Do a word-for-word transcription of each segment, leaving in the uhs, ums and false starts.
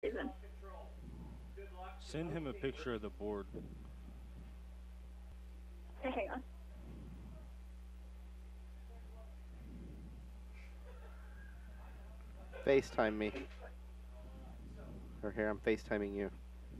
Send him a picture of the board. Okay, hang on. FaceTime me. Or here, I'm FaceTiming you.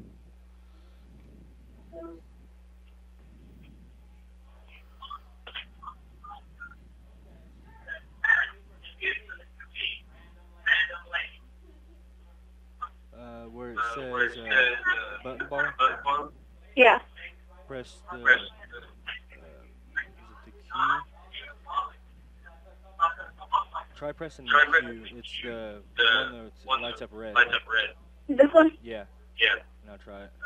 Uh, where it says uh, button bar. Yeah. Press the. Uh, is it the Q? Try pressing the Q. It's the one that lights up red. This one? Yeah. Now try it.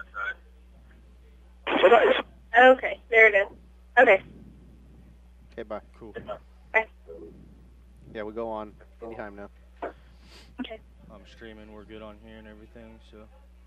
Okay, there it is. Okay. Okay, bye. Cool. Bye. Yeah, we go on anytime now. Okay. I'm streaming. We're good on here and everything, so.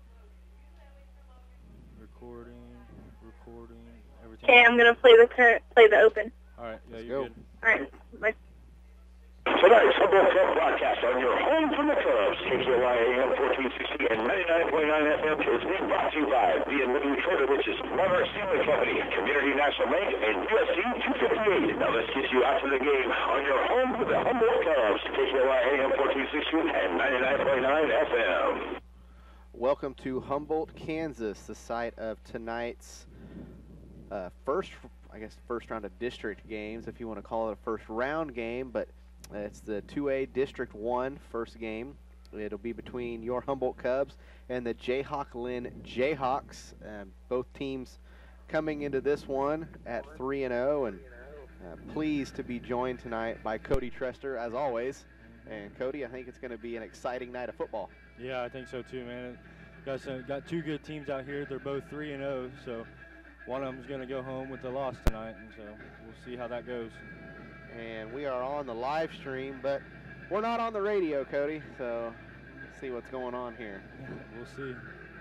Recording, recording, everything. Okay, I'm gonna play the current, play the open. All right, yeah, Let's you're go. good. All right. Bye. Tonight's Humboldt Club broadcast on your home from the Cubs, K K Y A M fourteen sixty and ninety-nine point nine F M is being brought to you by B and W Trader, which is Mother Stanley Company, Community National Bank, and U S C two fifty-eight. Now let's get you out to the game on your home for the Humboldt Cubs, K K Y A M fourteen sixty and ninety-nine point nine F M. Welcome to Humboldt, Kansas, the site of tonight's uh, first, I guess, first round of district games, if you want to call it a first round game, but it's the two A District one first game. It'll be between your Humboldt Cubs and the Jayhawk Lynn Jayhawks. Um, both teams coming into this one at three and oh, and uh, pleased to be joined tonight by Cody Trester, as always. And Cody, I think it's going to be an exciting night of football. Yeah, I think so too, man. Got some, got two good teams out here. They're both three and oh, so one of them's going to go home with the loss tonight, and so we'll see how that goes. And we are on the live stream, but we're not on the radio, Cody, so let's see what's going on here. We'll see.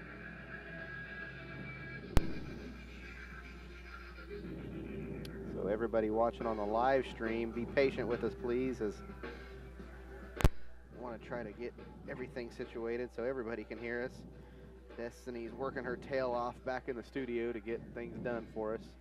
So everybody watching on the live stream, be patient with us, please, as we want to try to get everything situated so everybody can hear us. Destiny's working her tail off back in the studio to get things done for us.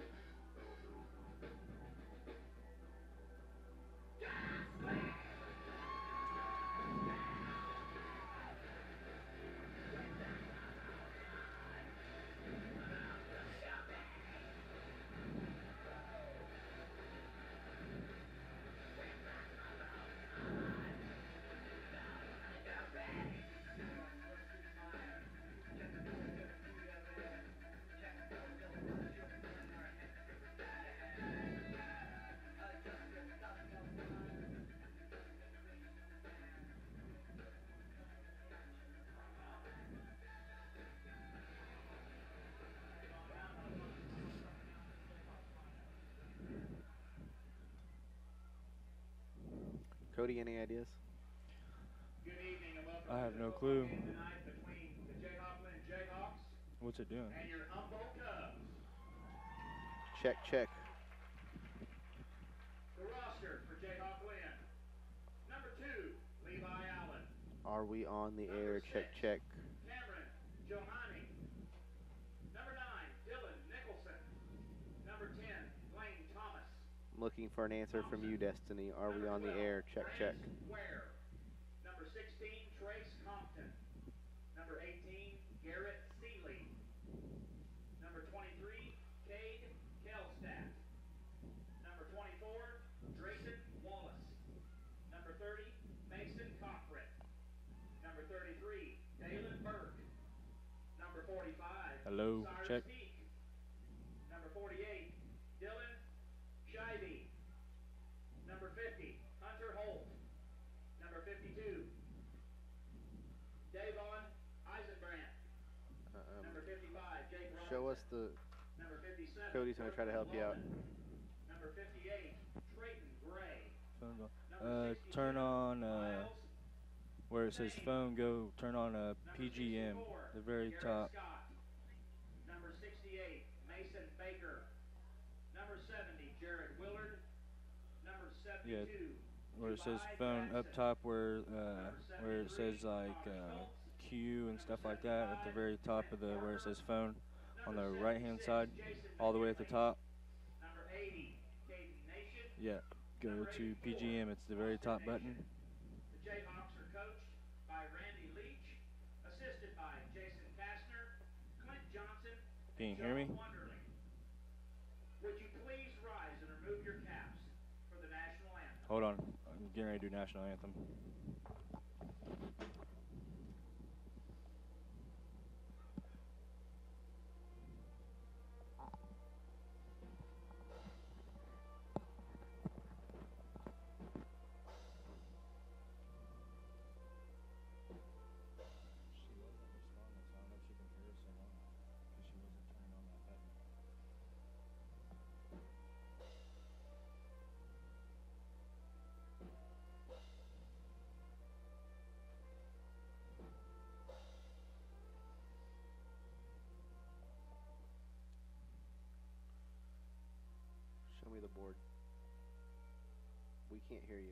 Cody, any ideas? Good evening and welcome I have to no the clue. game tonight between the Jayhawk Lynn Jayhawks What's it doing? and your Humboldt Cubs. Check, check. The roster for Jayhawk Lynn. Number two, Levi Allen. Are we on the air? Check, check. Cameron Johani. Number nine, Dylan Nicholson. Number ten, Blaine Thomas. I'm looking for an answer from you, Destiny. Are we on the air? Check, check. Ware. Number sixteen, Trace Compton. Number eighteen, Garrett Seeley. Number twenty-three, Cade Kelstadt. Number twenty-four, Drayson Wallace. Number thirty, Mason Cochran. Number thirty-three, Dalen Burke. Number forty-five, Hello, Cyrus check. Peak. Number forty-eight, Dylan Shivey. Number fifty, Hunter Holt. Number fifty-two, Davon Eisenbrandt. Uh, um, Number fifty-five, Jake Robinson. show us the... Number fifty-seven, Cody's going to try to help you out. Number fifty-eight, Trayton Gray. Phone go. Uh, turn on uh, where it says phone. Go turn on a P G M. The very top. Scott. Number sixty-eight, Mason Baker. Number seventy, Jared Willard. Number Yeah, seventy-two, where it says July phone up Jackson. top, where uh, where it says like uh, Q and stuff like that at the very top of the where it says phone on the right hand side, all the way at the top. Number eighty, Caden Nation. Yeah, go to P G M. It's the very top button. The Jayhawks are coached by Randy Leach, assisted by Jason Kastner, Clint Johnson, Can you and hear me? Joe Wonderly. Would you please rise and remove your caps for the national anthem? Hold on, I'm getting ready to do national anthem. Show me the board. We can't hear you.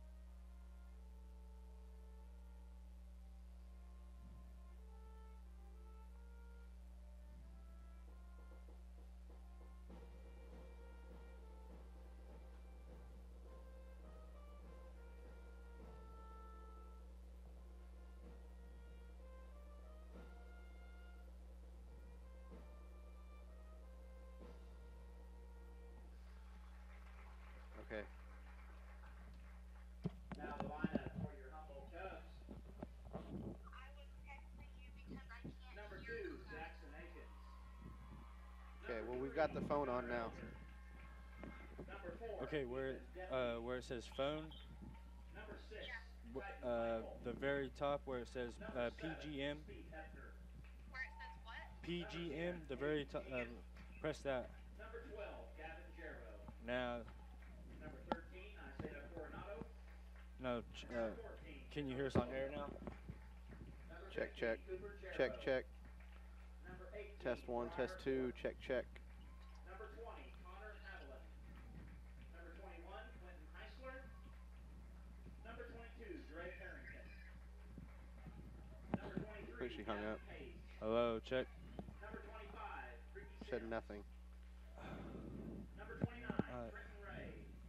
Okay. Now the lineup for your Humboldt Cubs. Number two, Jackson Akins. Okay, well, we've got the phone on now. Number four. Okay, where uh, where it says phone, Number six. w- uh, the very top where it says uh, P G M, Pete Hefner. P G M, the very top. Uh, press that. Number twelve, Gavin Jarrow. Now, Number thirteen, Isaiah Coronado. no, ch- uh, Number fourteen. can you hear us on air now? Number Check, fifteen, check. Cooper Jarrow. Check, check. Number eighteen, Test one, Connor test two, Ford. check, check. Number twenty, Connor Haviland. Number twenty-one, Quentin Heisler. Number twenty-two, Dre Harrington. Number twenty-three, think she hung Gavin up. Page. Hello, check. Number twenty-five, Ricky Said Sims. nothing. Number twenty-nine, Uh, Trenton Ray.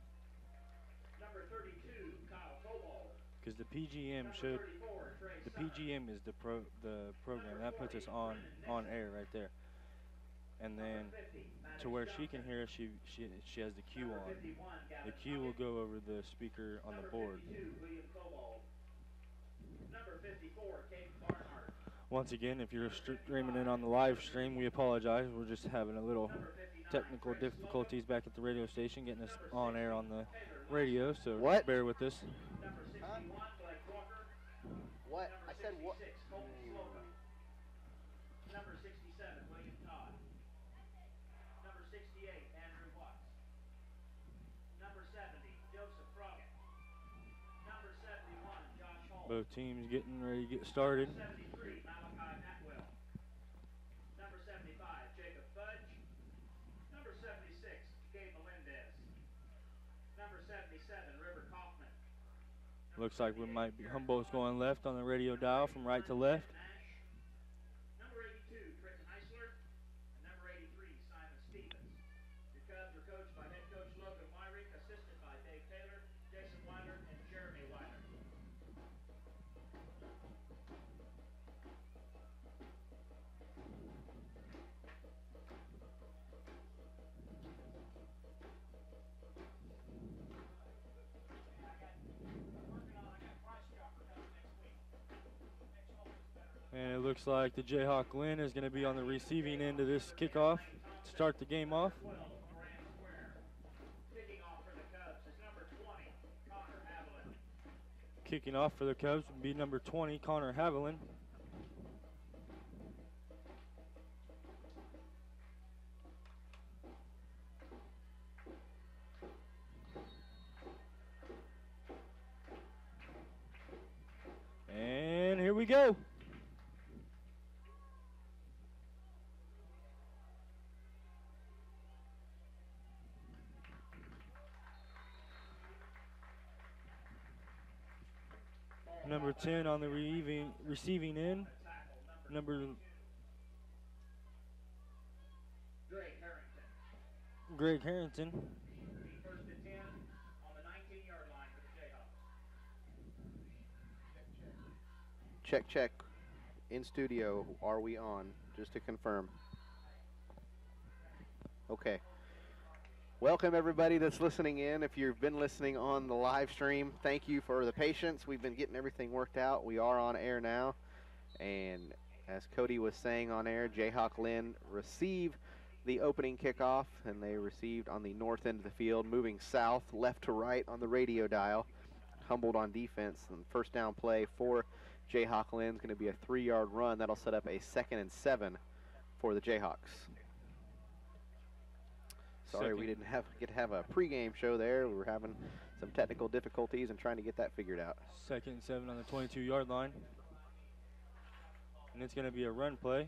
Number thirty-two, Kyle Cobalt. Because the P G M Number should. thirty-four, Trey The Summer. P G M is the pro the program that puts us on on air right there, and then Number fifty, to where she can hear us, she she she has the cue Number on. fifty-one, Gavin The cue will Puckett. go over the speaker on the Number board. fifty-two, William Cobalt. Number fifty-four, Kate Barnhart. Once again, if you're streaming in on the live stream, we apologize. We're just having a little Number fifty-nine, technical Trey difficulties Slocum. back at the radio station, getting us on air on the radio. So What? bear with us. Number sixty-one, Blake Walker. What? Number I said what? sixty-six, Colton Slocum. Number sixty-seven, William Todd. Number sixty-eight, Andrew Watts. Number seventy, Joseph Froggett. Number seventy-one, Josh Hall. Both teams getting ready to get started. Number seventy-three, Malachi Atwell. Number seventy-five, Jacob Fudge. Number seventy-six, Gabe Melendez. Number seventy-seven, River Kaufman. Looks like we might be Humboldt's going left on the radio dial from right to left. Nash. Number eighty-two, Trenton Heisler. And number eighty-three, Simon Stevens. Your Cubs are coached by head coach Logan Wyrick, assisted by Dave Taylor, Jason Weiler, and Jeremy Weiler. And it looks like the Jayhawk Lynn is going to be on the receiving end of this kickoff to start the game off. twelve, Moran Square. Kicking off for the Cubs is number twenty, Connor Haviland. Kicking off for the Cubs would be number twenty, Connor Haviland. And here we go. Number ten on the receiving receiving end. Tackle number Drake Harrington. Greg Harrington. Be first and ten on the nineteen-yard line for the Jayhawks. Check, check. In studio, are we on? Just to confirm. Okay. Welcome everybody that's listening in. If you've been listening on the live stream, thank you for the patience. We've been getting everything worked out. We are on air now. And as Cody was saying on air, Jayhawk Lynn receive the opening kickoff, and they received on the north end of the field, moving south, left to right on the radio dial. Humboldt on defense, and first down play for Jayhawk Lynn is going to be a three-yard run. That'll set up a second and seven for the Jayhawks. Sorry, Second. we didn't have get to have a pregame show there. We were having some technical difficulties and trying to get that figured out. Second and seven on the twenty-two-yard line. And it's going to be a run play.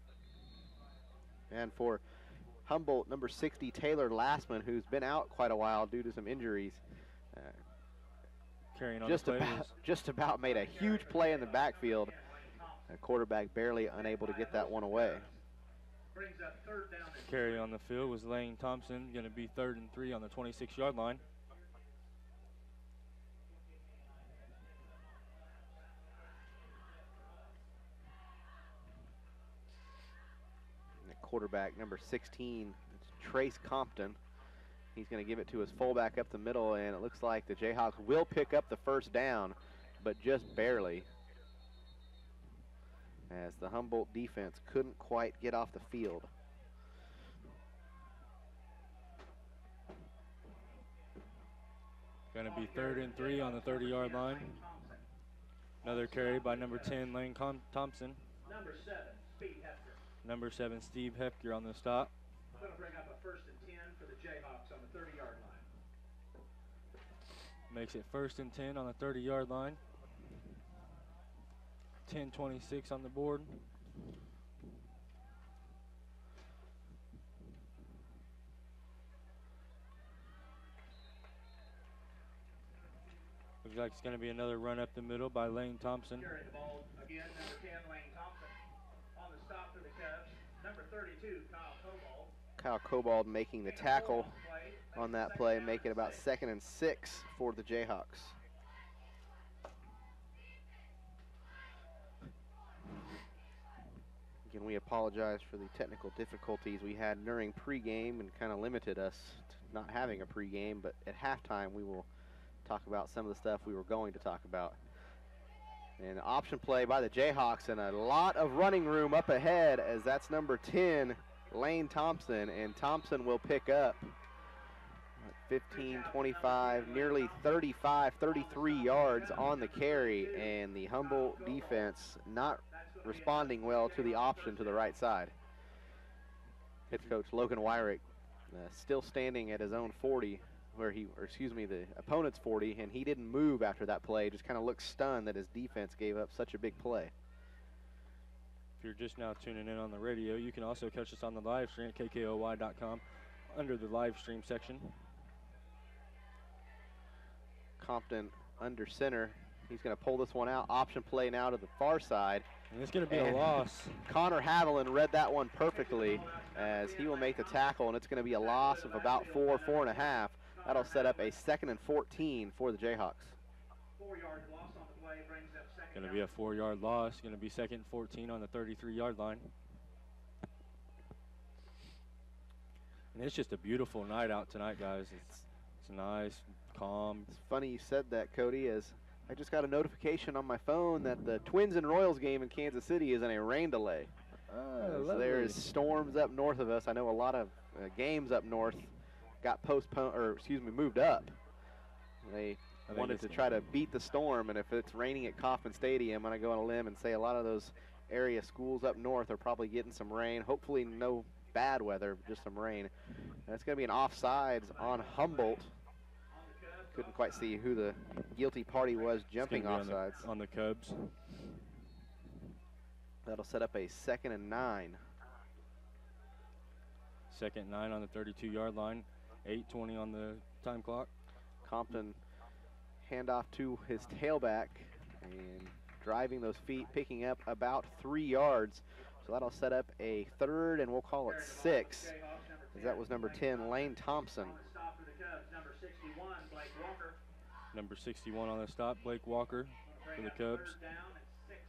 And for Humboldt, number sixty, Taylor Lastman, who's been out quite a while due to some injuries, uh, Carrying on just the play about was just about made a huge play in the backfield. A quarterback barely unable to get that one away. Brings up third down and carry on the field was Lane Thompson. Going to be third and three on the twenty-six-yard line. And the quarterback, number sixteen, it's Trace Compton. He's going to give it to his fullback up the middle, and it looks like the Jayhawks will pick up the first down, but just barely, as the Humboldt defense couldn't quite get off the field. Going to be third and three on the thirty-yard line. Another carry by number ten, Lane Com Thompson. number seven, Speed Hefker. Number seven, Steve Hefker on the stop. Going to bring up a first and ten for the Jayhawks on the thirty-yard line. Makes it first and ten on the thirty-yard line. ten twenty-six on the board. Looks like it's going to be another run up the middle by Lane Thompson. Carry the ball again, number ten, Lane Thompson. On the stop for the Cubs, number thirty-two, Kyle Cobalt. Kyle Cobalt making the tackle on that play, make it about second and six for the Jayhawks. Again, we apologize for the technical difficulties we had during pregame and kind of limited us to not having a pregame, but at halftime we will talk about some of the stuff we were going to talk about. And option play by the Jayhawks, and a lot of running room up ahead, as that's number ten, Lane Thompson, and Thompson will pick up fifteen, twenty-five, nearly thirty-five, thirty-three yards on the carry, and the Humboldt defense not responding well to the option to the right side. Head coach Logan Wyrick uh, still standing at his own forty, where he, or excuse me, the opponent's forty, and he didn't move after that play, just kind of looked stunned that his defense gave up such a big play. If you're just now tuning in on the radio, you can also catch us on the live stream at K K O Y dot com under the live stream section. Compton under center. He's going to pull this one out. Option play now to the far side. And it's going to be And a loss. Connor Haviland read that one perfectly, as he will make the tackle, and it's going to be a loss of about four, four and a half. That'll set up a second and fourteen for the Jayhawks. Four yard loss on the play brings up second. Going to be a four-yard loss. Going to be second and fourteen on the thirty-three-yard line. And it's just a beautiful night out tonight, guys. It's, it's nice, calm. It's funny you said that, Cody, as I just got a notification on my phone that the Twins and Royals game in Kansas City is in a rain delay. Oh, So there is storms up north of us. I know a lot of uh, games up north got postponed, or excuse me, moved up. They I think wanted it's to gonna- try to beat the storm, and if it's raining at Kauffman Stadium, I'm going to go on a limb and say a lot of those area schools up north are probably getting some rain. Hopefully no bad weather, just some rain. That's going to be an offsides on Humboldt. Couldn't quite see who the guilty party was It's jumping gonna be offsides. on the, on the Cubs. That'll set up a second and nine. Second nine on the thirty-two-yard line. eight twenty on the time clock. Compton handoff to his tailback, and driving those feet, picking up about three yards. So that'll set up a third, and we'll call it six, as that was number ten, Lane Thompson. On the stop for the Cubs, number sixty-one, Blake Walker. Number sixty-one on the stop, Blake Walker for the Cubs. Third down and six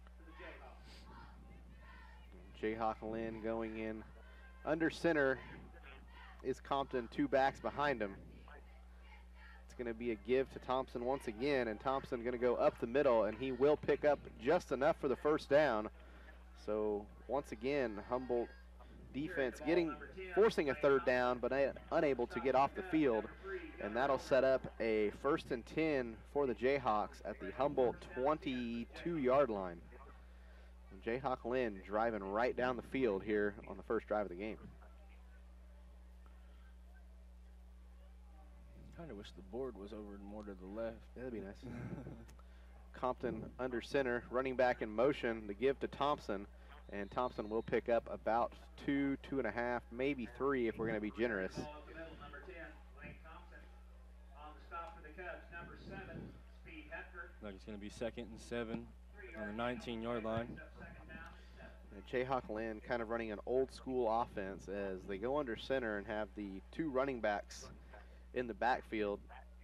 for the Jayhawks. Jayhawk Lynn going in under center is Compton, two backs behind him. It's going to be a give to Thompson once again, and Thompson going to go up the middle, and he will pick up just enough for the first down. So once again, Humboldt defense getting, forcing a third down, but a, unable to get off the field, and that'll set up a first and ten for the Jayhawks at the Humboldt twenty-two yard line. Jayhawk Lynn driving right down the field here on the first drive of the game. Kind of wish the board was over more to the left. Yeah, that'd be nice. Compton under center, running back in motion, the give to Thompson, and Thompson will pick up about two, two and a half, maybe three if we're going to be generous. Ball up the middle, number ten, Lane Thompson. On the stop for the Cubs, number seven, Speed Hefker. Like it's going to be second and seven on the nineteen yard line. And Jayhawk Lynn kind of running an old school offense as they go under center and have the two running backs in the backfield.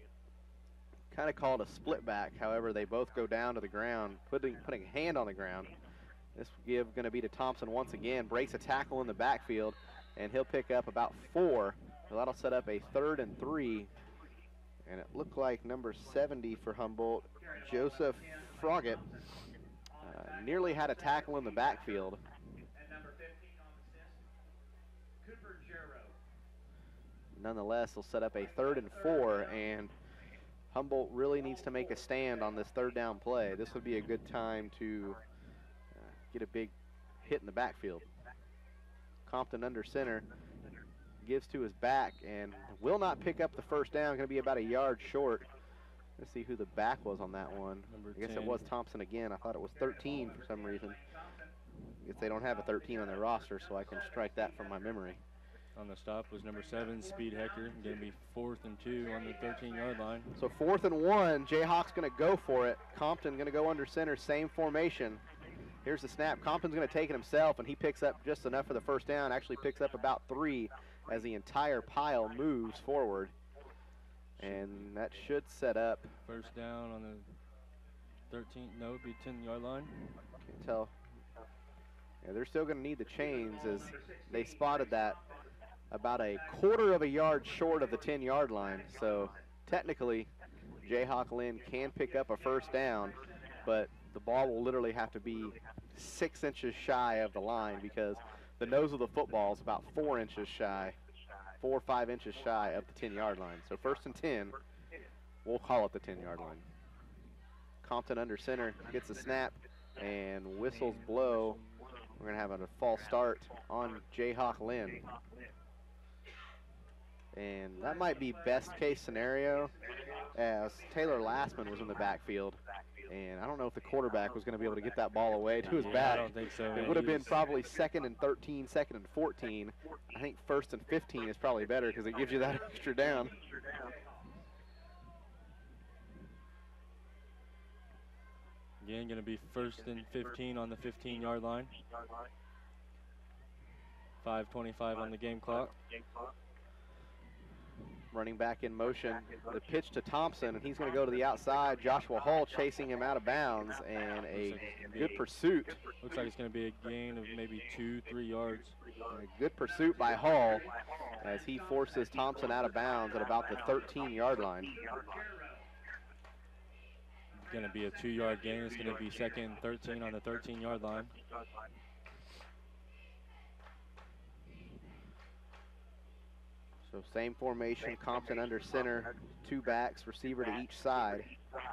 Kind of called a split back, however, they both go down to the ground, putting putting a hand on the ground. This give going to be to Thompson once again, breaks a tackle in the backfield, and he'll pick up about four. So that'll set up a third and three. And it looked like number seventy for Humboldt, Joseph Froggatt, uh, nearly had a tackle in the backfield. And number fifteen on the assist, Cooper Jarrow. Nonetheless, he'll set up a third and four, and Humboldt really needs to make a stand on this third down play. This would be a good time to uh, get a big hit in the backfield. Compton under center, gives to his back, and will not pick up the first down. Going to be about a yard short. Let's see who the back was on that one. Number I guess it ten. was Thompson again. I thought it was thirteen for some reason. I guess they don't have a thirteen on their roster, so I can strike that from my memory. On the stop was number seven, Speed Hecker. Going to be fourth and two on the thirteen yard line. So fourth and one, Jayhawk's going to go for it. Compton going to go under center, same formation. Here's the snap. Compton's going to take it himself, and he picks up just enough for the first down. Actually picks up about three as the entire pile moves forward. And that should set up, First down on the thirteen, no, it'd be ten yard line. can't tell. Yeah, they're still going to need the chains as they spotted that about a quarter of a yard short of the ten yard line. So technically, Jayhawk Lynn can pick up a first down, but the ball will literally have to be six inches shy of the line because the nose of the football is about four inches shy, four or five inches shy of the ten yard line. So first and ten, we'll call it the ten yard line. Compton under center gets a snap and whistles blow. We're going to have a false start on Jayhawk Lynn. And that might be best case scenario, as Taylor Lastman was in the backfield. And I don't know if the quarterback was going to be able to get that ball away to his Yeah, back. I don't think so. It man. would have He been was- probably second and thirteen, second and fourteen. I think first and fifteen is probably better because it gives you that extra down. Again, going to be first and fifteen on the fifteen yard line. five twenty-five on the game clock. Running back in motion. The pitch to Thompson, and he's going to go to the outside. Joshua Hall chasing him out of bounds, and a good pursuit. Looks like it's going to be a gain of maybe two, three yards. And a good pursuit by Hall as he forces Thompson out of bounds at about the thirteen yard line. It's going to be a two yard gain. It's going to be second and thirteen on the thirteen yard line. So same formation, Compton under center, two backs, receiver to each side.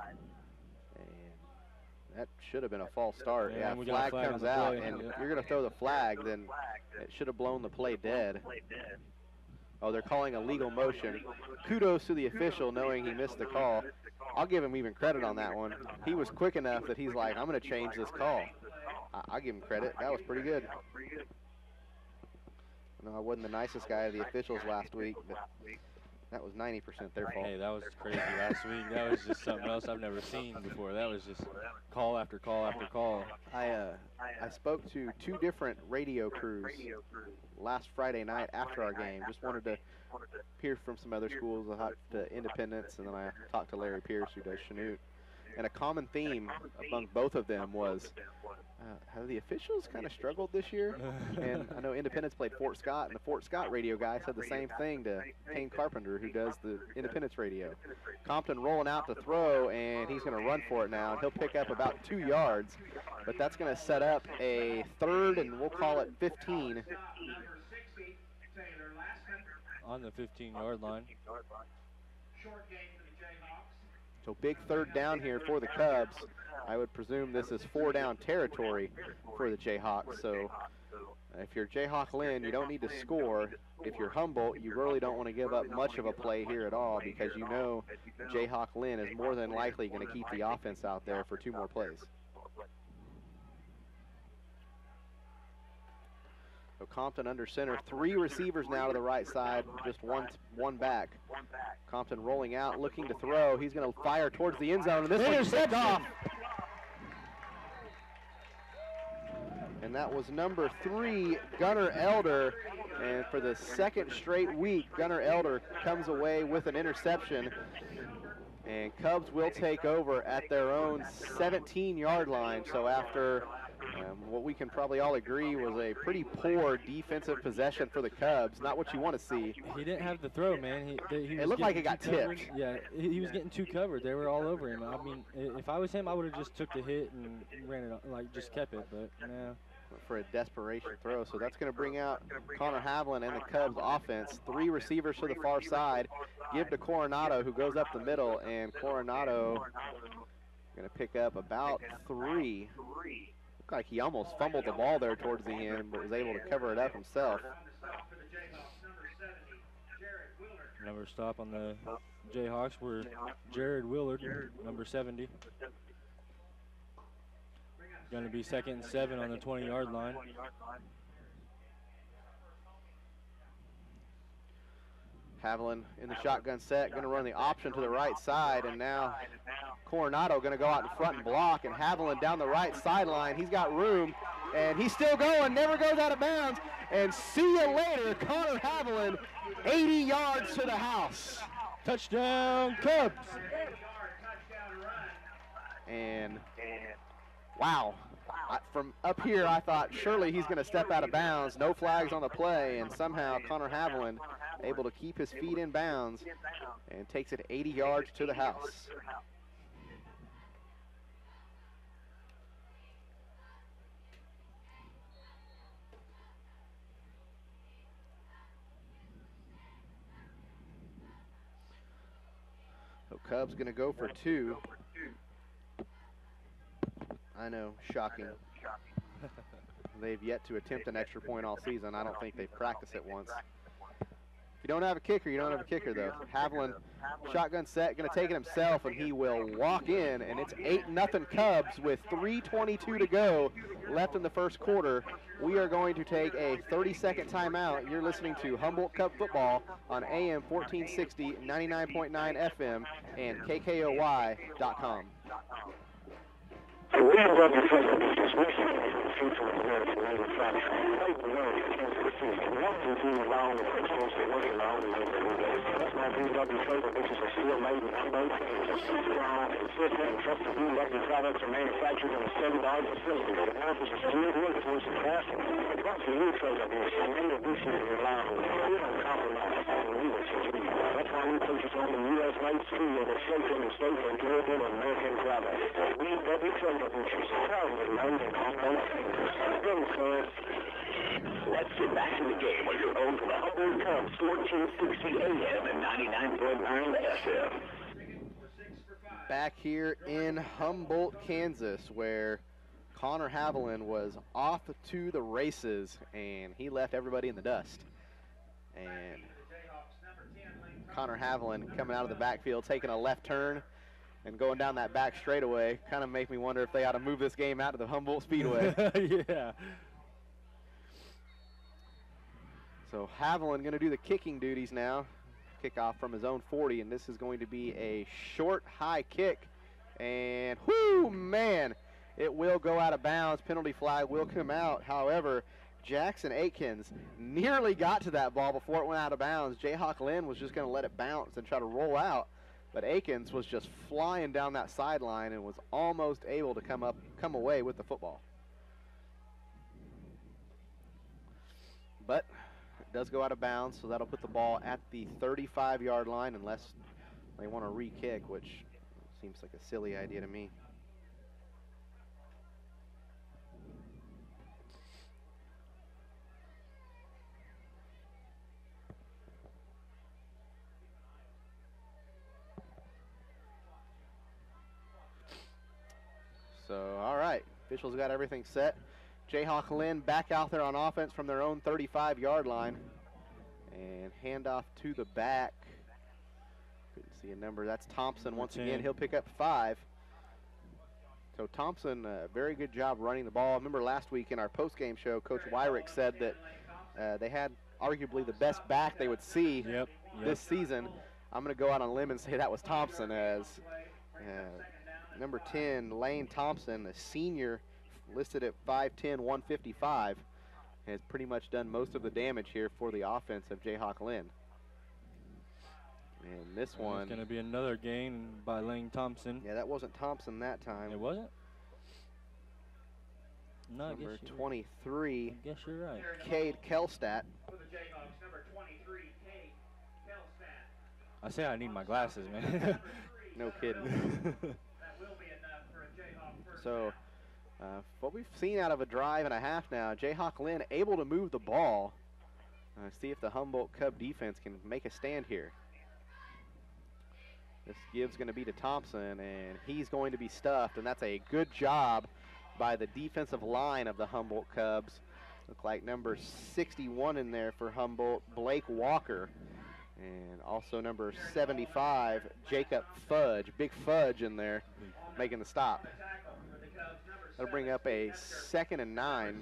And that should have been a false start. Yeah, Yeah, and we got a flag flag on comes the out, play. and Yeah. if you're going to throw the flag, then it should have blown the play dead. Oh, they're calling a legal motion. Kudos to the official knowing he missed the call. I'll give him even credit on that one. He was quick enough that he's like, I'm going to change this call. I- I'll give him credit. That was pretty good. No, I wasn't the nicest guy of the officials last week, but That was ninety percent their fault. Hey, that was crazy last week. That was just something else I've never seen before. That was just call after call after call. I uh, I spoke to two different radio crews last Friday night after our game. Just wanted to hear from some other schools. I talked to Independence, and then I talked to Larry Pierce, who does Chanute. And a common theme among both of them was, uh, have the officials kind of struggled this year? And I know Independence played Fort Scott, and the Fort Scott radio guy said the same thing to Kane Carpenter, who does the Independence radio. Compton rolling out to throw, and he's going to run for it now. He'll pick up about two yards, but that's going to set up a third, and we'll call it fifteen. On the fifteen-yard line. Short game for the Jayhawks. So big third down here for the Cubs. I would presume this is four down territory for the Jayhawks. So if you're Jayhawk Lynn, you don't need to score. If you're Humboldt, you really don't want to give up much of a play here at all, because you know Jayhawk Lynn is more than likely going to keep the offense out there for two more plays. So Compton under center, three receivers now to the right side, just one one back. Compton rolling out, looking to throw. He's going to fire towards the end zone, and this one's picked off. And that was number three, Gunnar Elder. And for the second straight week, Gunnar Elder comes away with an interception. And Cubs will take over at their own seventeen-yard line. So after um, what we can probably all agree was a pretty poor defensive possession for the Cubs, not what you want to see. He didn't have the throw, man. He, they, he It was looked like getting it got too covered. tipped. Yeah, he, he was getting too covered. They were all over him. I mean, i- if I was him, I would have just took the hit and ran it, like just kept it. But no. For a desperation throw. So that's going to bring out Connor Havlin and the Cubs offense. Three receivers to the far side. Give to Coronado, who goes up the middle, and Coronado going to pick up about three. Looked like he almost fumbled the ball there towards the end, but was able to cover it up himself. Number stop on the Jayhawks were Jared Willard, number seventy. Going to be second and seven on the twenty-yard line. Havlin in the shotgun set, going to run the option to the right side, and now Coronado going to go out in front and block, and Havlin down the right sideline. He's got room, and he's still going, never goes out of bounds, and see you later, Connor Havlin, eighty yards to the house. Touchdown, Cubs! And wow, I, from up here I thought surely he's going to step out of bounds. No flags on the play, and somehow Connor Havlin able to keep his feet in bounds and takes it eighty yards to the house. So Cubs going to go for two. I know, shocking. They've yet to attempt an extra point all season. I don't think they've practiced it once. If you don't have a kicker, you don't have a kicker, though. Havlin, shotgun set, going to take it himself, and he will walk in, and it's eight nothing Cubs with three twenty-two to go left in the first quarter. We are going to take a thirty-second timeout. You're listening to Humboldt Cub Football on A M fourteen sixty, ninety-nine point nine F M, and K K O Y dot com. The Williams of the President is recently in the future of American manufacturing. They know the things of the season. One is being around the principles they work around the way they live. That's my B M W favorite, which is a steel made in Humboldt. It's a strong, consistent, and trusted B M W products are manufactured in a state-of-the-art facility that offers a skilled workforce and craftsmen. Once a new trade of this, and made of this is reliable. We don't compromise on the real estate. That's why we focus on the U S made steel that's safe and stable and durable American products. B M W trade which is proudly made in Humboldt. Let's get back to the game on your own for the Humboldt Cubs, fourteen sixty A M and ninety-nine point nine F M. Back here in Humboldt, Kansas, where Connor Havlin was off to the races, and he left everybody in the dust. And Connor Havlin coming out of the backfield, taking a left turn, and going down that back straightaway kind of make me wonder if they ought to move this game out to the Humboldt Speedway. Yeah. So Havlin going to do the kicking duties now. kickoff from his own forty, and this is going to be a short, high kick. And, whoo, man, it will go out of bounds. Penalty flag will come out. However, Jackson Aikens nearly got to that ball before it went out of bounds. Jayhawk Lynn was just going to let it bounce and try to roll out, but Aikens was just flying down that sideline and was almost able to come up, come away with the football. But it does go out of bounds, so that'll put the ball at the thirty-five yard line unless they want to re-kick, which seems like a silly idea to me. So, all right, officials got everything set. Jayhawk Lynn back out there on offense from their own thirty-five yard line. And handoff to the back. Couldn't see a number. That's Thompson once again. He'll pick up five. So Thompson, uh, very good job running the ball. I remember last week in our post-game show, Coach Wyrick said that uh, they had arguably the best back they would see Yep, yep. this season. I'm going to go out on a limb and say that was Thompson, as uh, number ten, Lane Thompson, a senior, listed at five ten, one fifty-five, has pretty much done most of the damage here for the offense of Jayhawk Lynn. And this one, it's going to be another gain by Lane Thompson. yeah, that wasn't Thompson that time. It wasn't? No, I Number guess you're, twenty-three, I guess you're right. Cade Kelstadt. For the Jayhawks, number twenty-three, Kate Kelstadt. I say I need my glasses, man. No kidding. That will be enough for a Jayhawk first So, down. uh, what we've seen out of a drive and a half now, Jayhawk Lynn able to move the ball. Uh, see if the Humboldt Cub defense can make a stand here. This give's going to be to Thompson, and he's going to be stuffed, and that's a good job by the defensive line of the Humboldt Cubs. Look like number sixty-one in there for Humboldt, Blake Walker, and also number seventy-five, Jacob Fudge. Big Fudge in there making the stop. That'll bring up a second and nine.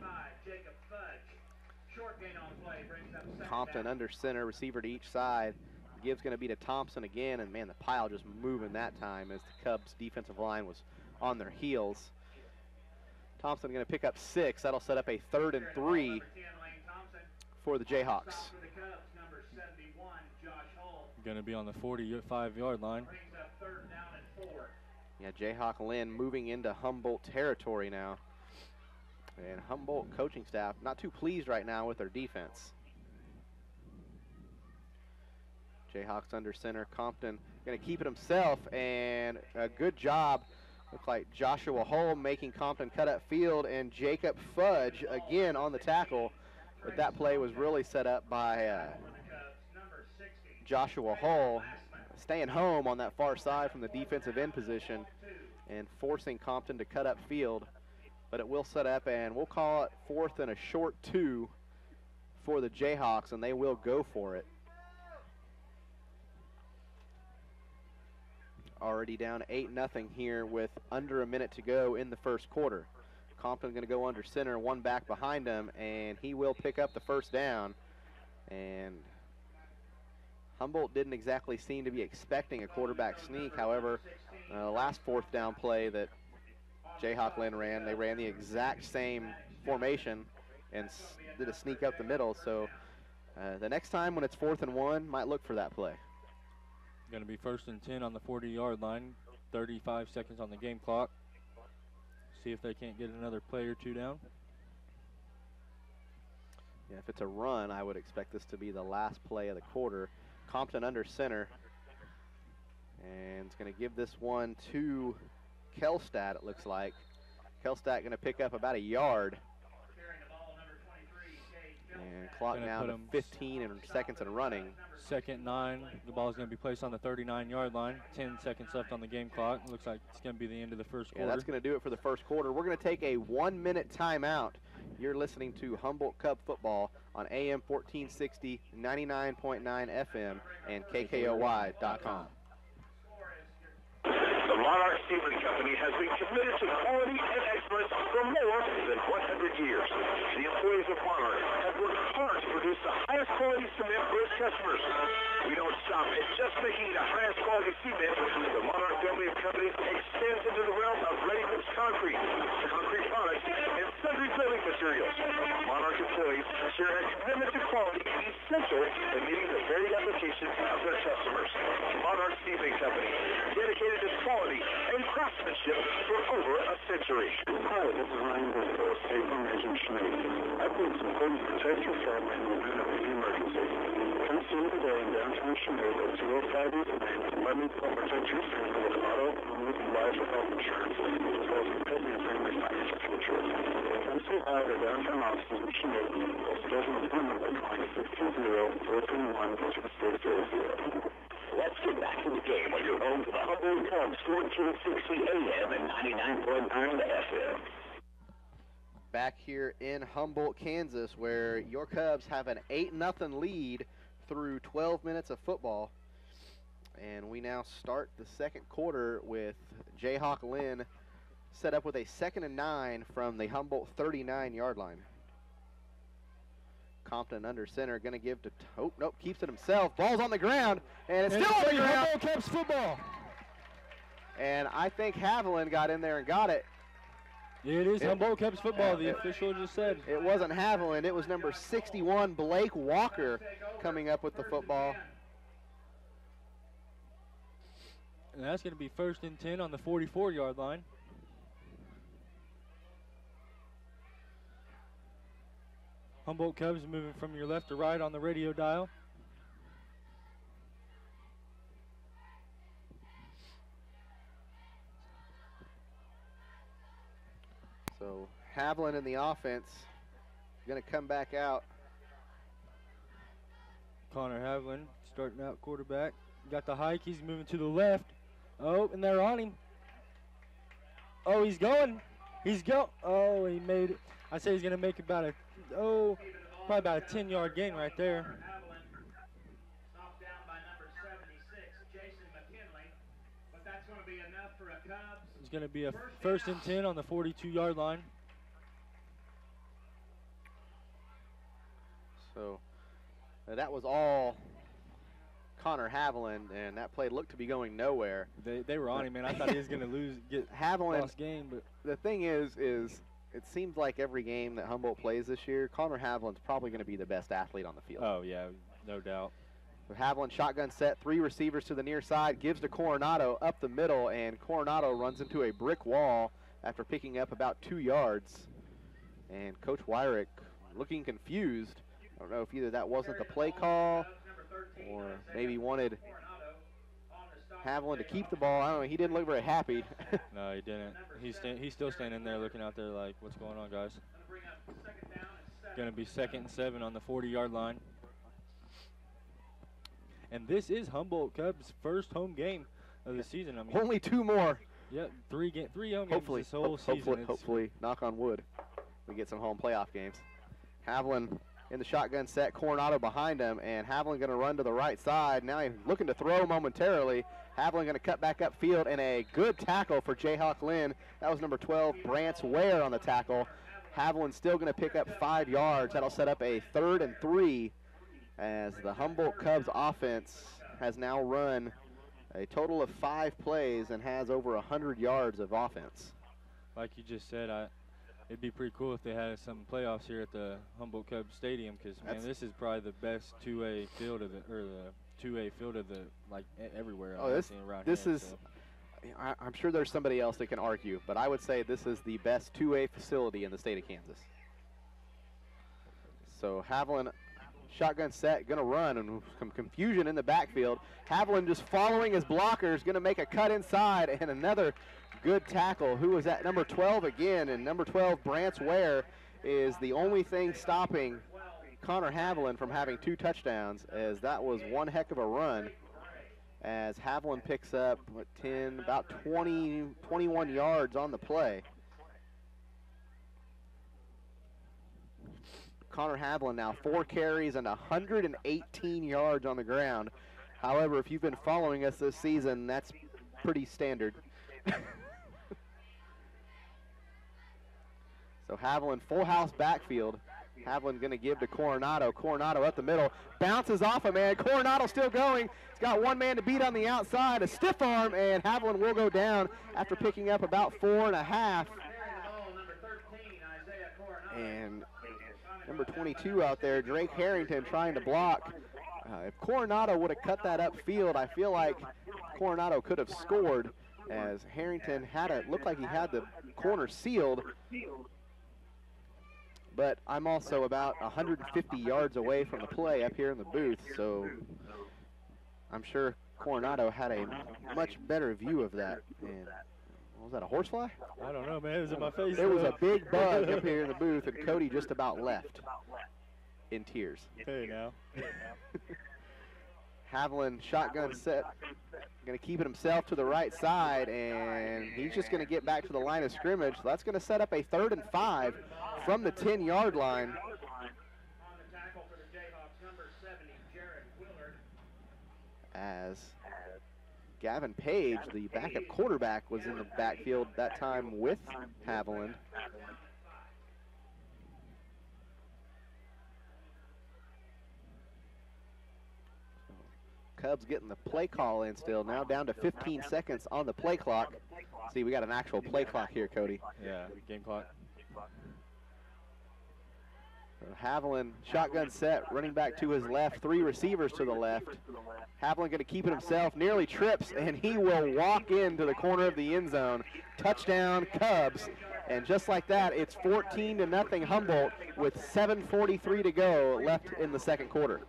Compton under center, receiver to each side. Give's going to be to Thompson again, and man, the pile just moving that time as the Cubs defensive line was on their heels. Thompson going to pick up six. That'll set up a third and three for the Jayhawks. Going to be on the forty-five yard line. Yeah, Jayhawk Lynn moving into Humboldt territory now. And Humboldt coaching staff not too pleased right now with their defense. Jayhawks under center. Compton going to keep it himself, and a good job. Looks like Joshua Hull making Compton cut up field, and Jacob Fudge again on the tackle. But that play was really set up by uh, Joshua Hull staying home on that far side from the defensive end position and forcing Compton to cut up field. But it will set up, and we'll call it fourth and a short two for the Jayhawks, and they will go for it. Already down eight nothing here with under a minute to go in the first quarter. Compton going to go under center, one back behind him, and he will pick up the first down. And Humboldt didn't exactly seem to be expecting a quarterback sneak. However, uh, last fourth down play that Jayhawk Lynn ran, they ran the exact same formation and s did a sneak up the middle. So uh, the next time when it's fourth and one, might look for that play. Going to be first and ten on the forty yard line. thirty-five seconds on the game clock. See if they can't get another play or two down. Yeah, if it's a run, I would expect this to be the last play of the quarter. Compton under center. And it's going to give this one to Kelstadt, it looks like. Kelstadt going to pick up about a yard. And clock Gonna now put to him fifteen and seconds and running. Second nine. The ball is going to be placed on the thirty-nine yard line. ten seconds left on the game clock. Looks like it's going to be the end of the first Yeah, quarter. that's going to do it for the first quarter. We're going to take a one-minute timeout. You're listening to Humboldt Cub football on A M fourteen sixty, ninety-nine point nine F M, and K K O Y dot com. The Monarch Sealing Company has been committed to quality and excellence for more than one hundred years. The employees of Monarch have worked hard to produce produce the highest quality cement for its customers. We don't stop at just making the highest quality cement. The Monarch family of companies extends into the realm of ready-mix concrete, concrete products, and sundry building materials. Monarch employees share a commitment to quality essential in meeting the varied applications of their customers. Monarch Cement Company, dedicated to quality and craftsmanship for over a century. Hi, this is Ryan Briscoe, State Farm Agent Schmidt. I think it's important to protect your family in the event of an emergency. Come see me today in downtown Schmidt at two oh five East Main. Let me help protect your family with auto, home, life, or health insurance, as well as protect your family's financial future. Come say hi to downtown offices in Schmidt. Or schedule an appointment by calling six two zero, four three one, two six zero zero. Let's get back to the game on your home to the Humboldt Cubs, fourteen sixty A M and ninety-nine point nine F M. Back here in Humboldt, Kansas, where your Cubs have an eight nothing lead through twelve minutes of football. And we now start the second quarter with Jayhawk Lynn set up with a second and nine from the Humboldt thirty-nine yard line. Compton under center, going to give to, oh, nope, keeps it himself. Ball's on the ground, and it's And still on the it's ground. Humboldt Cubs football. And I think Haviland got in there and got it. It is It- Humboldt Cubs football, the it- official just said. It wasn't Haviland, it was number sixty-one, Blake Walker, coming up with the football. And that's going to be first and ten on the forty-four yard line. Humboldt Cubs moving from your left to right on the radio dial. So Haviland in the offense, going to come back out. Connor Haviland starting out quarterback. Got the hike, he's moving to the left. Oh, and they're on him. Oh, he's going. He's go. Oh, he made it. I say he's going to make about a, oh, probably about a ten yard gain right there. Knocked down by number seventy-six, Jason McKinley. But that's going to be enough for a Cubs. It's going to be a first and ten on the forty-two yard line. So uh, that was all Connor Haviland, and that play looked to be going nowhere. They, they were on him, man. I thought he was going to lose, get Haviland, lost game, but the thing is, is it seems like every game that Humboldt plays this year, Connor Haviland's probably going to be the best athlete on the field. oh yeah, no doubt. So Haviland shotgun set, three receivers to the near side, gives to Coronado up the middle, and Coronado runs into a brick wall after picking up about two yards. And Coach Wyrick looking confused. I don't know if either that wasn't the play call or maybe wanted Haviland to keep the ball. I don't know. He didn't look very happy. No, he didn't. He's sta- he's still standing there looking out there like, what's going on, guys? Going to be second and seven on the forty yard line. And this is Humboldt Cubs' first home game of the season. I mean, Only two more. yep, three ga- three home Hopefully, games this whole ho- season. hopefully, It's- hopefully, knock on wood, we get some home playoff games. Haviland in the shotgun set, Coronado behind him, and Haviland going to run to the right side. Now he's looking to throw momentarily. Haviland going to cut back upfield, and a good tackle for Jayhawk Lynn. That was number twelve, Brance Ware on the tackle. Haviland still going to pick up five yards. That'll set up a third and three as the Humboldt Cubs offense has now run a total of five plays and has over one hundred yards of offense. like you just said, I, it'd be pretty cool if they had some playoffs here at the Humboldt Cubs Stadium, because man, That's- this is probably the best two A field of the or the two A field of the like e- everywhere. Oh, I've this- seen around this here, is- so. I, I'm sure there's somebody else that can argue, but I would say this is the best two A facility in the state of Kansas. So Haviland, shotgun set, going to run, and some confusion in the backfield. Haviland just following his blockers, going to make a cut inside, and another good tackle. Who was at number twelve again? And number twelve, Brance Ware, is the only thing stopping Connor Haviland from having two touchdowns, as that was one heck of a run. As Haviland picks up what, ten, about twenty, twenty-one yards on the play. Connor Haviland now four carries and one hundred eighteen yards on the ground. However, if you've been following us this season, that's pretty standard. So Haviland, full house backfield. Haviland going to give to Coronado. Coronado up the middle. Bounces off a man. Coronado still going. He's got one man to beat on the outside. A stiff arm, and Haviland will go down after picking up about four and a half. And number twenty-two out there, Drake Harrington, trying to block. Uh, if Coronado would have cut that upfield, I feel like Coronado could have scored, as Harrington had it, looked like he had the corner sealed. But I'm also about one hundred fifty yards away from the play up here in the booth, so I'm sure Coronado had a much better view of that. And was that a horsefly? I don't know, man. It was in my face. There was a big bug up here in the booth, and Cody just about left in tears. Hey, now. Haviland shotgun set, going to keep it himself to the right side, and he's just going to get back to the line of scrimmage. So that's going to set up a third and five from the ten-yard line. As Gavin Page, the backup quarterback, was in the backfield that time with Haviland. Cubs getting the play call in still, now down to fifteen seconds on the play clock. See, we got an actual play clock here, Cody. Yeah, game clock. So Haviland, shotgun set, running back to his left, three receivers to the left. Haviland going to keep it himself, nearly trips, and he will walk into the corner of the end zone. Touchdown, Cubs. And just like that, it's fourteen to nothing Humboldt with seven forty-three to go left in the second quarter.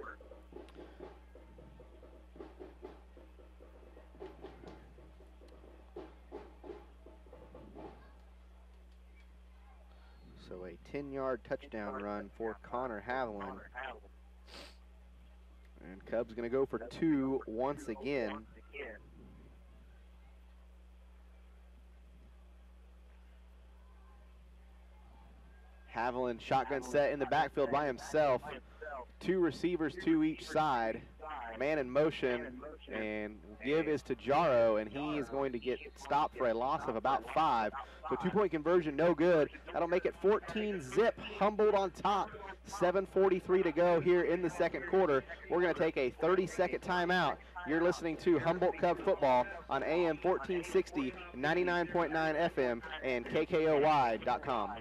So a ten-yard touchdown run for Connor Haviland. And Cubs going to go for two once again. Haviland shotgun set in the backfield by himself. Two receivers, two each side. Man in motion, and give is to Jaro, and he is going to get stopped for a loss of about five. So two-point conversion, no good. That'll make it fourteen zip. Humboldt on top. seven forty-three to go here in the second quarter. We're going to take a thirty-second timeout. You're listening to Humboldt Cub football on A M fourteen sixty, ninety-nine point nine F M, and K K O Y dot com.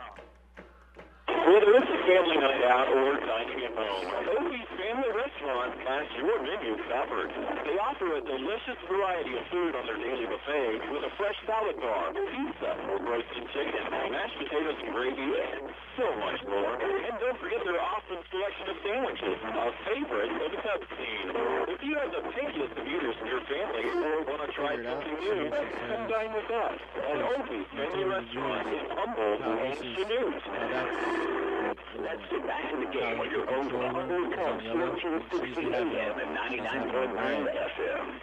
Whether it's a family night out or dining at home, Opie's Family Restaurant has your menu covered. They offer a delicious variety of food on their daily buffet with a fresh salad bar, pizza, roasted chicken, mashed potatoes and gravy, and so much more. And don't forget their awesome selection of sandwiches, a favorite of the Cub scene. If you have the pinkiest of eaters in your family or want to try something new, come dine with us at Opie's Family Restaurant in Humboldt and Chanute. Let's get back in the game with your own Humboldt Cubs, fourteen sixty A M and ninety-nine point nine F M.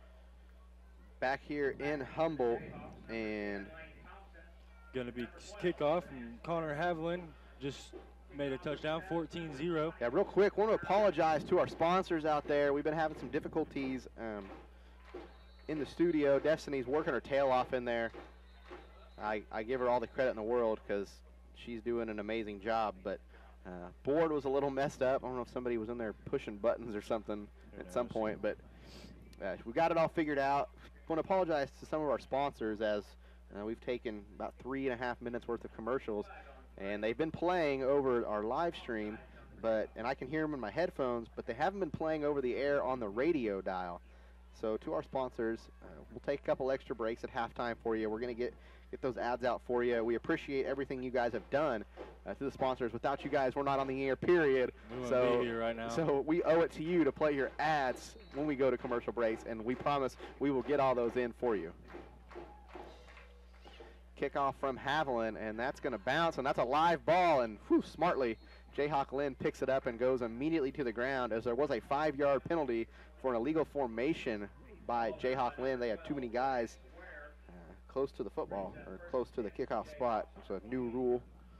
Back here in Humboldt, and Going to be kickoff, and Connor Haviland just made a touchdown, fourteen zero. yeah, real quick, want to apologize to our sponsors out there. We've been having some difficulties um, in the studio. Destiny's working her tail off in there. I, I give her all the credit in the world because she's doing an amazing job, but uh, board was a little messed up. I don't know if somebody was in there pushing buttons or something Who at some knows? point, but uh, we got it all figured out. I want to apologize to some of our sponsors, as uh, we've taken about three and a half minutes worth of commercials, and they've been playing over our live stream, but and I can hear them in my headphones, but they haven't been playing over the air on the radio dial. So to our sponsors, uh, we'll take a couple extra breaks at halftime for you. We're going to get get those ads out for you. We appreciate everything you guys have done uh, to the sponsors. Without you guys, we're not on the air, period. We wouldn't So, be here right now. so we owe it to you to play your ads when we go to commercial breaks, and we promise we will get all those in for you. Kickoff from Haviland, and that's going to bounce, and that's a live ball, and whew, smartly, Jayhawk Lynn picks it up and goes immediately to the ground, as there was a five-yard penalty for an illegal formation by Jayhawk Lynn. They had too many guys uh, close to the football, or close to the kickoff spot. It's a new rule.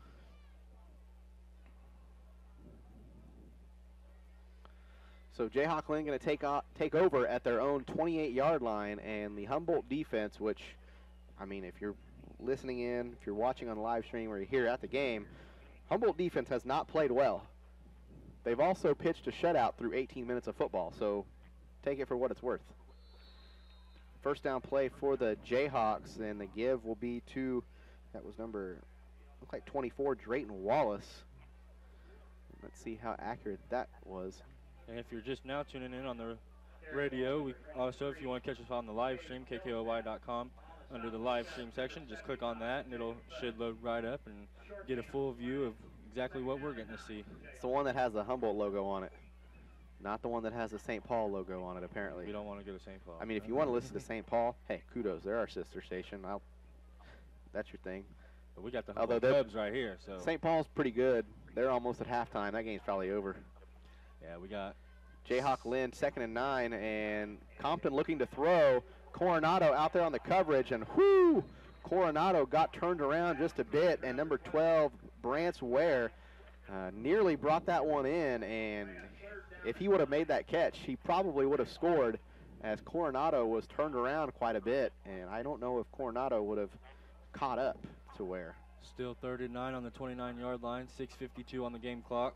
So Jayhawk Lynn going to take o- take over at their own twenty-eight-yard line, and the Humboldt defense, which, I mean, if you're listening in, if you're watching on live stream or you're here at the game, Humboldt defense has not played well. They've also pitched a shutout through eighteen minutes of football, so take it for what it's worth. First down play for the Jayhawks, and the give will be to, that was number, look like twenty-four, Drayton Wallace. Let's see how accurate that was. And if you're just now tuning in on the radio, we also, if you want to catch us on the live stream, K K O Y dot com, under the live stream section, just click on that and it'll should load right up and get a full view of exactly what we're getting to see. It's the one that has the Humboldt logo on it, not the one that has the Saint Paul logo on it, apparently. We don't want to go to Saint Paul. I mean, if you want to listen to Saint Paul, hey, kudos. They're our sister station. I'll, that's your thing. But we got the Although Humboldt they're- Cubs right here, so. Saint Paul's pretty good. They're almost at halftime. That game's probably over. Yeah, we got. Jayhawk Lynn, second and nine, and Compton looking to throw. Coronado out there on the coverage, and whoo! Coronado got turned around just a bit, and number twelve, Brance Ware, uh, nearly brought that one in, and if he would have made that catch, he probably would have scored, as Coronado was turned around quite a bit, and I don't know if Coronado would have caught up to Ware. Still thirty-nine on the twenty-nine yard line, six fifty-two on the game clock.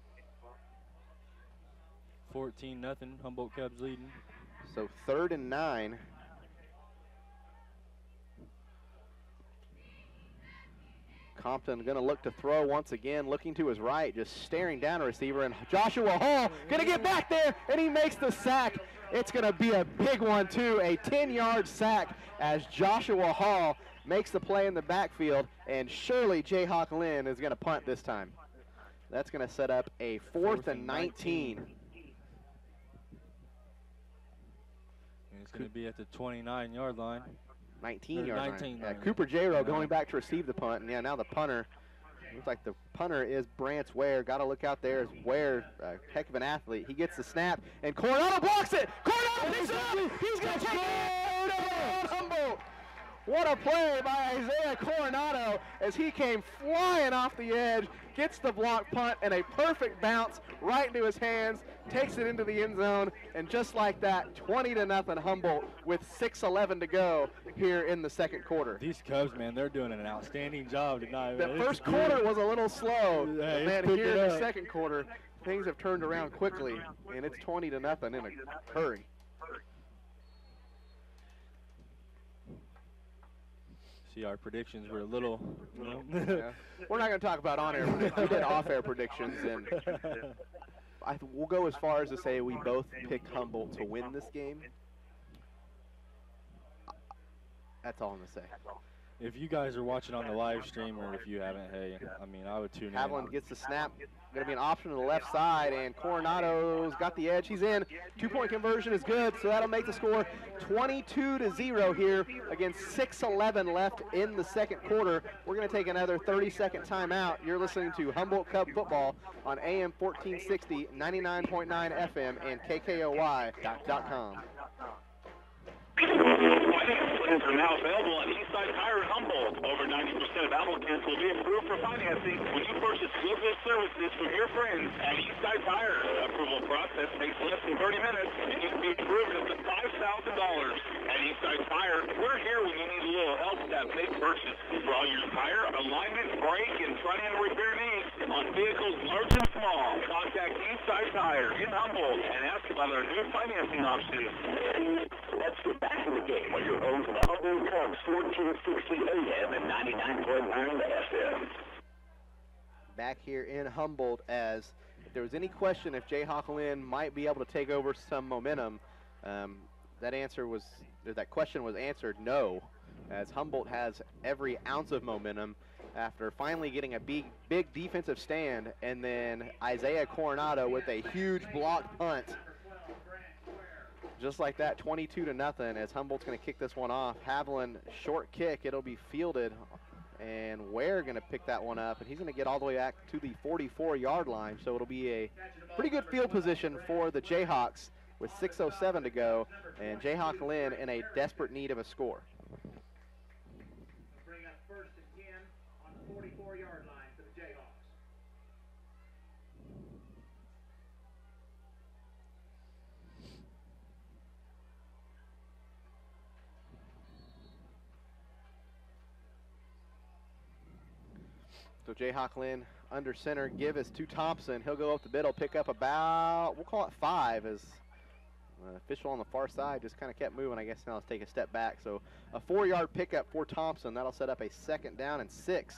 fourteen nothing, Humboldt Cubs leading. So third and nine. Compton going to look to throw once again, looking to his right, just staring down a receiver, and Joshua Hall going to get back there, and he makes the sack. It's going to be a big one, too, a ten yard sack as Joshua Hall makes the play in the backfield, and surely Jayhawk Lynn is going to punt this time. That's going to set up a fourth and nineteen. And it's going to be at the twenty-nine yard line. nineteen Or yard line. nineteen, Yeah, right. Cooper J-Row going back to receive the punt, and yeah, now the punter. Looks like the punter is Brance Ware. Got to look out there as Ware, a heck of an athlete. He gets the snap, and Coronado blocks it. Coronado picks it up. He's going to take it. Humboldt. What a play by Isaiah Coronado as he came flying off the edge, gets the block punt, and a perfect bounce right into his hands, takes it into the end zone, and just like that, twenty to nothing Humboldt with six eleven to go here in the second quarter. These Cubs, man, they're doing an outstanding job tonight. The man. first It's good. quarter was a little slow, Yeah, but it's man, picked here it in the up. second quarter, things have turned around quickly, and it's twenty to nothing in a hurry. See, our predictions were a little, you know. Yeah. We're not going to talk about on-air predictions. We did off-air predictions, and I th- we'll go as far as to say we both picked Humboldt to win this game. That's all I'm going to say. If you guys are watching on the live stream, or if you haven't, hey, I mean, I would tune Haviland in. gets the snap. Going to be an option to the left side, and Coronado's got the edge. He's in. Two-point conversion is good, so that'll make the score twenty-two to zero here against six eleven left in the second quarter. We're going to take another thirty second timeout. You're listening to Humboldt Cub football on A M fourteen sixty, ninety-nine point nine F M, and K K O Y dot com. Plans are now available at Eastside Tire in Humboldt. Over ninety percent of applicants will be approved for financing when you purchase vehicle services from your friends at Eastside Tire. The approval process takes less than thirty minutes, and you can be approved up to five thousand dollars. At Eastside Tire, we're here when you need a little help with that big purchase. For all your tire, alignment, brake, and front-end repair needs on vehicles large and small, contact Eastside Tire in Humboldt and ask about our new financing options. Let's get back in the game on your home for the Humboldt Cubs, fourteen sixty A M and ninety-nine point nine F M. Back here in Humboldt, as if there was any question if Jayhawk Lynn might be able to take over some momentum, um, that answer was, or that question was answered no, as Humboldt has every ounce of momentum after finally getting a big, big defensive stand, and then Isaiah Coronado with a huge block punt. Just like that, twenty-two to nothing, as Humboldt's going to kick this one off. Haviland, short kick, it'll be fielded, and Ware going to pick that one up, and he's going to get all the way back to the forty-four yard line, so it'll be a pretty good field position for the Jayhawks with six oh seven to go, and Jayhawk Lynn in a desperate need of a score. Bring up first and ten on the forty-four yard line for the Jayhawks. So Jayhawk Lynn under center. Give is to Thompson. He'll go up the middle, pick up about, we'll call it five, as uh, official on the far side just kind of kept moving. I guess now let's take a step back. So a four-yard pickup for Thompson. That'll set up a second down and six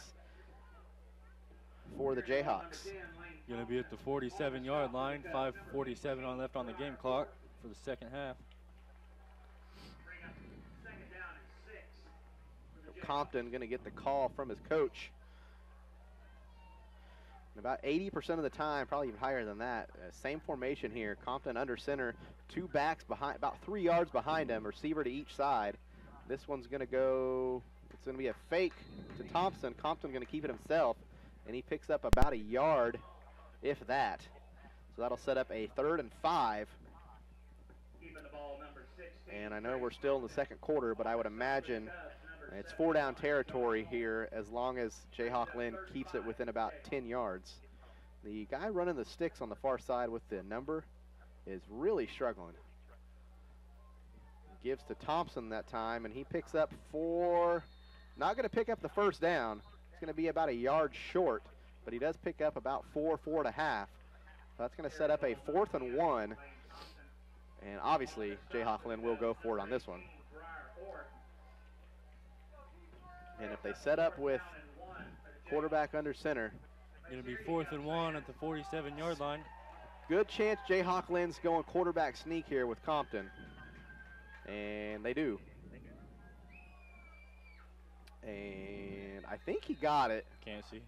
for the Jayhawks. Going to be at the forty-seven-yard line. five forty-seven on left on the game clock for the second half. Compton going to get the call from his coach. And about eighty percent of the time, probably even higher than that. Uh, same formation here. Compton under center, two backs behind, about three yards behind him, receiver to each side. This one's going to go, it's going to be a fake to Thompson. Compton going to keep it himself, and he picks up about a yard, if that. So that'll set up a third and five. And I know we're still in the second quarter, but I would imagine it's four down territory here as long as Jayhawk Lynn keeps it within about ten yards. The guy running the sticks on the far side with the number is really struggling. Gives to Thompson that time, and he picks up four. Not going to pick up the first down. It's going to be about a yard short, but he does pick up about four, four and a half. So that's going to set up a fourth and one. And obviously, Jayhawk Lynn will go for it on this one. And if they set up with quarterback under center, Going to be fourth and one at the forty-seven-yard line. good chance Jayhawk Lynn's going quarterback sneak here with Compton. And they do. And I think he got it. Can't see.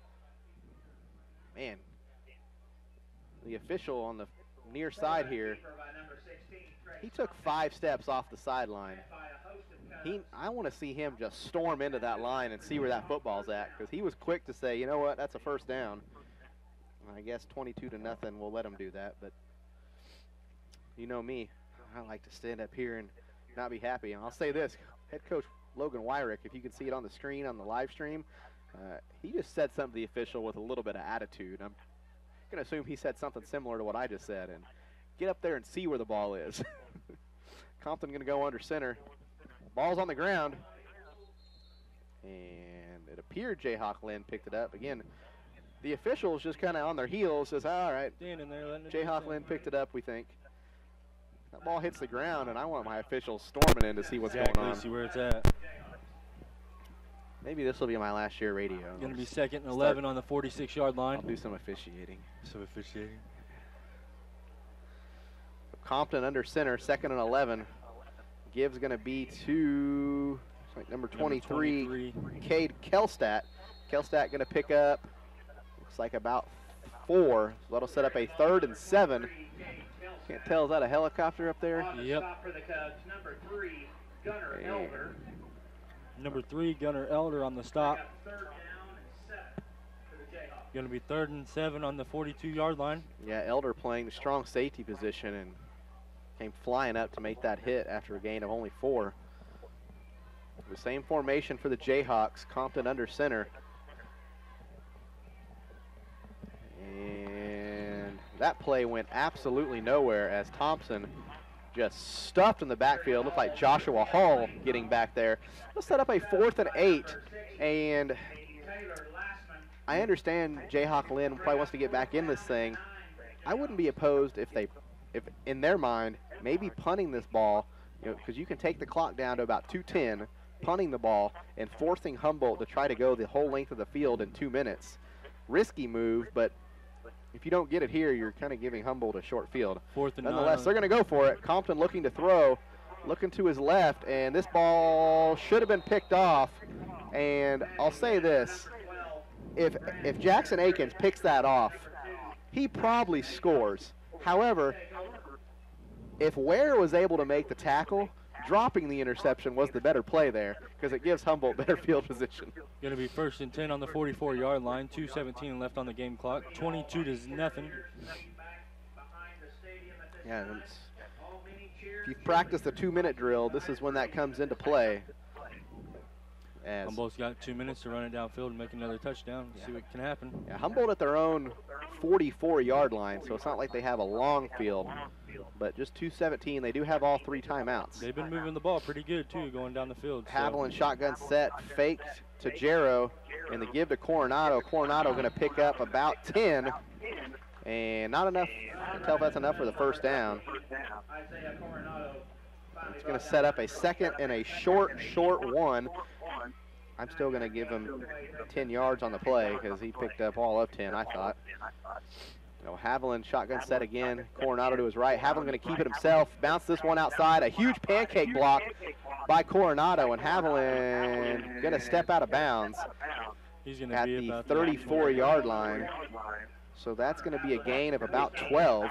Man, the official on the near side here, he took five steps off the sideline. He, I want to see him just storm into that line and see where that football's at, because he was quick to say, you know what, that's a first down. I guess twenty-two to nothing, we'll let him do that. But you know me, I like to stand up here and not be happy. And I'll say this, head coach Logan Wyrick, if you can see it on the screen on the live stream, uh, he just said something to the official with a little bit of attitude. I'm going to assume he said something similar to what I just said. And get up there and see where the ball is. Compton going to go under center. Ball's on the ground. And it appeared Jayhawk Lynn picked it up. Again, the officials just kind of on their heels, says, all right, Standing there letting it do Jayhawk its Lynn thing. picked it up, we think. That ball hits the ground, and I want my officials storming in to see what's Exactly, going on. see where it's at. Maybe this will be my last year radio. Going to be I'll second and start- eleven on the forty-six-yard line. I'll do some officiating. Some officiating. Compton under center, second and eleven. Give's going to be to like number twenty-three, Number twenty-three. Cade Kelstadt. Kelstadt going to pick up, looks like about four. So that'll set up a third and seven. Can't tell, is that a helicopter up there? Yep. For the Cubs, number three, Gunnar Yeah. Elder. Number three, Gunnar Elder on the stop. Got third down and seven for the Jayhawks. Going to be third and seven on the forty-two-yard line. Yeah, Elder playing the strong safety position and came flying up to make that hit after a gain of only four. The same formation for the Jayhawks, Compton under center. And that play went absolutely nowhere as Thompson just stuffed in the backfield. Looked like Joshua Hall getting back there. Let's set up a fourth and eight. And I understand Jayhawk Lynn probably wants to get back in this thing. I wouldn't be opposed if they, if in their mind, maybe punting this ball, you know, because you can take the clock down to about two ten, punting the ball and forcing Humboldt to try to go the whole length of the field in two minutes. Risky move, but if you don't get it here, you're kind of giving Humboldt a short field. Fourth and Nonetheless, nine. they're going to go for it. Compton looking to throw, looking to his left, and this ball should have been picked off. And I'll say this, if if Jackson Akins picks that off, he probably scores. However, if Ware was able to make the tackle, dropping the interception was the better play there because it gives Humboldt better field position. Going to be first and ten on the forty-four-yard line. two seventeen left on the game clock. twenty-two to nothing. Yeah, and it's- if you've practiced the two-minute drill, this is when that comes into play. As Humboldt's got two minutes to run it downfield and make another touchdown. See what can happen. yeah, Humboldt at their own forty-four-yard line, so it's not like they have a long field, but just two seventeen. They do have all three timeouts. They've been moving the ball pretty good, too, going down the field. so- Haviland shotgun set, faked to Jarrow, and the give to Coronado. Coronado going to pick up about ten, and not enough. I can tell if that's enough for the first down. It's going to set up a second and a short, short one. I'm still going to give him ten yards on the play because he picked up all of ten, I thought. You know, Haviland shotgun set again. Coronado to his right. Haviland going to keep it himself. Bounce this one outside. A huge pancake block by Coronado, and Haviland going to step out of bounds He's gonna at be the about thirty-four yard line. So that's going to be a gain of about twelve.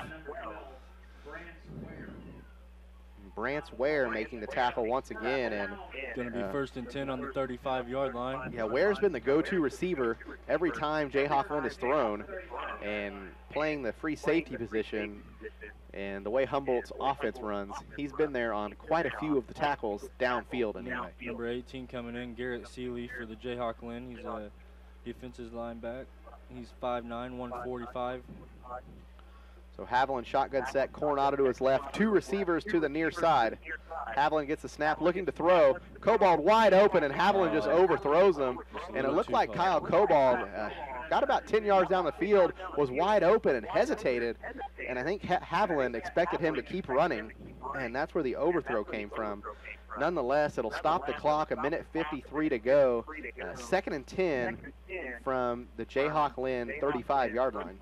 Brant's Ware making the tackle once again, and Going to be uh, first and ten on the thirty-five yard line. yeah, Ware's been the go-to receiver every time Jayhawk Lynn is thrown, and playing the free safety position. And the way Humboldt's offense runs, he's been there on quite a few of the tackles downfield anyway. Number eighteen coming in, Garrett Seeley for the Jayhawk Lynn. He's a defensive line back. He's five nine, one forty-five. So Haviland shotgun set, Coronado to his left, two receivers to the near side. Haviland gets the snap, looking to throw. Cobald wide open, and Haviland just overthrows him. And it looked like Kyle Cobald uh, got about ten yards down the field, was wide open and hesitated. And I think ha Haviland expected him to keep running, and that's where the overthrow came from. Nonetheless, it'll stop the clock, a minute fifty-three to go. Uh, second and ten from the Jayhawk Lynn thirty-five yard line.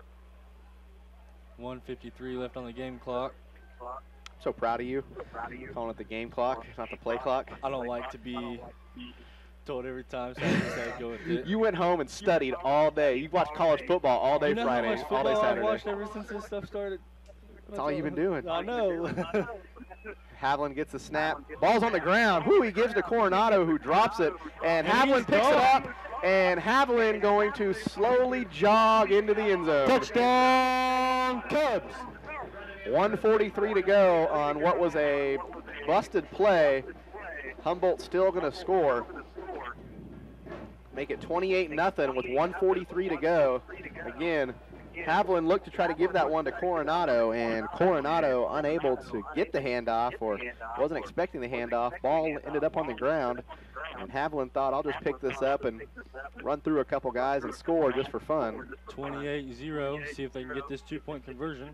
one fifty-three left on the game clock. So proud of you, calling it the game clock, not the play clock. I don't like to be told every time, so I just had to go with it. You went home and studied all day. You watched college football all day You know Friday, how much all day football I've Saturday. watched ever since this stuff started? That's all you've been doing. I know. Haviland gets the snap. Ball's on the ground. Whoo, he gives to Coronado, who drops it. And And Haviland he's picks gone. it up. And Haviland going to slowly jog into the end zone. Touchdown, Cubs. one forty-three to go on what was a busted play. Humboldt still going to score. Make it twenty-eight nothing with one forty-three to go. Again, Haviland looked to try to give that one to Coronado, and Coronado unable to get the handoff, or wasn't expecting the handoff. Ball ended up on the ground, and Haviland thought, I'll just pick this up and run through a couple guys and score just for fun. twenty-eight zero. See if they can get this two-point conversion.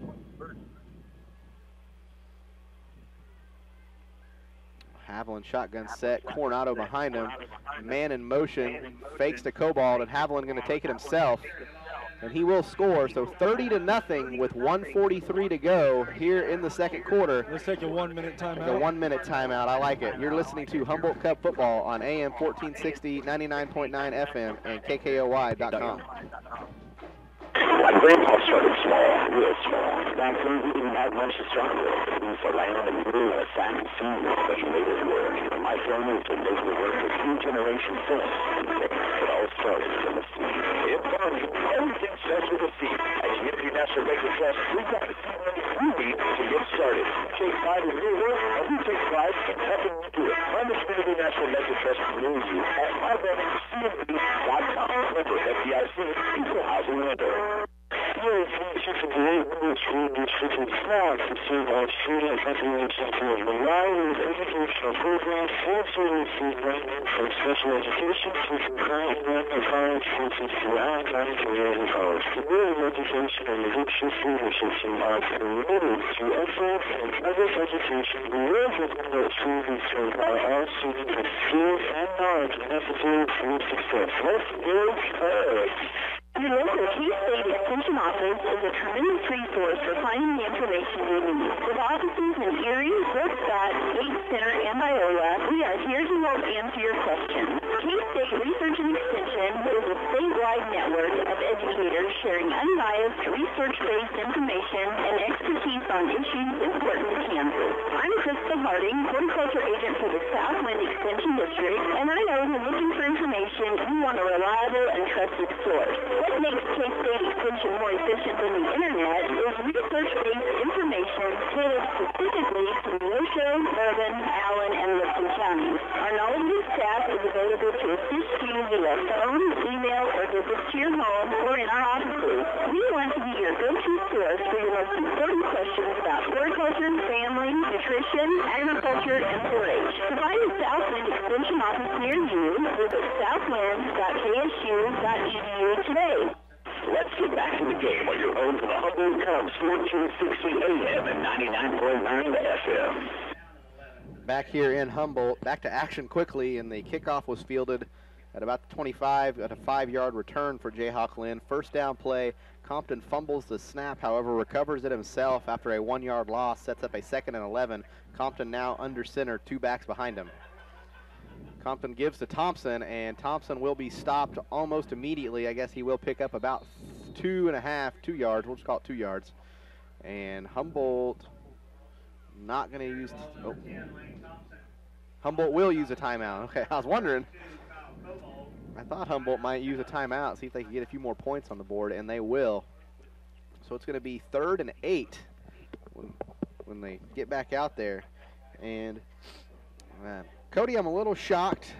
Haviland shotgun set, Coronado behind him, man in motion, fakes to Cobalt, and Haviland going to take it himself, and he will score. So thirty to nothing with one forty-three to go here in the second quarter. Let's take a one-minute Take a timeout. one-minute timeout. I like it. You're listening to Humboldt Cub football on A M fourteen sixty, ninety-nine point nine F M, and K K O Y dot com. My grandpa started small, real small. Back then, we didn't have much to start with. We for land and grew a salmon seed, but he made it work. And my family has been making it work for two generations since. It all started from a seed. In farming, everything starts with a seed. At Unity National Bank and Trust, we've got the seed money we need to get started. Take pride in your work, and we take pride in helping you do it. Find the Unity National Bank and Trust near you at my bank C M B dot com. Remember, F D I C, equal housing lender. Here is the chief of the eight English School District in Small to serve our student and population for a variety of educational programs, full services ranging from special education to concurrent and random college courses throughout county community college. Community education and the District leadership team are committed to excellence in public education. We work within the school district by all students with skills and knowledge necessary for success. Let's build courage. Your local K-State Extension Office is a tremendous resource for finding the information you need. With offices in Erie, Brookside, Gates Center, and Iowa, we are here to help answer your questions. K-State Research and Extension is a statewide network of educators sharing unbiased, research-based information and expertise on issues important to Kansas. I'm Krista Harding, horticulture agent for the Southwind Extension District, and I know when looking for information, you want a reliable and trusted source. What makes K-State Extension more efficient than the Internet is research-based information tailored specifically to Neosho, Bourbon, Allen, and Lipton counties. Our knowledgeable staff is available to assist you via phone, email, or visits to your home or in our offices. We want to be your go-to to us for your most important questions about horticulture, family, nutrition, agriculture, and four H. To find a Southwind Extension office near you, visit southwind dot k s u dot e d u today. Let's get back in the game on your own for the Humboldt Cubs, fourteen sixty A M and ninety-nine point nine F M. Back here in Humboldt, back to action quickly, and the kickoff was fielded at about the twenty-five, at a five-yard return for Jayhawk Lynn. First down play, Compton fumbles the snap, however, recovers it himself after a one-yard loss, sets up a second and eleven. Compton now under center, two backs behind him. Compton gives to Thompson, and Thompson will be stopped almost immediately. I guess he will pick up about two and a half, two yards. We'll just call it two yards. And Humboldt not going to use, oh. Humboldt will use a timeout. Okay, I was wondering. I thought Humboldt might use a timeout, see if they can get a few more points on the board, and they will. So it's going to be third and eight when, when they get back out there. And, man, Cody, I'm a little shocked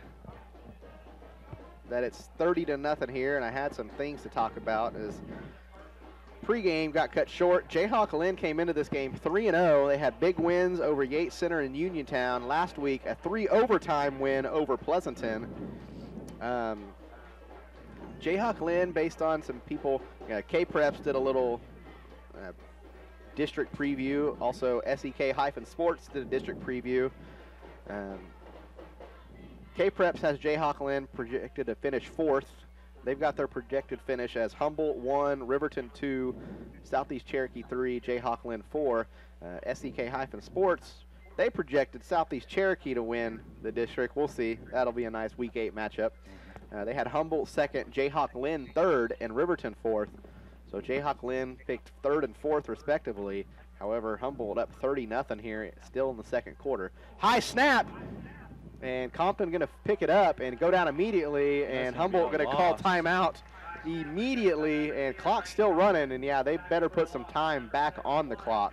that it's thirty to nothing here, and I had some things to talk about. As pregame got cut short. Jayhawk Lynn came into this game three and oh. They had big wins over Yates Center and Uniontown last week, a three overtime win over Pleasanton. Um, Jayhawk Lynn, based on some people, uh, K-Preps did a little uh, district preview. Also, S E K-Sports did a district preview. Um, K-Preps has Jayhawk Lynn projected to finish fourth. They've got their projected finish as Humboldt one, Riverton two, Southeast Cherokee three, Jayhawk Lynn four. Uh, S E K-Sports, they projected Southeast Cherokee to win the district. We'll see. That'll be a nice week eight matchup. Uh, they had Humboldt second, Jayhawk Lynn third, and Riverton fourth. So Jayhawk Lynn picked third and fourth respectively. However, Humboldt up thirty nothing here, still in the second quarter. High snap, and Compton going to pick it up and go down immediately, and Humboldt going to call timeout immediately, and clock's still running, and yeah, they better put some time back on the clock.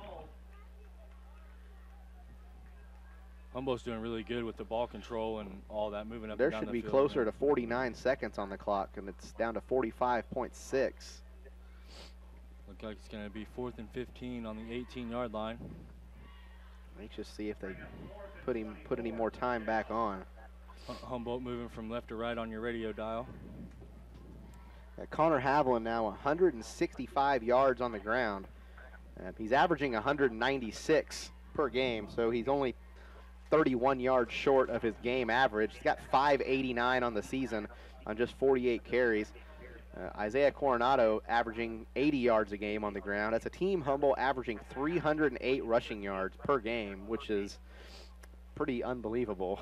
Humboldt's doing really good with the ball control and all that moving up There and down should the be field. closer to forty-nine seconds on the clock, and it's down to forty-five point six. Looks like it's going to be fourth and fifteen on the eighteen-yard line. Anxious to see if they put him put any more time back on. Humboldt moving from left to right on your radio dial. Uh, Connor Haviland now one hundred sixty-five yards on the ground. Uh, he's averaging one hundred ninety-six per game, so he's only thirty-one yards short of his game average. He's got five eighty-nine on the season on just forty-eight carries. Uh, Isaiah Coronado averaging eighty yards a game on the ground. That's a team Humboldt averaging three hundred eight rushing yards per game, which is pretty unbelievable.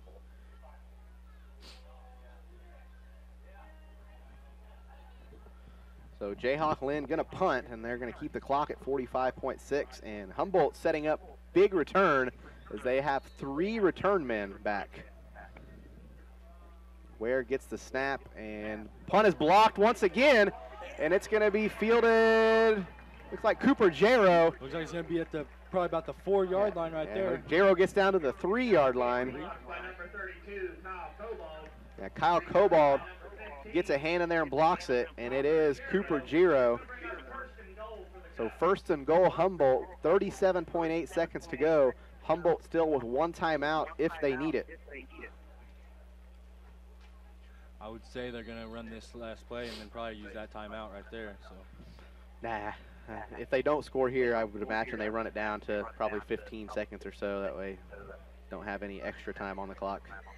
So Jayhawk Lynn going to punt, and they're going to keep the clock at forty-five point six, and Humboldt setting up big return as they have three return men back. Ware gets the snap, and punt is blocked once again, and it's going to be fielded, looks like Cooper Jarrow. Looks like he's going to be at the probably about the four-yard line right Yeah, there. Jarrow gets down to the three-yard line. Yeah, Kyle Cobald gets a hand in there and blocks it, and it is Cooper Jarrow. So first and goal, Humboldt, thirty-seven point eight seconds to go. Humboldt still with one timeout if they need it. I would say they're going to run this last play and then probably use that timeout right there. So, Nah, uh, if they don't score here, I would imagine they run it down to probably fifteen seconds or so. That way don't have any extra time on the clock.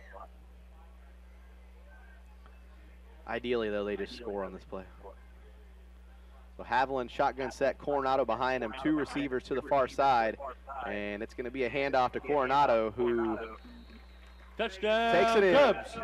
Ideally, though, they just score on this play. So Haviland shotgun set, Coronado behind him, two receivers to the far side, and it's going to be a handoff to Coronado, who touchdown, takes it in. Cubs.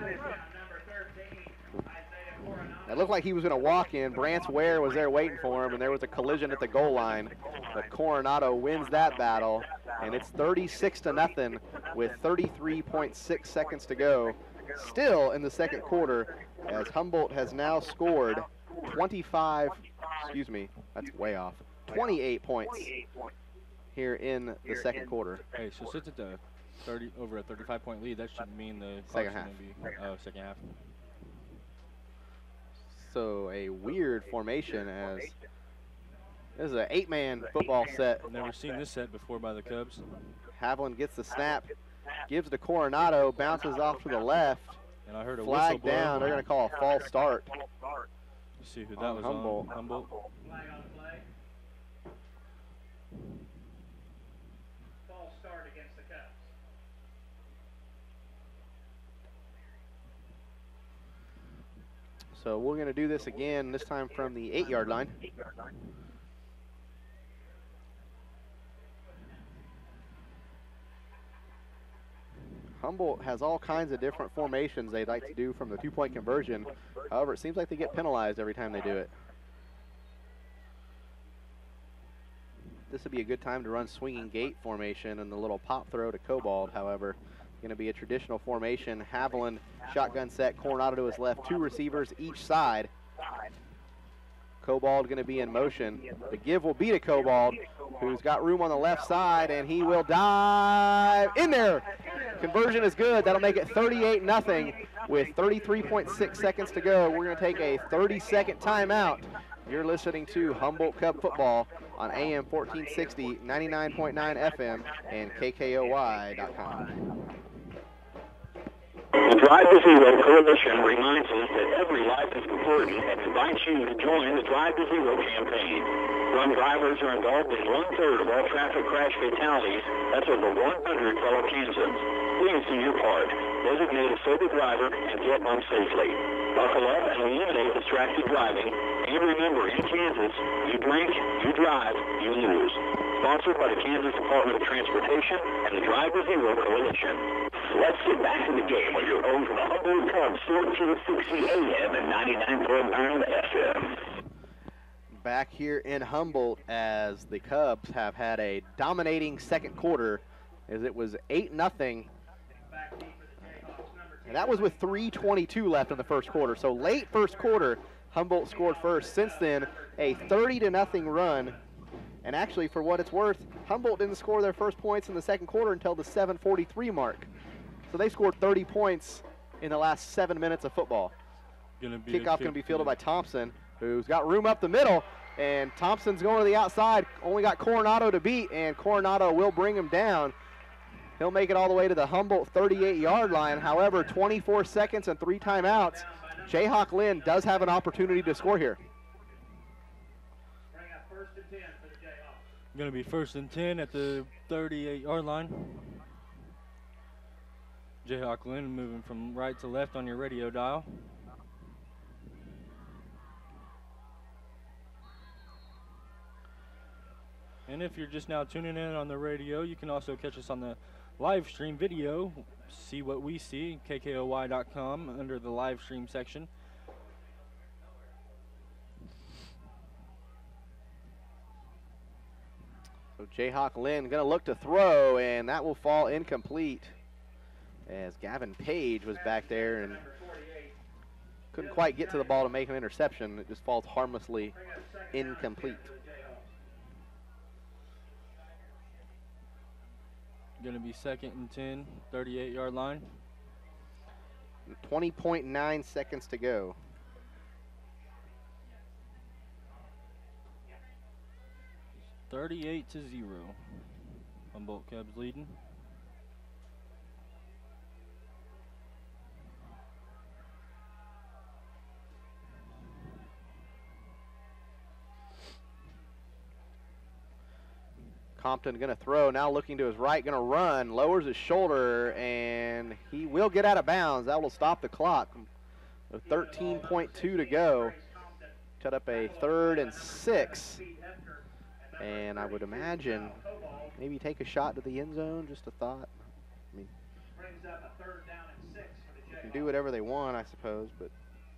It looked like he was going to walk in. Brance Ware was there waiting for him, and there was a collision at the goal line. But Coronado wins that battle, and it's thirty-six to nothing with thirty-three point six seconds to go. Still in the second quarter, as Humboldt has now scored twenty-five, excuse me, that's way off, twenty-eight points here in the second quarter. Hey, so sits at the thirty over a thirty-five point lead. That should mean the Second clock's half. gonna be, oh, second half. So a weird formation as This is an eight-man football set. I've never seen this set before by the Cubs. Haviland gets the snap, gives to Coronado, bounces off to the left. And I heard a Flag whistle blow. down. They're going to call a false start. Let's see who that on was Humboldt. on. Humboldt. Flag on play. False start against the Cubs. So we're going to do this again, this time from the eight-yard line. Humboldt has all kinds of different formations they'd like to do from the two-point conversion. However, it seems like they get penalized every time they do it. This would be a good time to run swinging gate formation and the little pop throw to Cobalt. However, going to be a traditional formation. Haviland, shotgun set, Coronado to his left, two receivers each side. Cobalt going to be in motion. The give will be to Cobalt, who's got room on the left side, and he will dive in there. Conversion is good. That'll make it thirty-eight nothing with thirty-three point six seconds to go. We're going to take a thirty-second timeout. You're listening to Humboldt Cub Football on A M fourteen sixty, ninety-nine point nine F M, and K K O Y dot com. The Drive to Zero Coalition reminds us that every life is important and invites you to join the Drive to Zero campaign. Drunk drivers are involved in one-third of all traffic crash fatalities. That's over one hundred fellow Kansans. Please do your part. Designate a sober driver and get home safely. Buckle up and eliminate distracted driving. And remember, in Kansas, you drink, you drive, you lose. Sponsored by the Kansas Department of Transportation and the Drive to Zero Coalition. Let's get back to the game on your home from the Humboldt Cubs, fourteen sixty A M and ninety-nine point nine F M. Back here in Humboldt as the Cubs have had a dominating second quarter as it was eight nothing. And that was with three twenty-two left in the first quarter. So late first quarter, Humboldt scored first. Since then, a thirty to nothing run. And actually, for what it's worth, Humboldt didn't score their first points in the second quarter until the seven forty-three mark. So they scored thirty points in the last seven minutes of football. Gonna be Kickoff going to be fielded by Thompson, who's got room up the middle. And Thompson's going to the outside. Only got Coronado to beat, and Coronado will bring him down. He'll make it all the way to the Humboldt thirty-eight yard line. However, twenty-four seconds and three timeouts. Jayhawk Lynn does have an opportunity to score here. Going to be first and ten at the thirty-eight yard line. Jayhawk Lynn moving from right to left on your radio dial. And if you're just now tuning in on the radio, you can also catch us on the live stream video. See what we see, K K O Y dot com, under the live stream section. So Jayhawk Lynn going to look to throw, and that will fall incomplete as Gavin Page was back there and couldn't quite get to the ball to make an interception. It just falls harmlessly incomplete. Going to be second and ten, thirty-eight yard line. twenty point nine seconds to go. thirty-eight to zero. Humboldt Cubs leading. Compton going to throw, now looking to his right, going to run, lowers his shoulder, and he will get out of bounds. That will stop the clock. With thirteen point two to go. Set up a third and six. And I would imagine maybe take a shot to the end zone, just a thought. I mean, you can do whatever they want, I suppose, but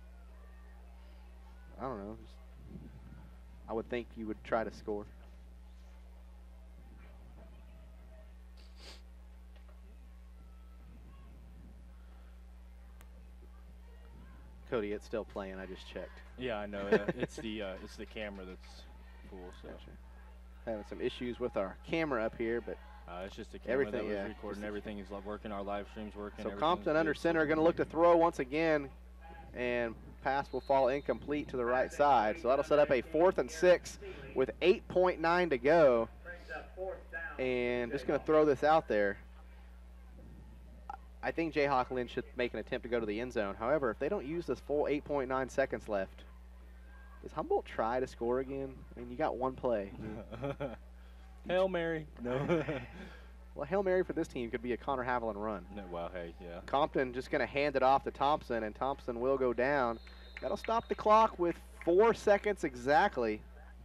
I don't know. Just, I would think you would try to score. Cody, it's still playing. I just checked. Yeah, I know. uh, it's the uh, it's the camera that's full. So Gotcha. Having some issues with our camera up here, but uh, it's just the camera everything, that was yeah, recording. just Everything is working. Our live stream's working. so everything's Compton good, under so- center, going to look to throw once again. and pass will fall incomplete to the right side. So that'll set up a fourth and six with eight point nine to go. And just going to throw this out there. I think Jayhawk Lynn should make an attempt to go to the end zone. However, if they don't use this full eight point nine seconds left, does Humboldt try to score again? I mean, you got one play. Hail Mary. No. Well, Hail Mary for this team could be a Connor Haviland run. No, well, hey, yeah. Compton just going to hand it off to Thompson, and Thompson will go down. That'll stop the clock with four seconds exactly.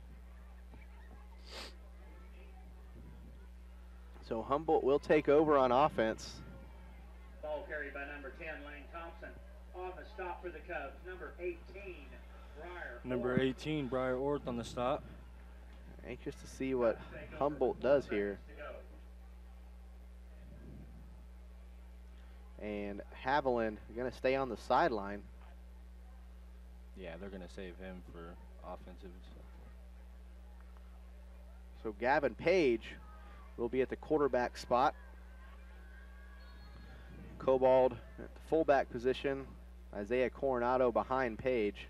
So Humboldt will take over on offense. Ball carried by number ten, Lane Thompson. On the stop for the Cubs, number eighteen, Briar. Number Orth. eighteen, Briar Orth on the stop. Anxious to see what Humboldt does here. And Haviland going to stay on the sideline. Yeah, they're going to save him for offensive. So Gavin Page will be at the quarterback spot. Cobald at the fullback position. Isaiah Coronado behind Page.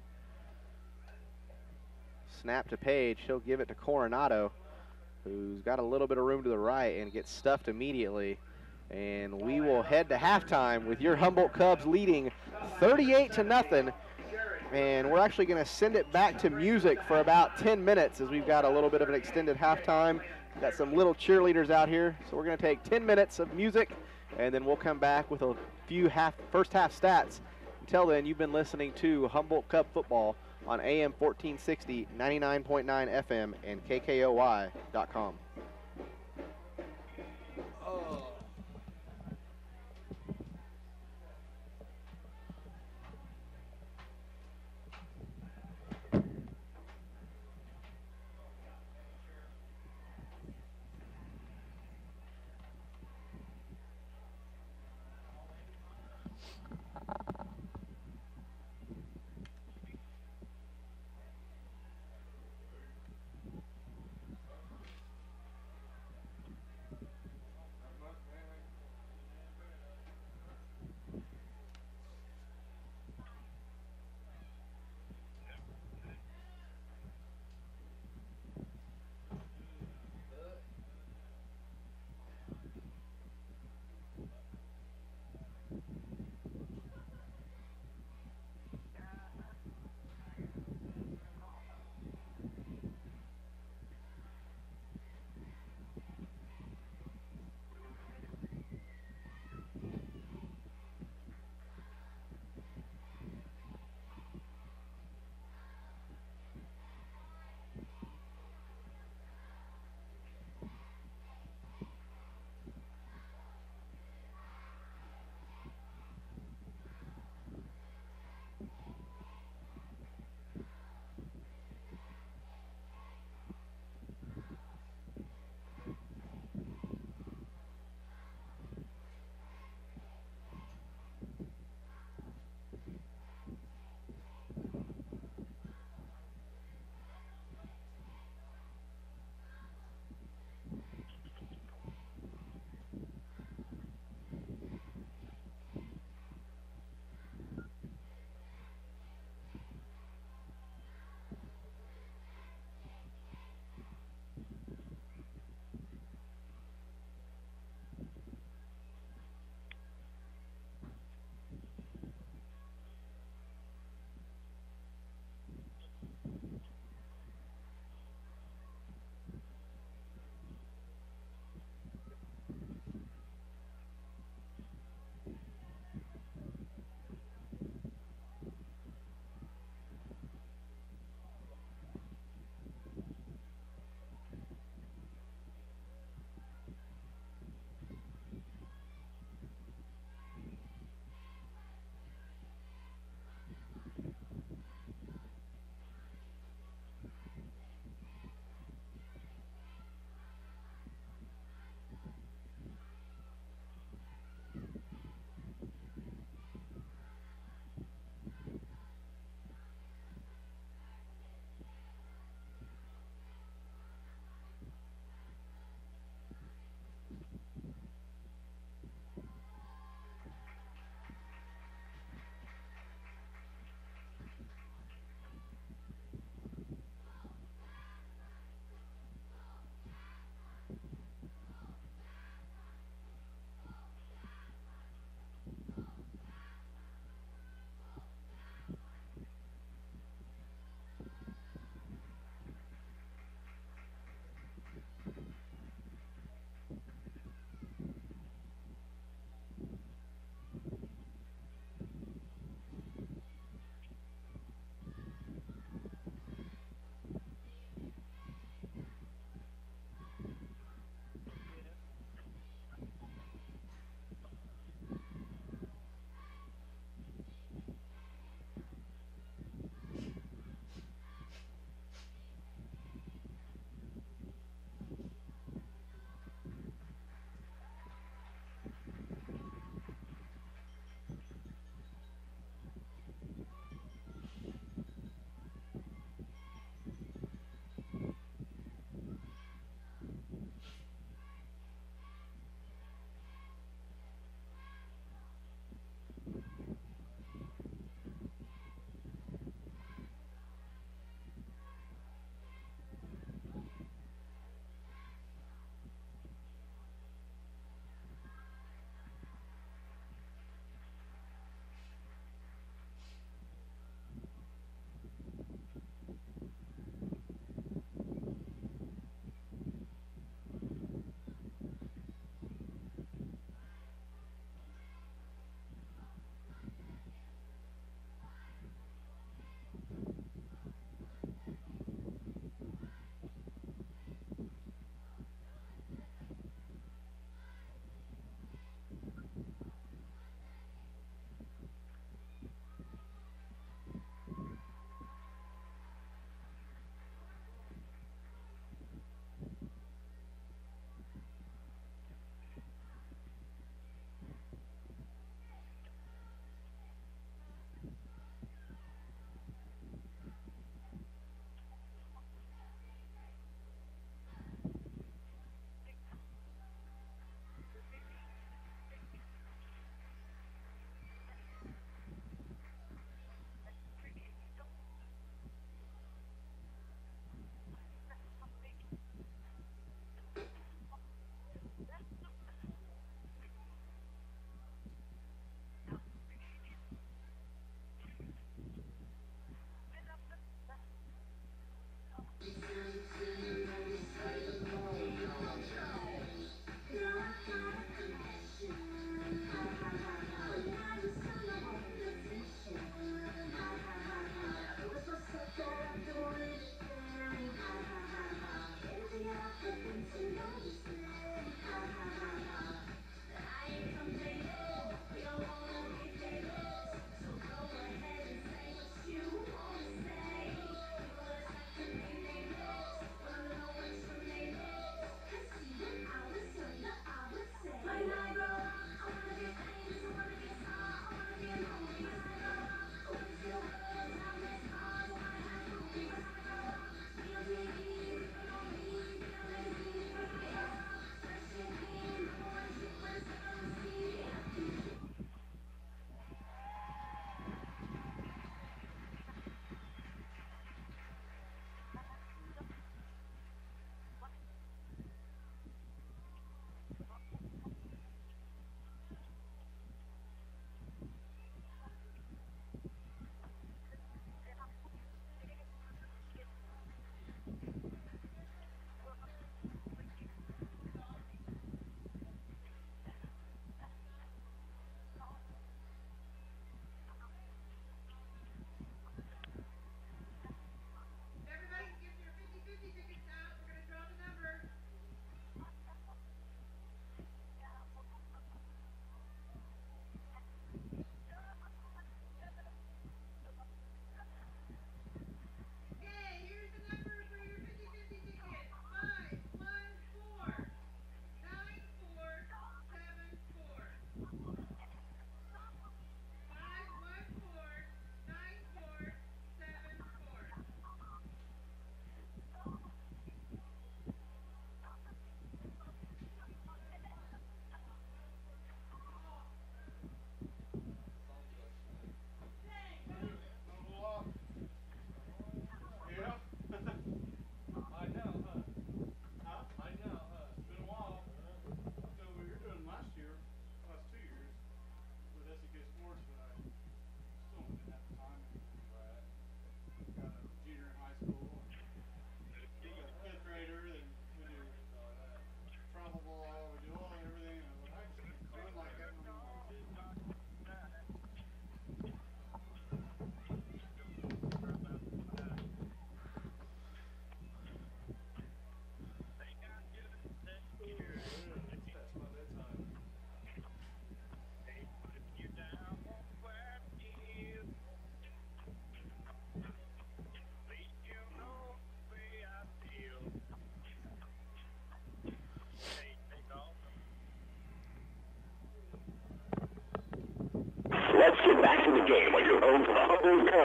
Snap to Page. He'll give it to Coronado, who's got a little bit of room to the right and gets stuffed immediately. And we will head to halftime with your Humboldt Cubs leading thirty-eight to nothing. And we're actually going to send it back to music for about ten minutes as we've got a little bit of an extended halftime. Got some little cheerleaders out here. So we're going to take ten minutes of music, and then we'll come back with a few half first half stats. Until then, you've been listening to Humboldt Cub Football on A M fourteen sixty, ninety-nine point nine F M, and K K O Y dot com. Oh.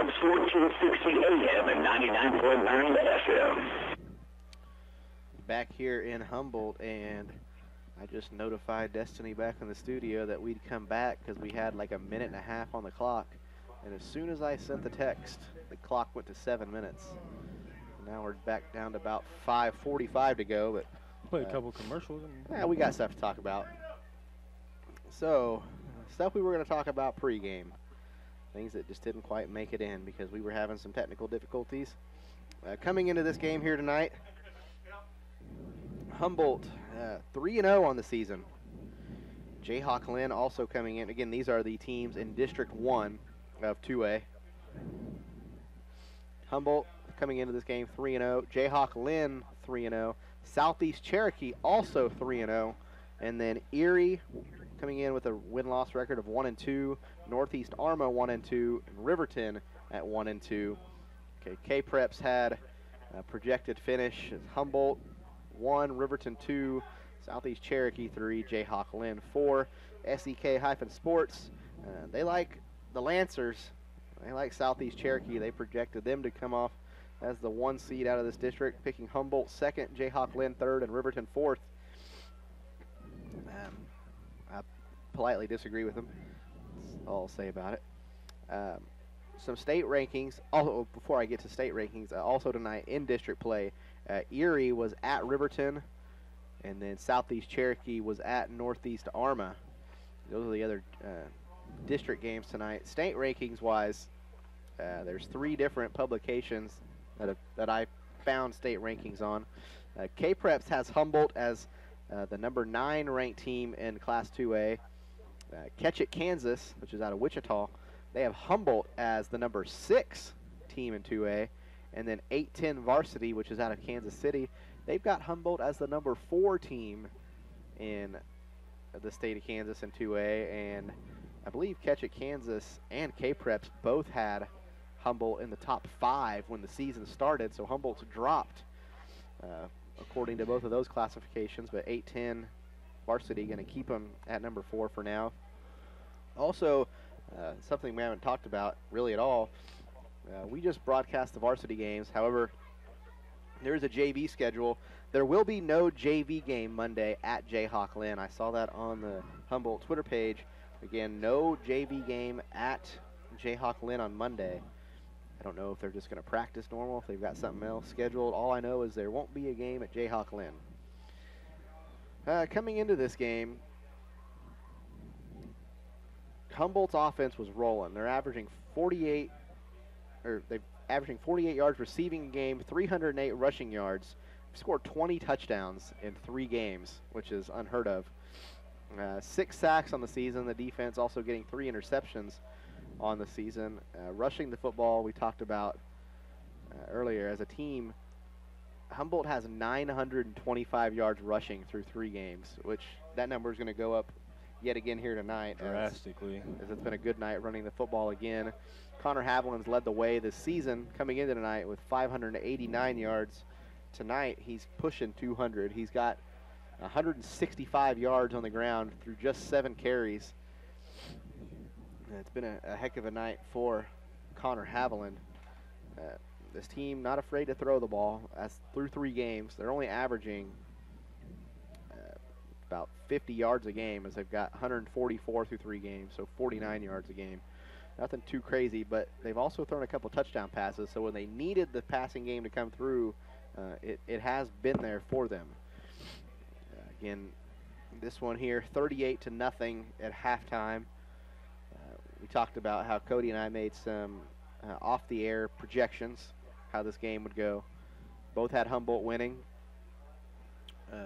Cubs, fourteen sixty A M and ninety-nine point nine F M. Back here in Humboldt, and I just notified Destiny back in the studio that we'd come back because we had like a minute and a half on the clock. And as soon as I sent the text, the clock went to seven minutes. Now we're back down to about five forty-five to go, but Play a uh, couple commercials. And yeah, we got stuff to talk about. So, stuff we were going to talk about pregame. Things that just didn't quite make it in because we were having some technical difficulties. Uh, coming into this game here tonight, Humboldt uh, three and oh on the season. Jayhawk Lynn also coming in. Again, these are the teams in District one of two A. Humboldt coming into this game three and oh. Jayhawk Lynn three and oh. Southeast Cherokee also three and oh. And then Erie coming in with a win-loss record of one and two. Northeast Arma one and two. And Riverton at one and two. Okay, K-Preps had a projected finish. Humboldt one, Riverton two, Southeast Cherokee three, Jayhawk Lynn four. S E K-Sports, uh, they like the Lancers. They like Southeast Cherokee. They projected them to come off as the one seed out of this district, picking Humboldt second, Jayhawk Lynn third, and Riverton fourth. Um, I politely disagree with them. That's all I'll say about it. Um, some state rankings. Also, before I get to state rankings, uh, also tonight in district play, uh, Erie was at Riverton, and then Southeast Cherokee was at Northeast Arma. Those are the other uh, district games tonight. State rankings wise, uh, there's three different publications that have, that I found state rankings on. Uh, K-Preps has Humboldt as uh, the number nine ranked team in Class two A. Uh, Ketchit, Kansas, which is out of Wichita, they have Humboldt as the number six team in two A. And then eight ten Varsity, which is out of Kansas City, they've got Humboldt as the number four team in the state of Kansas in two A. And I believe Ketchit, Kansas and K-Preps both had Humboldt in the top five when the season started. So Humboldt's dropped uh, according to both of those classifications. But eight ten Varsity going to keep them at number four for now. Also, uh, something we haven't talked about really at all. Uh, we just broadcast the varsity games. However, there is a J V schedule. There will be no J V game Monday at Jayhawk Lynn. I saw that on the Humboldt Twitter page. Again, no J V game at Jayhawk Lynn on Monday. I don't know if they're just going to practice normal, if they've got something else scheduled. All I know is there won't be a game at Jayhawk Lynn. Uh, coming into this game, Humboldt's offense was rolling. They're averaging forty-eight, or they're averaging forty-eight yards receiving a game, three hundred eight rushing yards. They've scored twenty touchdowns in three games, which is unheard of. Uh, six sacks on the season. The defense also getting three interceptions on the season. Uh, rushing the football, we talked about uh, earlier. As a team, Humboldt has nine hundred twenty-five yards rushing through three games, which that number is going to go up yet again here tonight. Drastically. As, as it's been a good night running the football again. Connor Haviland's led the way this season coming into tonight with five hundred eighty-nine yards. Tonight, he's pushing two hundred. He's got one hundred sixty-five yards on the ground through just seven carries. And it's been a, a heck of a night for Connor Haviland. Uh, this team not afraid to throw the ball. That's through three games. They're only averaging uh, about fifty yards a game, as they've got one hundred forty-four through three games, so forty-nine yards a game. Nothing too crazy, but they've also thrown a couple touchdown passes, so when they needed the passing game to come through, uh, it, it has been there for them. Uh, again, this one here, thirty-eight to nothing at halftime. Uh, we talked about how Cody and I made some uh, off-the-air projections, how this game would go. Both had Humboldt winning. Uh,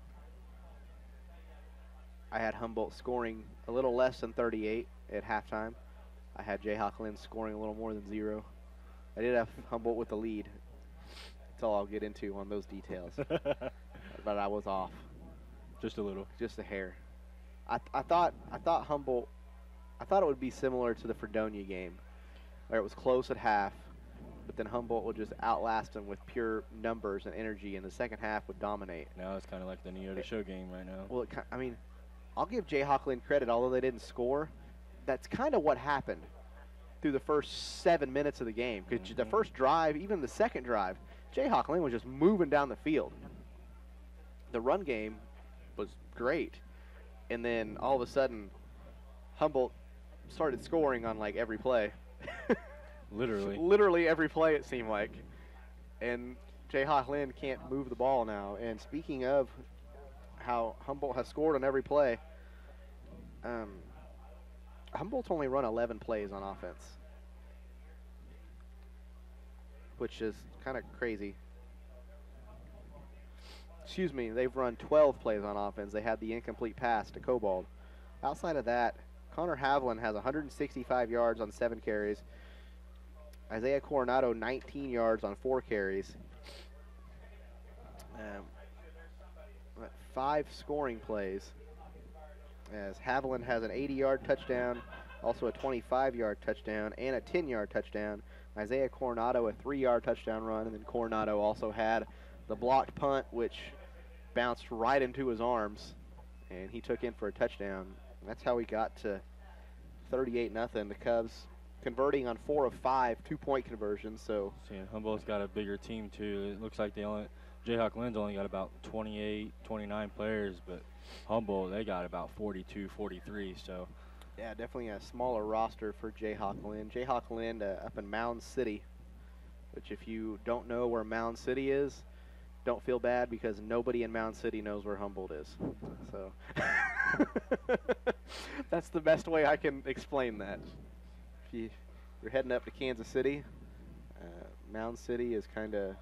I had Humboldt scoring a little less than thirty-eight at halftime. I had Jayhawk Lynn scoring a little more than zero. I did have Humboldt with the lead. That's all I'll get into on those details. But I was off. Just a little. Just a hair. I, th I thought I thought Humboldt, I thought it would be similar to the Fredonia game, where it was close at half, but then Humboldt would just outlast them with pure numbers and energy, and the second half would dominate. Now it's kind of like the Neota Show game right now. Well, it, I mean, I'll give Jayhawk Lynn credit, although they didn't score. That's kind of what happened. through the first seven minutes of the game. Because Mm-hmm. the first drive, even the second drive, Jayhawk Lynn was just moving down the field. The run game was great. And then all of a sudden, Humboldt started scoring on like every play. Literally. Literally every play, it seemed like. And Jayhawk Lynn can't move the ball now. And speaking of how Humboldt has scored on every play, um, Humboldt's only run eleven plays on offense, which is kind of crazy. Excuse me, they've run twelve plays on offense. They had the incomplete pass to Cobalt. Outside of that, Connor Havlin has one hundred sixty-five yards on seven carries. Isaiah Coronado, nineteen yards on four carries. Um, five scoring plays, as Haviland has an eighty-yard touchdown, also a twenty-five-yard touchdown, and a ten-yard touchdown. Isaiah Coronado, a three-yard touchdown run, and then Coronado also had the blocked punt, which bounced right into his arms, and he took in for a touchdown. That's how we got to thirty-eight nothing. The Cubs converting on four of five two-point conversions. So See, Humboldt's got a bigger team too. It looks like they only Jayhawk Lynn's only got about twenty-eight, twenty-nine players, but Humboldt, they got about forty-two, forty-three. So yeah, definitely a smaller roster for Jayhawk Lynn. Jayhawk Lynn uh, up in Mound City, which if you don't know where Mound City is, don't feel bad because nobody in Mound City knows where Humboldt is. So that's the best way I can explain that. If you, you're heading up to Kansas City, uh, Mound City is kind of,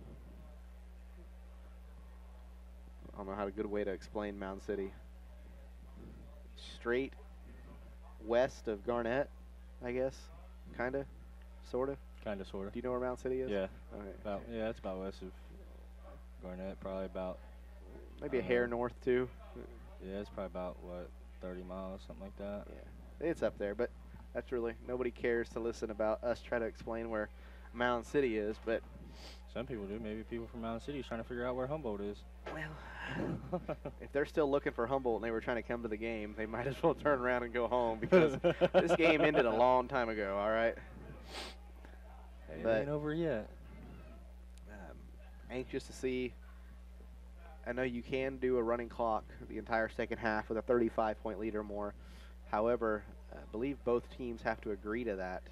I don't know how a good way to explain Mound City. Straight west of Garnett, I guess, kind of, sort of. kind of, sort of. Do you know where Mound City is? Yeah, Okay. about yeah, it's about west of Garnett, probably about Maybe a uh, hair north too. yeah, it's probably about what thirty miles, something like that. Yeah, it's up there, but that's really, nobody cares to listen about us try to explain where Mound City is, but Some people do. Maybe people from Mountain City is trying to figure out where Humboldt is. well, if they're still looking for Humboldt and they were trying to come to the game, they might as well turn around and go home because this game ended a long time ago, all right? Hey, But- it ain't over yet. Um, anxious to see. I know you can do a running clock the entire second half with a thirty-five point lead or more. However, I believe both teams have to agree to that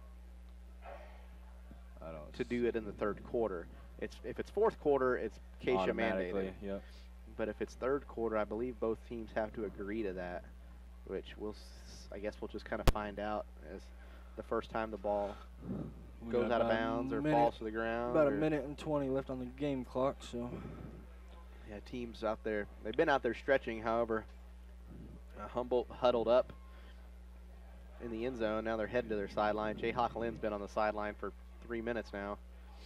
I don't to do it in the third quarter. It's if it's fourth quarter, it's Keisha automatically. mandated. Yep. But if it's third quarter, I believe both teams have to agree to that, which we'll, s- I guess we'll just kind of find out as the first time the ball We goes got out of about a bounds or minute- falls to the ground. About a or- minute and twenty left on the game clock, so Yeah, teams out there, they've been out there stretching. However, uh, Humboldt huddled up in the end zone. Now they're heading to their sideline. Jayhawk Lynn's been on the sideline for three minutes now.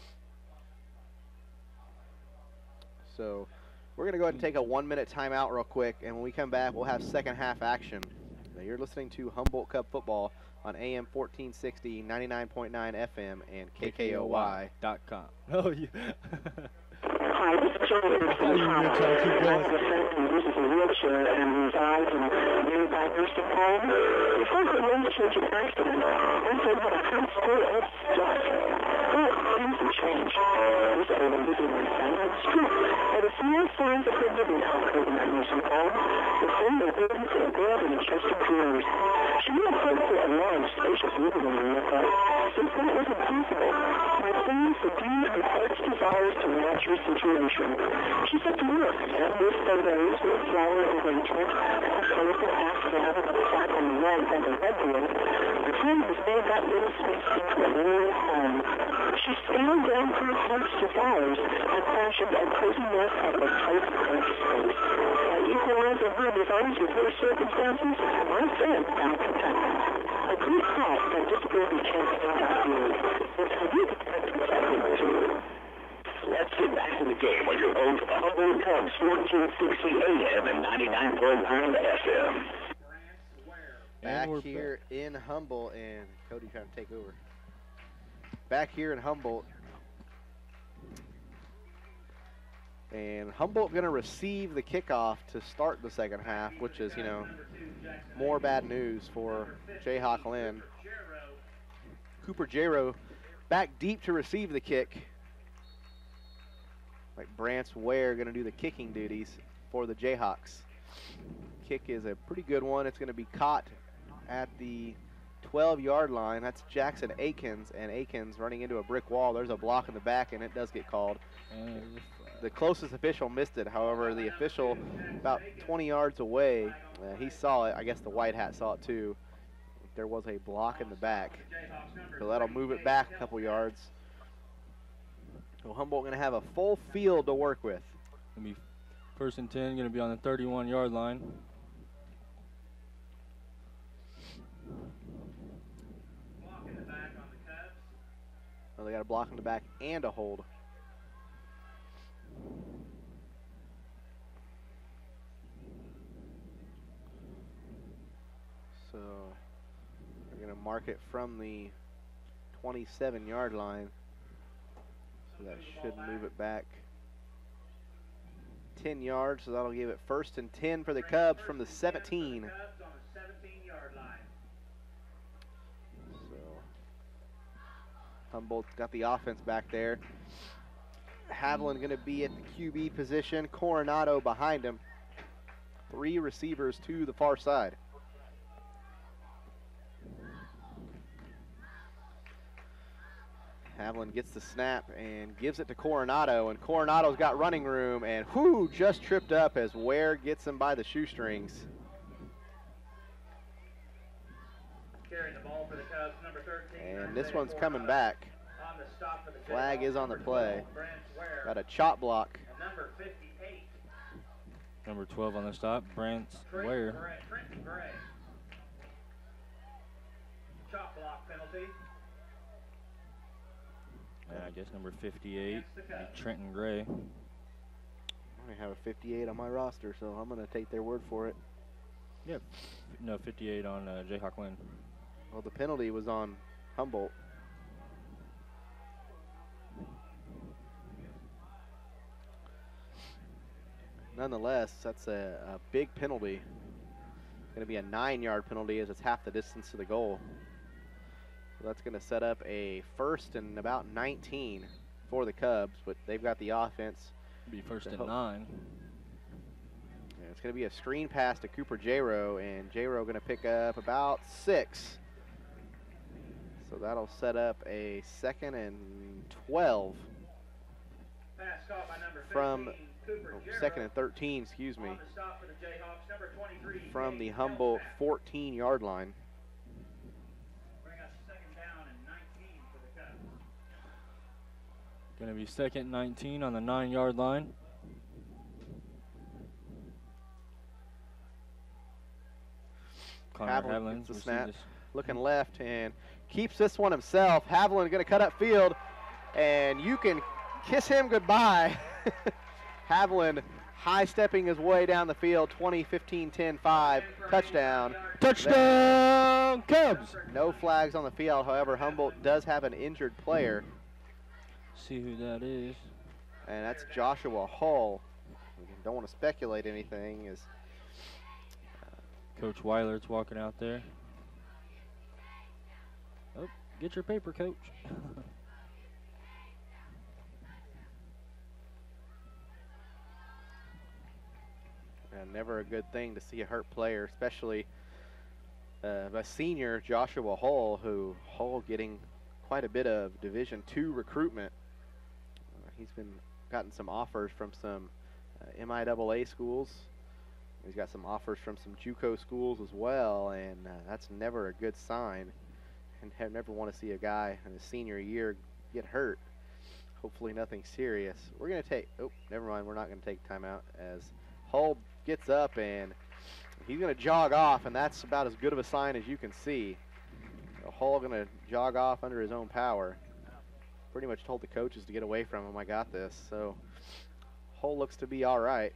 So we're going to go ahead and take a one-minute timeout real quick, and when we come back, we'll have second-half action. Now, you're listening to Humboldt Cup football on A M fourteen sixty, ninety-nine point nine F M, and K K O Y. dot com. Oh, yeah. Hi, this is Joe Oh, you Anderson. good, John. Keep going. Who uses a wheelchair and resides in a nearby nursing home. Before her relationship to accident, went through what a handful of stuff. But things have changed. This woman living in San Street had a few signs of her living outcome in that nursing home. The home that buildings and abandoned in Chester Grove. She would have hoped for a large, spacious living area, but since that wasn't possible, my plans for being her heart's desires to match her situation. She set to work, and with photos with flower arrangement, a colorful half down with a plaque on the right and a red one, the friend has made that little space into a real home. She scaled down her heart's desires and fashioned a cozy nest out of a tight French space. By equalizing her desires with her circumstances, my friend found contentment. A good thought that disability can't stand out here. It's a good contentment too. Let's get back to the game on your home for the Humboldt Cubs, fourteen sixty A M and ninety-nine point nine F M. Back we're here in Humboldt, and Cody trying to take over. Back here in Humboldt, and Humboldt going to receive the kickoff to start the second half, which is, you know, more bad news for Jayhawk Lynn. Cooper Jaro back deep to receive the kick. Like Brant's Ware going to do the kicking duties for the Jayhawks. Kick is a pretty good one. It's going to be caught at the twelve-yard line. That's Jackson Akins, and Akins running into a brick wall. There's a block in the back, and it does get called. And The closest official missed it. However, the official about twenty yards away, uh, he saw it. I guess the white hat saw it too. There was a block in the back. So that'll move it back a couple yards. So Humboldt going to have a full field to work with. gonna be first and ten, going to be on the thirty-one-yard line. Block in the back on the Cubs. Oh, they got a block in the back and a hold. So they're going to mark it from the twenty-seven-yard line. So that should move it back ten yards. So that'll give it first and ten for the Cubs from the seventeen. Cubs on the seventeen-yard line. So Humboldt's got the offense back there. Haviland going to be at the Q B position. Coronado behind him. Three receivers to the far side. Haviland gets the snap and gives it to Coronado, and Coronado's got running room, and whoo, just tripped up as Ware gets him by the shoestrings. Carrying the ball for the Cubs, number thirteen. And this one's coming back. On the stop for the Flag Jayhawks, is on the number play. twelve, Brent Ware, Got a chop block. and number fifty-eight, Number twelve on the stop, Brant Trenton Ware. Gray. Trenton Gray. Chop block penalty. And I guess number fifty-eight, Against the Cubs. Trenton Gray. I have a fifty-eight on my roster, so I'm going to take their word for it. Yep. No, fifty-eight on uh, Jayhawk Lynn. Well, the penalty was on Humboldt. Nonetheless, that's a, a big penalty. Going to be a nine-yard penalty as it's half the distance to the goal. So that's going to set up a first and about nineteen for the Cubs, but they've got the offense. Be first To and help. nine. Yeah, it's going to be a screen pass to Cooper Jaro, and Jaro going to pick up about six. So that'll set up a second and twelve. Pass caught by number From- fifteen, Cooper Oh, Jarrett. second and thirteen, excuse me, On the stop for the Jayhawks, number twenty-three, from the Dave Humboldt Belknap. fourteen-yard line. Bring us second down and nineteen for the Cubs. Going to be second and nineteen on the nine-yard line. Connor Haviland Haviland gets the received snap. this. Looking left and keeps this one himself. Haviland going to cut up field, and you can kiss him goodbye. Haviland high-stepping his way down the field, twenty, fifteen, ten, five, touchdown. Touchdown, Cubs! No flags on the field. However, Humboldt does have an injured player, See who that is. and that's Joshua Hull. We don't want to speculate anything. Is Coach Weiler's walking out there. Oh, get your paper, Coach. And never a good thing to see a hurt player, especially uh, a senior, Joshua Hull, who Hull getting quite a bit of Division two recruitment. Uh, he's been gotten some offers from some uh, M I A A schools. He's got some offers from some JUCO schools as well, and uh, that's never a good sign. And have never want to see a guy in his senior year get hurt. Hopefully nothing serious. We're going to take, oh, never mind, we're not going to take timeout as Hull gets up and he's going to jog off, and that's about as good of a sign as you can see. So Hull going to jog off under his own power. Pretty much told the coaches to get away from him. I got this. So Hull looks to be all right.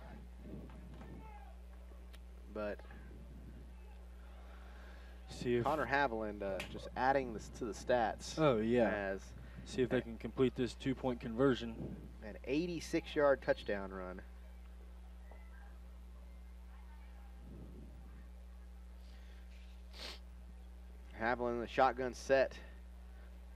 But See if Connor Haviland uh, just adding this to the stats Oh yeah. as See if they can complete this two-point conversion. an eighty-six-yard touchdown run. Haviland, the shotgun set,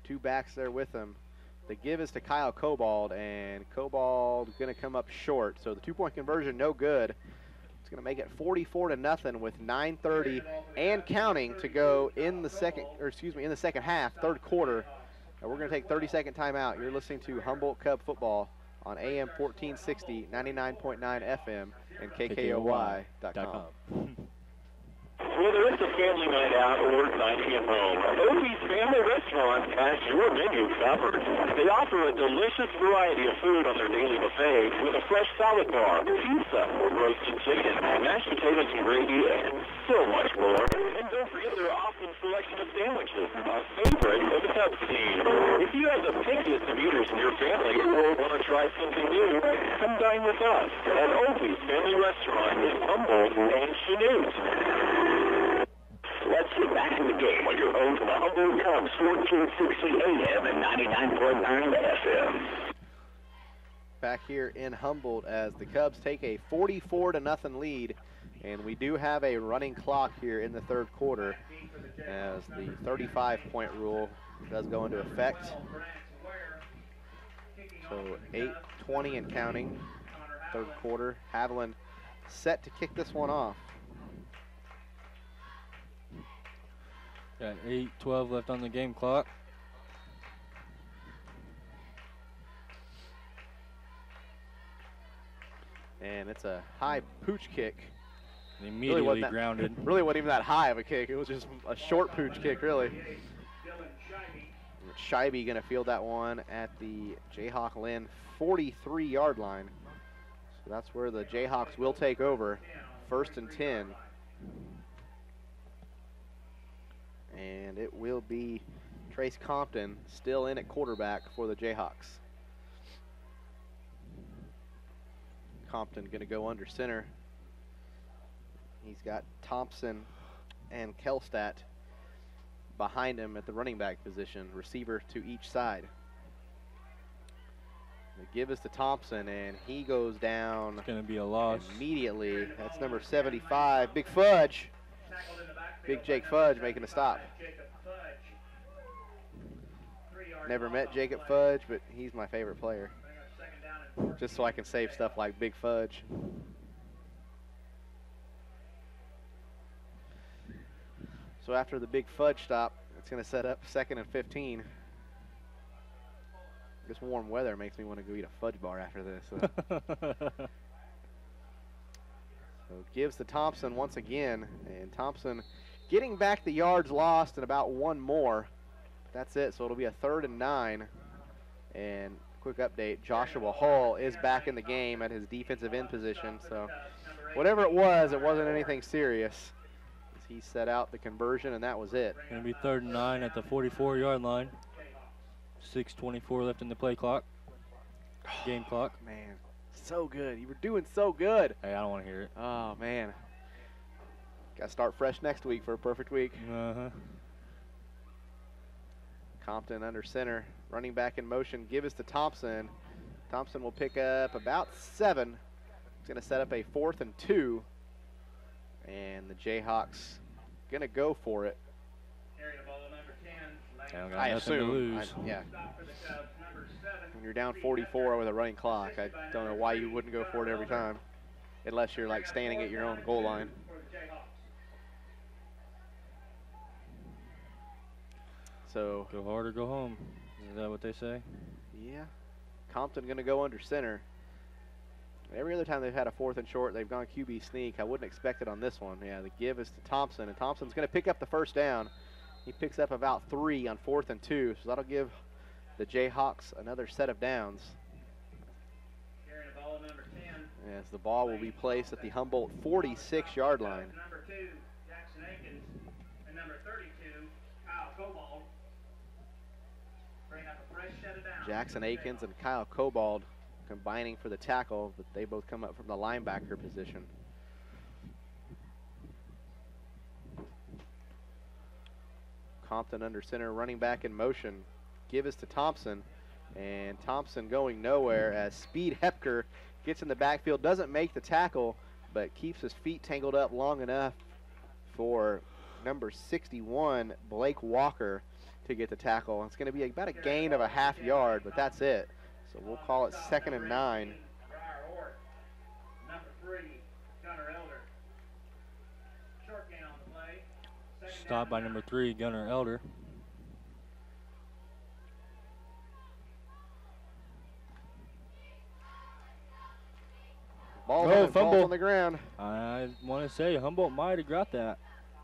two backs there with him. The give is to Kyle Cobald, and Cobald going to come up short. So the two-point conversion, no good. It's going to make it forty-four to nothing with nine thirty and counting to go in the second, or excuse me, in the second half, third quarter. And we're going to take thirty-second timeout. You're listening to Humboldt Cub football on A M fourteen sixty, ninety-nine point nine F M, and K K O Y dot com. Whether it's a family night out or night at home, Opie's Family Restaurant has your menu covered. They offer a delicious variety of food on their daily buffet with a fresh salad bar, pizza, roasted chicken, mashed potatoes and gravy, and so much more. And don't forget their awesome selection of sandwiches, a favorite of the Cub scene. If you have the pickiest of eaters in your family or want to try something new, come dine with us at Opie's Family Restaurant in Humboldt and Chanute. Let's get back in the game on your own to the Humboldt Cubs, fourteen sixty A M and ninety-nine point nine F M. Back here in Humboldt as the Cubs take a forty-four to nothing lead, and we do have a running clock here in the third quarter as the thirty-five point rule does go into effect. So eight twenty and counting, third quarter. Haviland set to kick this one off. Got eight twelve left on the game clock. And it's a high pooch kick. Immediately really that, grounded. Really wasn't even that high of a kick. It was just a short pooch kick, really. Scheibe going to field that one at the Jayhawk Lynn forty-three yard line. So that's where the Jayhawks will take over. First and ten. And it will be Trace Compton still in at quarterback for the Jayhawks. Compton going to go under center. He's got Thompson and Kelstadt behind him at the running back position, receiver to each side. The give is to Thompson, and he goes down. It's going to be a loss immediately. That's number seventy-five, Big Fudge. Big Jake Fudge making a stop. Never met Jacob Fudge, but he's my favorite player. Just so I can save stuff like Big Fudge. So after the Big Fudge stop, it's going to set up second and fifteen. This warm weather makes me want to go eat a fudge bar after this. So. So gives to Thompson once again, and Thompson getting back the yards lost and about one more. That's it, so it'll be a third and nine. And quick update, Joshua Hall is back in the game at his defensive end position. So whatever it was, it wasn't anything serious. He set out the conversion, and that was it. Going to be third and nine at the forty-four yard line. six twenty-four left in the play clock. Game clock. Man, so good. You were doing so good. Hey, I don't want to hear it. Oh, man. Got to start fresh next week for a perfect week. Uh-huh. Compton under center. Running back in motion. Give us to Thompson. Thompson will pick up about seven. It's going to set up a fourth and two. And the Jayhawks going to go for it. I assume. I, yeah. When you're down forty-four with a running clock, I don't know why you wouldn't go for it every time, unless you're like standing at your own goal line. So go hard or go home. Is that what they say? Yeah. Compton going to go under center. Every other time they've had a fourth and short, they've gone Q B sneak. I wouldn't expect it on this one. Yeah, the give is to Thompson, and Thompson's going to pick up the first down. He picks up about three on fourth and two, so that'll give the Jayhawks another set of downs. As the ball will be placed at the Humboldt forty-six yard line. Number two, Jackson Akins, and number thirty-two, Kyle Cobald. Bring up a fresh set of downs. Jackson Akins and Kyle Cobald combining for the tackle, but they both come up from the linebacker position. Compton under center, running back in motion. Give us to Thompson, and Thompson going nowhere as Speed Hepker gets in the backfield, doesn't make the tackle, but keeps his feet tangled up long enough for number sixty-one, Blake Walker, to get the tackle. It's going to be about a gain of a half yard, but that's it. So we'll call it second and nine. Number three, Gunnar Elder. Short gain on the play. Second Stopped by number three, Gunnar Elder. Ball Oh, on, fumble. ball's on the ground. I want to say Humboldt might have got that.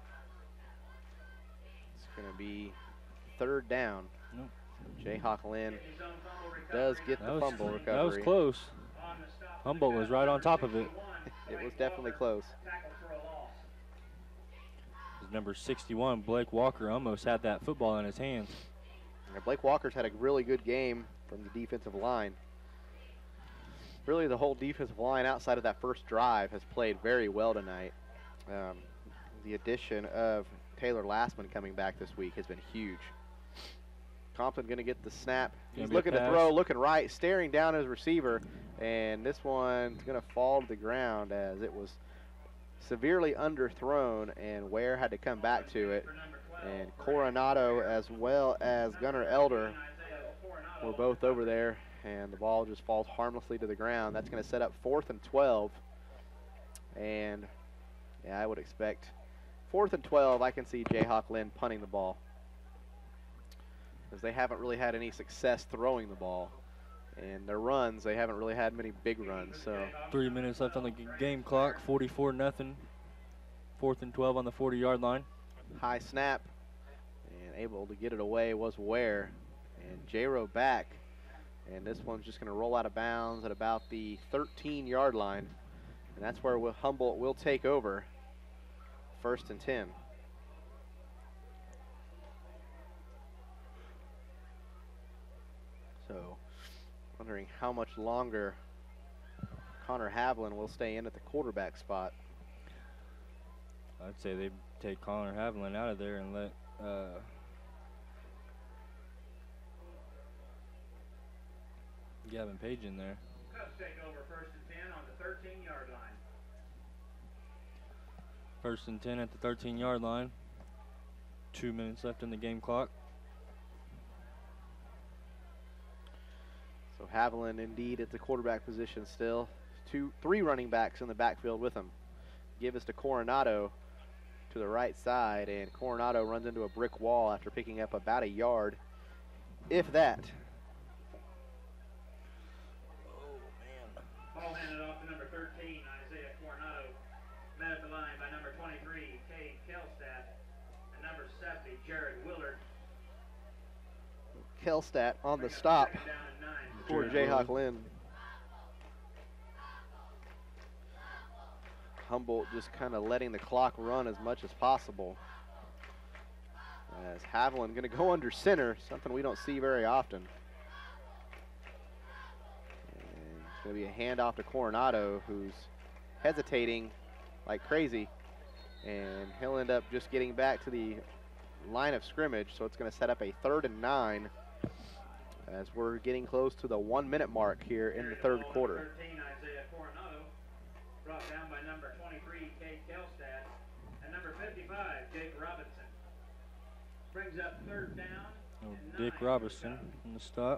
It's going to be third down. Nope. Jayhawk Lynn his own fumble recovery. does get That the was, fumble recovery. that was close. On the stop. Humboldt was right on top of it. It was definitely close. Tackle for a loss. Number sixty-one, Blake Walker, almost had that football in his hands. And Blake Walker's had a really good game from the defensive line. Really, the whole defensive line outside of that first drive has played very well tonight. Um, the addition of Taylor Lastman coming back this week has been huge. Compton going to get the snap. Gonna He's be a looking to pass. throw, looking right, staring down his receiver, and this one's going to fall to the ground as it was severely underthrown, and Ware had to come back to it. And Coronado as well as Gunnar Elder were both over there, and the ball just falls harmlessly to the ground. That's going to set up fourth and twelve. And yeah, I would expect fourth and twelve. I can see Jayhawk Lynn punting the ball, because they haven't really had any success throwing the ball. And their runs, they haven't really had many big runs. So Three minutes left on the g- game clock, forty-four nothing. Fourth and twelve on the forty-yard line. high snap, and able to get it away was Ware. And J-Row back, and this one's just going to roll out of bounds at about the thirteen-yard line. And that's where we'll, Humboldt will take over, first and ten. So, wondering how much longer Connor Havlin will stay in at the quarterback spot. I'd say they take Connor Haviland out of there and let uh, Gavin Page in there. Cubs take over first and ten on the thirteen-yard line. First and ten at the thirteen-yard line. Two minutes left in the game clock. So Haviland indeed at the quarterback position still. Two, three running backs in the backfield with him. Give us to Coronado to the right side, and Coronado runs into a brick wall after picking up about a yard, if that. Ball handed off to number thirteen, Isaiah Coronado. Met at the line by number twenty-three, Cade Kelstad, and number seventy, Jared Willard. Kelstad on the Bring up stop second down and nine. for Jared Jayhawk Lynn. Humboldt just kind of letting the clock run as much as possible. As Haviland going to go under center, something we don't see very often. And it's going to be a handoff to Coronado, who's hesitating like crazy. And he'll end up just getting back to the line of scrimmage, so it's going to set up a third and nine as we're getting close to the one minute mark here in the third quarter. thirteen, Isaiah Coronado. Brought down by number twenty-three, Cade Kelstad, and number fifty-five, Jake Robinson. Brings up third down. Oh, and Dick nine for the Robertson Cubs. on the stop.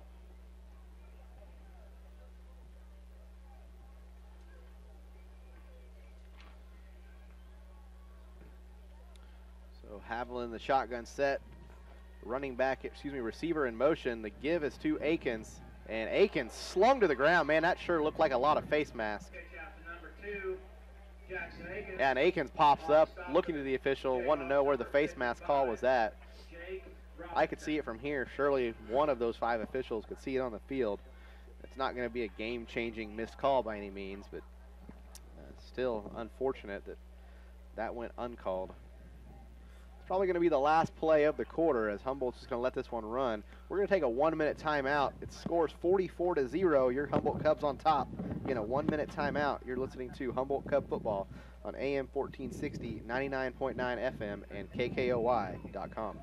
So Haviland, the shotgun set, running back, excuse me, receiver in motion. The give is to Akins, and Akins slung to the ground. Man, that sure looked like a lot of face mask. Pitch out to number two, Jackson Akins. Yeah, and Akins pops up, looking to the official, wanting to know where the face mask call was at. Jake I could see it from here. Surely one of those five officials could see it on the field. It's not going to be a game-changing missed call by any means, but uh, still unfortunate that that went uncalled. It's probably going to be the last play of the quarter, as Humboldt's just going to let this one run. We're going to take a one-minute timeout. It scores forty-four to zero. Your Humboldt Cubs on top in a one-minute timeout. You're listening to Humboldt Cub football on A M fourteen sixty, ninety-nine point nine F M, and K K O Y dot com.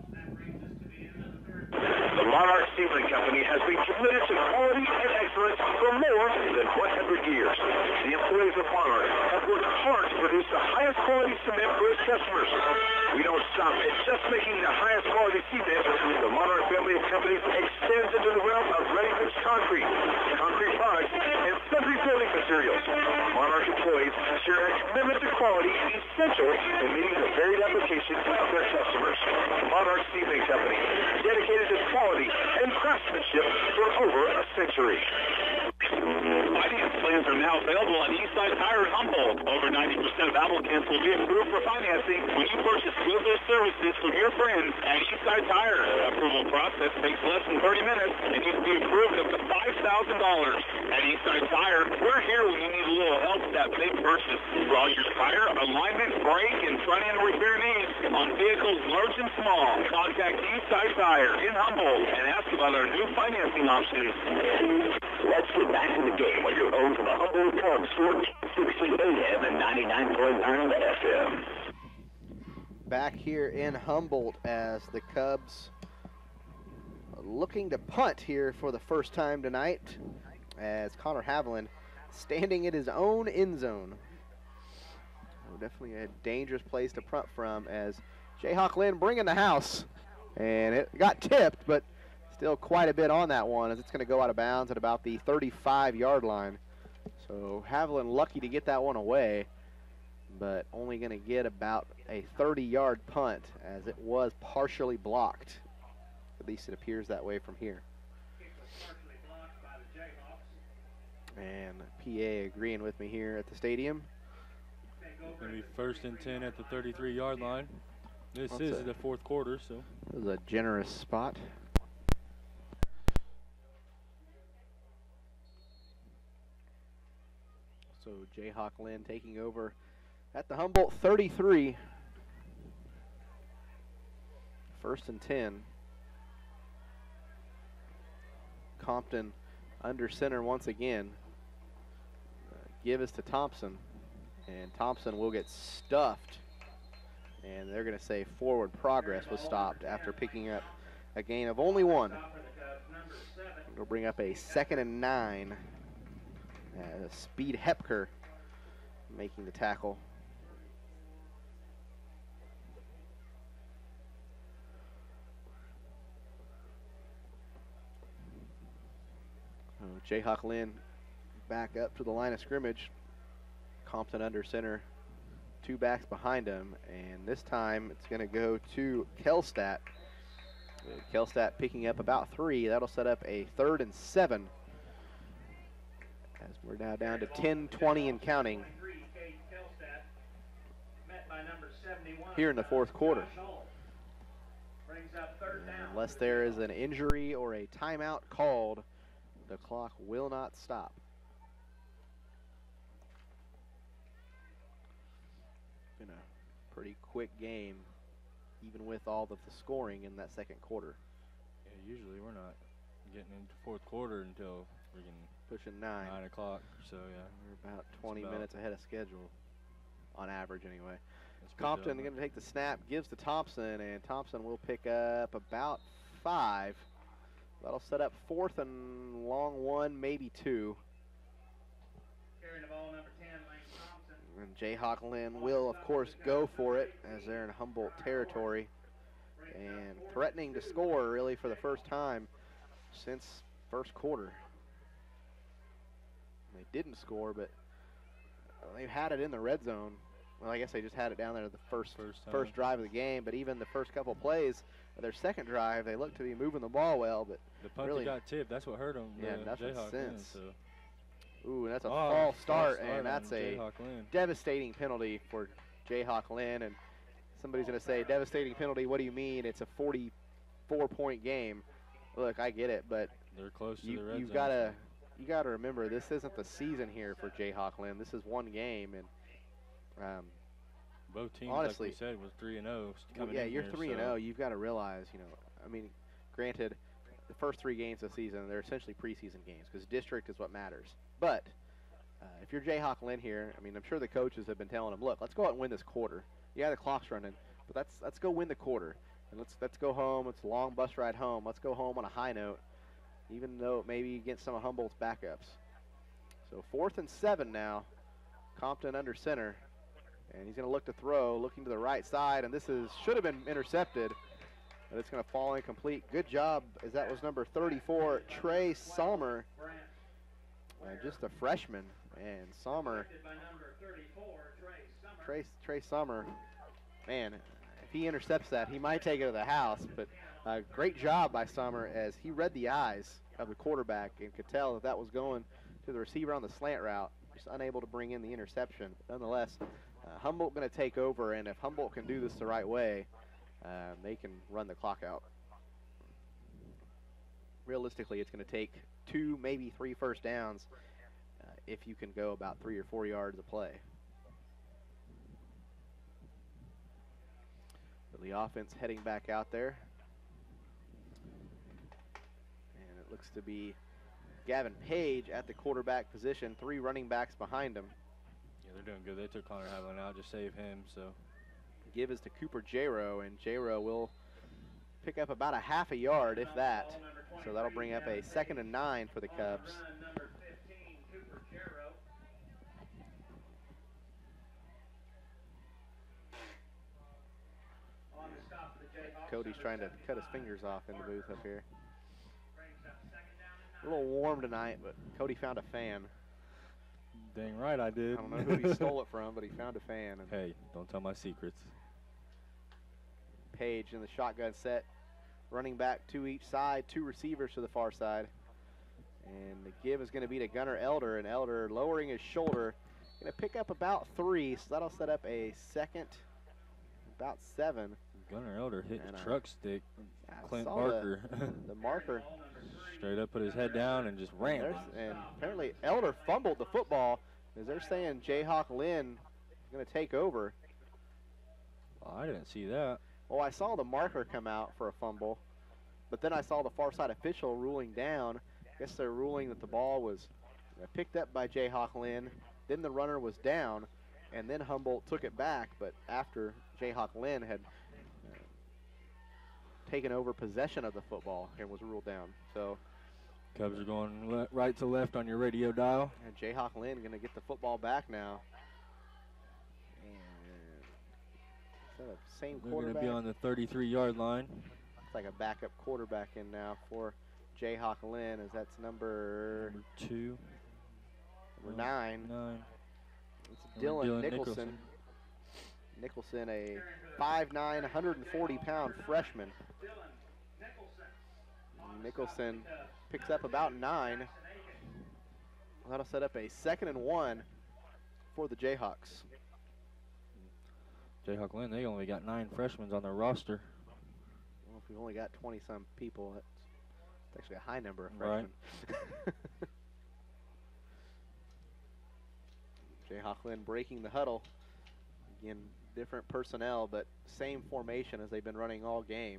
The Monarch Sealing Company has been committed to quality and excellence for more than one hundred years. The employees of Monarch have worked hard to produce the highest quality cement for its customers. We don't stop at just making the highest quality cement. The Monarch company extends into the realm of ready-mix concrete, concrete products, and sundry building materials. Monarch employees share a commitment to quality essential in meeting the varied applications of their customers. Monarch Seating Company, dedicated to quality and craftsmanship for over a century. Finance plans are now available at Eastside Tire in Humboldt. Over ninety percent of applicants will be approved for financing when you purchase goods or services from your friends at Eastside Tire. The approval process takes less than thirty minutes and needs to be approved up to five thousand dollars. At Eastside Tire, we're here when you need a little help with that big purchase. For all your tire, alignment, brake, and front-end repair needs on vehicles large and small, contact Eastside Tire in Humboldt and ask about our new financing options. Let's get back to the game on your home for the Humboldt Cubs, fourteen sixty A M and ninety-nine point nine F M. Back here in Humboldt as the Cubs are looking to punt here for the first time tonight, as Connor Haviland standing in his own end zone. Oh, definitely a dangerous place to punt from, as Jayhawk Lynn bringing the house. And it got tipped, but still quite a bit on that one, as it's going to go out of bounds at about the thirty-five yard line. So Haviland lucky to get that one away, but only going to get about a thirty yard punt, as it was partially blocked. At least it appears that way from here. And P A agreeing with me here at the stadium. Going to be first and ten at the thirty-three yard line. This That's is a- the fourth quarter, so. This is a generous spot. So Jayhawk Lynn taking over at the Humboldt thirty-three. First and ten. Compton under center once again. Uh, give us to Thompson, and Thompson will get stuffed. And they're going to say forward progress was stopped after picking up a gain of only one. It'll bring up a second and nine. Uh, Speed Hepker making the tackle. So Jayhawk Lynn back up to the line of scrimmage. Compton under center. Two backs behind him, and this time it's going to go to Kelstadt. Uh, Kelstadt picking up about three. That'll set up a third and seven, as we're now down to ten twenty and counting here in the fourth quarter. And unless there is an injury or a timeout called, the clock will not stop. Been a pretty quick game, even with all of the scoring in that second quarter. Yeah, usually we're not getting into fourth quarter until freaking Pushing nine. nine o'clock. So yeah, We're about twenty about- minutes ahead of schedule, on average anyway. that's good Compton job, going to take the snap, gives to Thompson, and Thompson will pick up about five. That'll set up fourth and long one, maybe two. Carrying the ball, number ten, Lane Thompson. And Jayhawk Lynn will, of course, go for it, as they're in Humboldt territory and threatening to score really for the first time since first quarter. They didn't score, but they've had it in the red zone. Well, I guess they just had it down there the first First time. first drive of the game, but even the first couple plays of their second drive, they look to be moving the ball well, but The punt really- got tipped. That's what hurt them. Yeah, the nothing Jayhawk Lynn, since. so. ooh, that's a Oh, false start, on and that's a Jayhawk Lynn. devastating penalty for Jayhawk Lynn. And somebody's going to say, devastating penalty, what do you mean? It's a forty-four point game. Look, I get it, but They're close to you, the red you've zone. got to you got to remember, this isn't the season here for Jayhawk Lynn. This is one game, and um, Both teams, honestly- like we said, was three and zero coming yeah, in you're here, three and so zero. You've got to realize, you know, I mean, granted, the first three games of the season, they're essentially preseason games because district is what matters. But uh, if you're Jayhawk Lynn here, I mean, I'm sure the coaches have been telling them, look, let's go out and win this quarter. Yeah, the clock's running, but let's let's go win the quarter, and let's let's go home. It's a long bus ride home. Let's go home on a high note, even though it may be against some of Humboldt's backups. So fourth and seven now. Compton under center. And he's going to look to throw, looking to the right side, and this is should have been intercepted. but it's going to fall incomplete. Good job, as that was number thirty-four, Trey Sommer, uh, just a freshman. And Sommer, Trey, Trey Sommer, man, if he intercepts that, he might take it to the house. But uh, great job by Sommer, as he read the eyes of the quarterback and could tell that that was going to the receiver on the slant route. Just unable to bring in the interception. Nonetheless, uh, Humboldt going to take over, and if Humboldt can do this the right way, uh, they can run the clock out. Realistically, it's going to take two, maybe three first downs uh, if you can go about three or four yards of play. But the offense heading back out there. And it looks to be Gavin Page at the quarterback position, three running backs behind him. Yeah, they're doing good. They took Connor Havlin out, just save him. So give is to Cooper Jaro, and Jaro will pick up about a half a yard, if that. So that'll bring up a second and nine for the Cubs. Cody's trying to cut his fingers off in the booth up here. A little warm tonight, but Cody found a fan. Dang right I did. I don't know who he stole it from, but he found a fan. And hey, don't tell my secrets. Page in the shotgun set. Running back to each side, two receivers to the far side. And the give is going to be to Gunnar Elder, and Elder lowering his shoulder. Going to pick up about three, so that'll set up a second, about seven. Gunnar Elder hit and the I, truck stick. I Clint saw Barker. The, the marker. Straight up put his head down and just ran. And, and apparently Elder fumbled the football, as they're saying Jayhawk Lynn is going to take over. Well, I didn't see that. Well, I saw the marker come out for a fumble, but then I saw the far side official ruling down. I guess they're ruling that the ball was picked up by Jayhawk Lynn, then the runner was down, and then Humboldt took it back, but after Jayhawk Lynn had uh, taken over possession of the football and was ruled down. So Cubs are going le right to left on your radio dial. And Jayhawk Lynn going to get the football back now. And is that the same They're quarterback? going to be on the thirty-three yard line. It's like a backup quarterback in now for Jayhawk Lynn, as that's number, number two. Number oh, nine. Nine. It's Dylan, Dylan Nicholson. Nicholson, a five nine, one hundred forty pound freshman. Nicholson picks up about nine. That'll set up a second and one for the Jayhawks. Jayhawk Lynn, they only got nine freshmen on their roster. Well, if we've only got twenty some people, that's, that's actually a high number of freshmen. Right. Jayhawk Lynn breaking the huddle. Again, different personnel, but same formation as they've been running all game.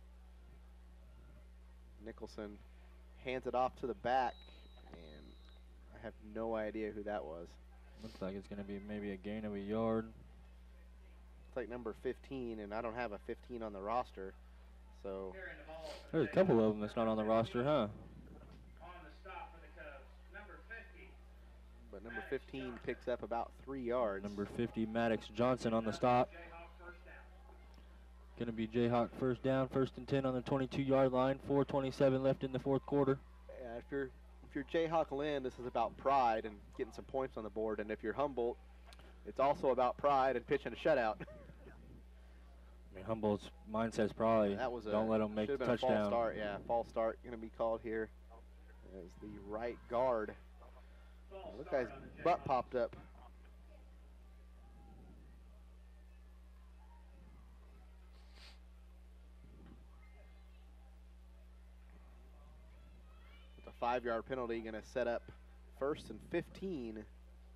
Nicholson hands it off to the back, and I have no idea who that was. Looks like it's going to be maybe a gain of a yard. It's like number fifteen, and I don't have a fifteen on the roster, so. There's a couple of them that's not on the roster, huh? But number fifteen picks up about three yards. Number fifty, Maddox Johnson on the stop. Going to be Jayhawk first down, first and ten on the twenty-two yard line. four twenty-seven left in the fourth quarter. Yeah, if you're if you're Jayhawk Lynn, this is about pride and getting some points on the board. And if you're Humboldt, it's also about pride and pitching a shutout. I mean, Humboldt's mindset's probably yeah, that was a, don't let them make the touchdown. A false start, yeah, false start going to be called here as the right guard. Look, guy's butt popped up. With a five yard penalty, going to set up first and fifteen.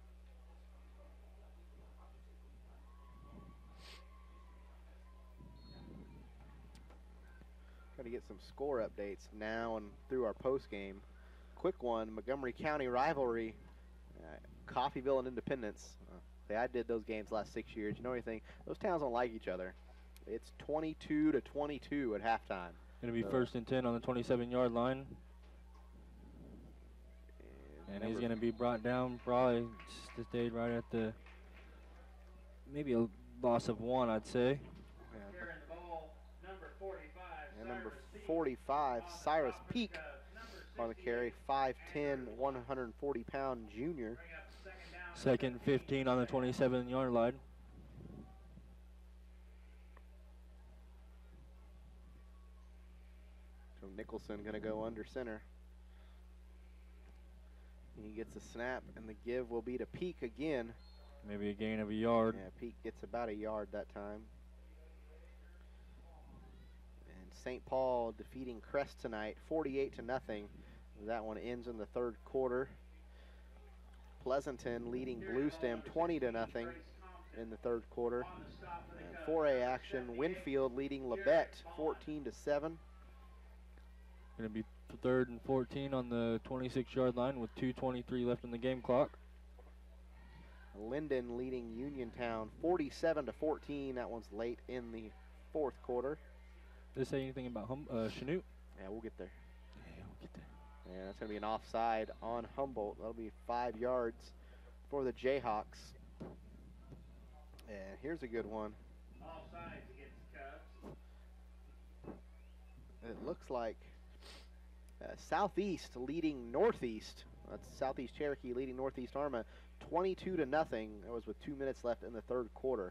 Trying to get some score updates now and through our post game. Quick one, Montgomery County rivalry, uh, Coffeyville and Independence. Uh, say I did those games last six years. You know anything? Those towns don't like each other. It's twenty-two to twenty-two at halftime. Going to be so first and ten on the twenty-seven yard line. And, and he's going to be brought down probably just stayed right at the, maybe a loss of one, I'd say. Yeah. And number forty-five, Cyrus Peak on the carry, five ten, one hundred forty pound junior. Second and fifteen on the twenty-seven yard line. So Nicholson going to go under center. He gets a snap, and the give will be to Peak again. Maybe a gain of a yard. Yeah, Peak gets about a yard that time. And Saint Paul defeating Crest tonight, forty-eight to nothing. That one ends in the third quarter. Pleasanton leading Blue Stem twenty to nothing in the third quarter. And four A action, Winfield leading Labette fourteen to seven. Going to be third and fourteen on the twenty-six yard line with two twenty-three left in the game clock. Linden leading Uniontown forty-seven to fourteen. That one's late in the fourth quarter. Did it say anything about hum uh, Chanute? Yeah, we'll get there. Yeah, we'll get there. And that's going to be an offside on Humboldt. That'll be five yards for the Jayhawks. And here's a good one. Offsides against Cubs. It looks like uh, Southeast leading Northeast. That's Southeast Cherokee leading Northeast Arma twenty-two to nothing. That was with two minutes left in the third quarter.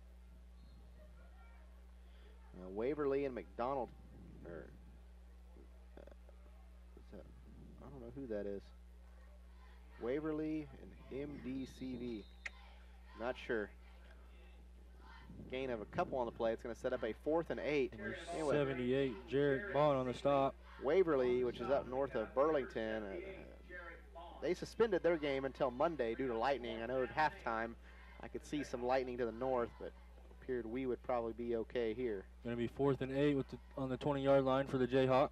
Uh, Waverly and McDonald. Or, uh, what's that? I don't know who that is. Waverly and M D C V. Not sure. Gain of a couple on the play. It's going to set up a fourth and eight. Anyway, seventy-eight, Jarrett Bond on the stop. Waverly, which is up north of Burlington, uh, they suspended their game until Monday due to lightning. I know at halftime I could see some lightning to the north, but it appeared we would probably be okay here. Going to be fourth and eight with the, on the twenty yard line for the Jayhawks.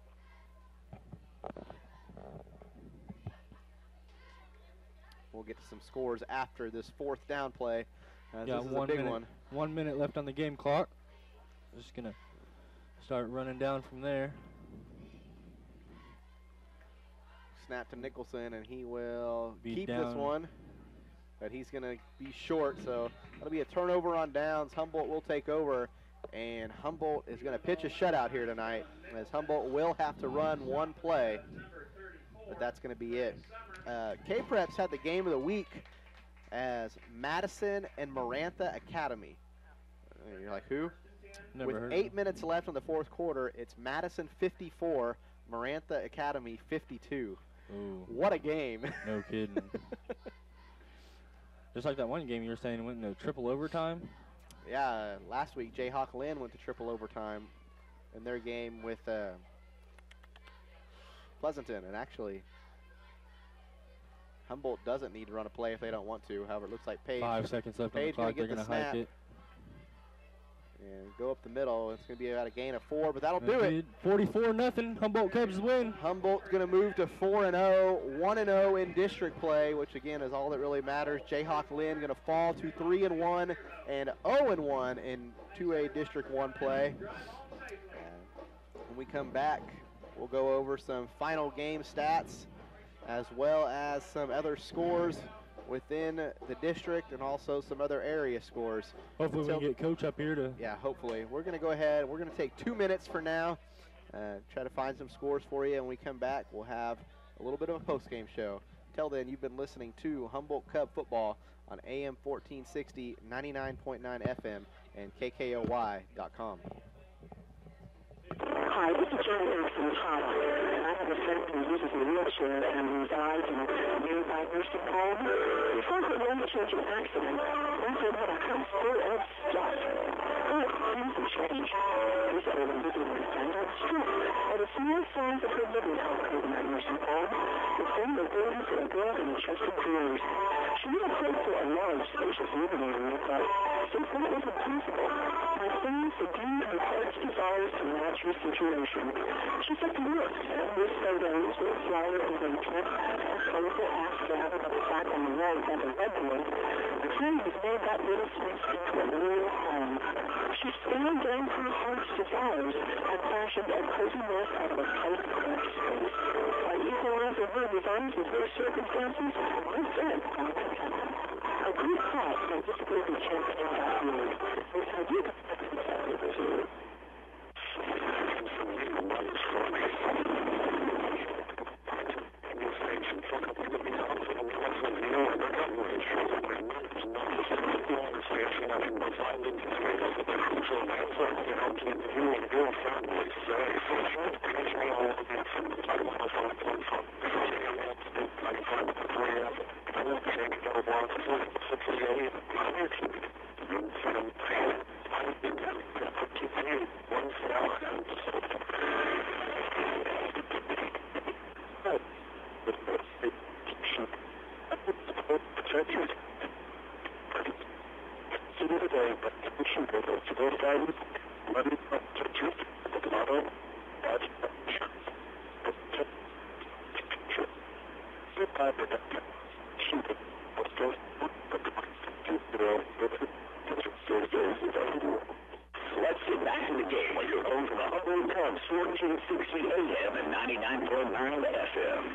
We'll get to some scores after this fourth down play. Uh, Yeah, this is one a big minute, one. One minute left on the game clock. Just going to start running down from there. Snap to Nicholson, and he will Be keep this down. one. But he's going to be short, so that'll be a turnover on downs. Humboldt will take over, and Humboldt is going to pitch a shutout here tonight, as Humboldt will have to run one play, but that's going to be it. Uh, K-Preps had the game of the week as Madison and Marantha Academy. Uh, You're like, who? Never With heard eight of them. minutes left in the fourth quarter, it's Madison fifty-four, Marantha Academy fifty-two. Ooh, What a game. no kidding. Just like that one game you were saying went into triple overtime. Yeah, last week Jayhawk Lynn went to triple overtime in their game with uh, Pleasanton, and actually Humboldt doesn't need to run a play if they don't want to. However, it looks like Page, Five seconds left Page on the clock. gonna They're get going the to hike snap. it. and go up the middle. It's going to be about a gain of four, but that'll do That it. did. forty-four nothing. Humboldt Cubs win. Humboldt's going to move to four and oh, one and oh in district play, which again is all that really matters. Jayhawk Lynn going to fall to three and one and oh and one in two A District one play. Uh, when we come back, we'll go over some final game stats as well as some other scores within the district and also some other area scores. Hopefully we Until- can get Coach up here to. Yeah, hopefully. We're going to go ahead. We're going to take two minutes for now, uh, try to find some scores for you, and when we come back, we'll have a little bit of a post-game show. Till then, you've been listening to Humboldt Cub Football on A M fourteen sixty, ninety-nine point nine F M, and K K O Y dot com. Hi, this is Jerry Erickson Tala. I have a friend who uses a wheelchair and resides in a nearby nursing home. Before her life-changing accident, Winfield had a house full of stuff. Oh, things have changed. This woman living with dental stress had a small size of her living health in that nursing home. The thing was burden for a girl in just a careers. She would have prayed for a large, spacious living area, but since that was impossible, my friend subdued her heart's desires to match her situation. She set to work, and with photos with flower arrangement, a colorful axe gathered up back on the wall by the redwood, the friend has made that little space into a real home. She scaled down her heart's desires and fashioned a cozy nest out of a tight, cramped space. By equalizing her designs with her circumstances, my friend found contentment. A good thought can disability chance in that word. This idea is exactly the truth. Let's get back to the game with your home for the Humboldt Cubs, fourteen sixty A M and ninety-nine point nine F M.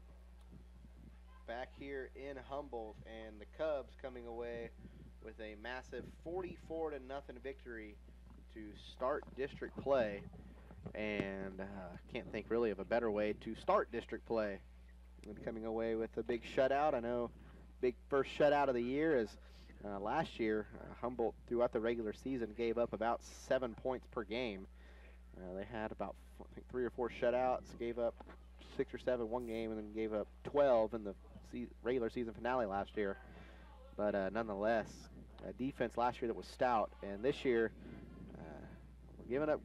Back here in Humboldt, and the Cubs coming away with a massive forty-four to nothing victory to start district play, and uh, can't think really of a better way to start district play. And coming away with a big shutout. I know big first shutout of the year is uh, last year uh, Humboldt throughout the regular season gave up about seven points per game. Uh, they had about I think three or four shutouts, gave up six or seven one game, and then gave up twelve in the se regular season finale last year. But uh, nonetheless, uh, defense last year that was stout, and this year uh, we're giving up,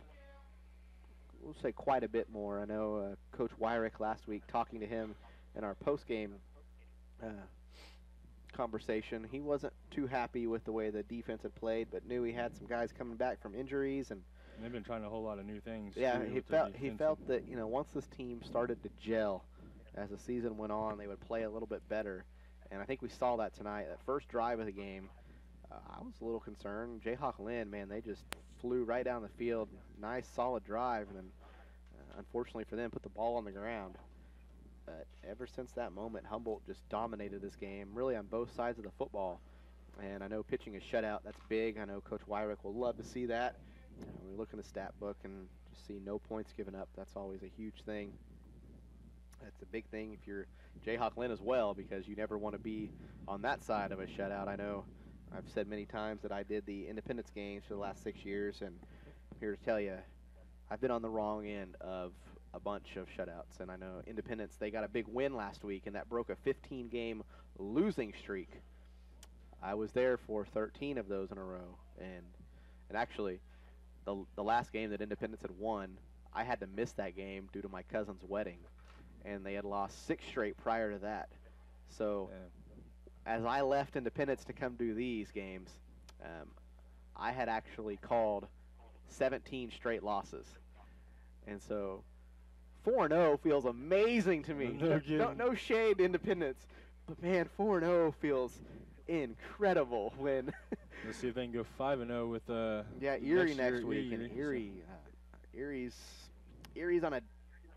we'll say, quite a bit more. I know uh, Coach Wyrick last week, talking to him in our post-game uh, conversation, he wasn't too happy with the way the defense had played, but knew he had some guys coming back from injuries, and they've been trying a whole lot of new things. yeah, too, he with the felt he defense. felt that, you know, once this team started to gel as the season went on, they would play a little bit better. And I think we saw that tonight. That first drive of the game, uh, I was a little concerned. Jayhawk Lynn, man, they just flew right down the field. Nice, solid drive, and then uh, unfortunately for them, put the ball on the ground. But ever since that moment, Humboldt just dominated this game, really on both sides of the football. And I know pitching a shutout, that's big. I know Coach Wyrick will love to see that. Uh, we look in the stat book and just see no points given up. That's always a huge thing. That's a big thing if you're Jayhawk Lynn as well, because you never want to be on that side of a shutout. I know I've said many times that I did the Independence games for the last six years, and I'm here to tell you, I've been on the wrong end of a bunch of shutouts. And I know Independence, they got a big win last week, and that broke a fifteen game losing streak. I was there for thirteen of those in a row, and and actually, the the last game that Independence had won, I had to miss that game due to my cousin's wedding, and they had lost six straight prior to that. So Yeah. as I left Independence to come do these games, um, I had actually called seventeen straight losses. And so four and oh feels amazing to me. No no, kidding. no, no shade to Independence, but man, four and oh feels incredible when Let's see if they can go five and zero with uh. yeah, Erie next next, year, week, Erie, and so- Erie, uh, Erie's, Erie's on a,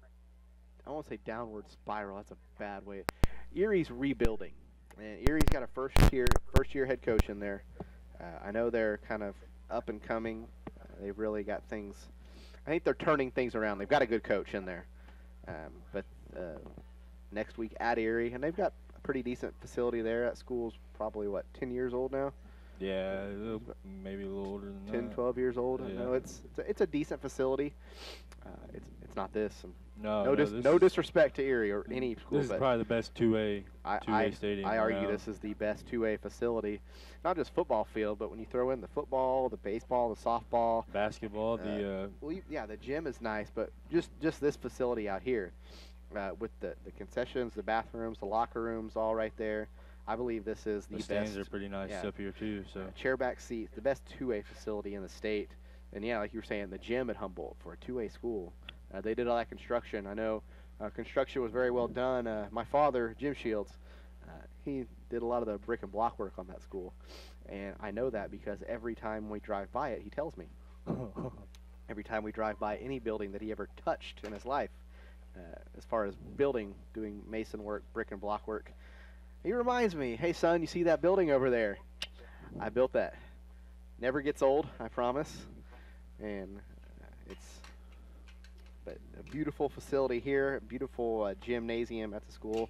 I won't say downward spiral. That's a bad way. Erie's rebuilding, and Erie's got a first year, first year head coach in there. Uh, I know they're kind of up and coming. Uh, they've really got things. I think they're turning things around. They've got a good coach in there. Um, but uh, next week at Erie, and they've got a pretty decent facility there. That school's probably what, ten years old now. Yeah, a little- maybe a little older than ten, that. twelve years old. I Yeah. know it's it's a, it's a decent facility. Uh, it's it's not this. And No, no, no, dis this no is- disrespect to Erie or any school, This is but probably the best two-way I two-way I, stadium. I argue around. this is the best two-way facility, not just football field, but when you throw in the football, the baseball, the softball. Basketball, the uh, Well, you, yeah, the gym is nice, but just just this facility out here, uh, with the the concessions, the bathrooms, the locker rooms, all right there. I believe this is the, the stands best. are pretty nice yeah. up here too. So Uh, chairback seats, the best two-way facility in the state. And yeah, like you were saying, the gym at Humboldt for a two-way school. Uh, they did all that construction. I know uh, construction was very well done. Uh, my father, Jim Shields, uh, he did a lot of the brick and block work on that school. And I know that because every time we drive by it, he tells me. Every time we drive by any building that he ever touched in his life, uh, as far as building, doing mason work, brick and block work, he reminds me, hey son, you see that building over there? I built that. Never gets old, I promise. And uh, it's but a beautiful facility here, a beautiful uh, gymnasium at the school,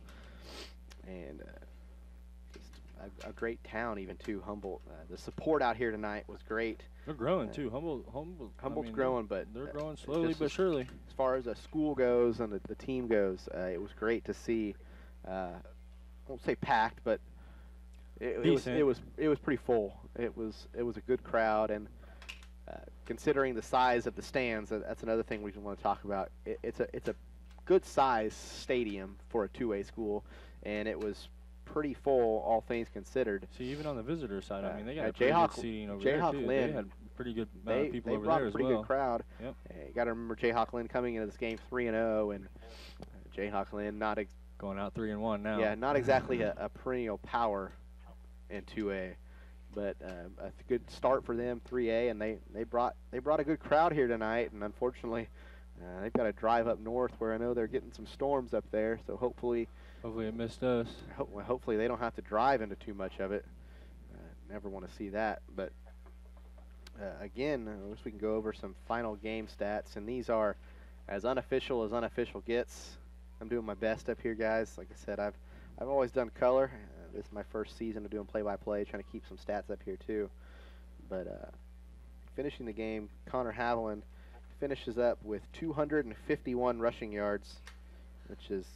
and uh, just a, a great town even too, Humboldt. Uh, the support out here tonight was great. They're growing Uh, too. Humboldt, Humboldt, Humboldt's I mean, growing, but they're uh, growing slowly just but as- surely. As far as the school goes and the, the team goes, uh, it was great to see. Uh, I won't say packed, but it, it was Decent. it was it was pretty full. It was it was a good crowd, and uh, considering the size of the stands, that- that's another thing we want to talk about. It, it's a it's a good size stadium for a two A school, and it was pretty full, all things considered. See, even on the visitor side, Uh, I mean, they uh, got a pretty Jayhawk- good seating over Jayhawk there too. Lynn, They had pretty good amount They, of people they over brought there a as pretty well. good crowd. Yep. Uh, you got to remember Jayhawk Lynn coming into this game three and zero, and uh, Jayhawk Lynn not ex- Going out three and one now. yeah not exactly a, a perennial power in two A, but um, a th- good start for them three A, and they, they brought they brought a good crowd here tonight, and unfortunately uh, they've got to drive up north where I know they're getting some storms up there, so hopefully Hopefully it missed us. ho- well, hopefully they don't have to drive into too much of it. Uh, never want to see that, but uh, again, I wish we can go over some final game stats, and these are as unofficial as unofficial gets. I'm doing my best up here, guys. Like I said, I've I've always done color. Uh, this is my first season of doing play-by-play, trying to keep some stats up here too. But uh, finishing the game, Connor Haviland finishes up with two hundred fifty-one rushing yards, which is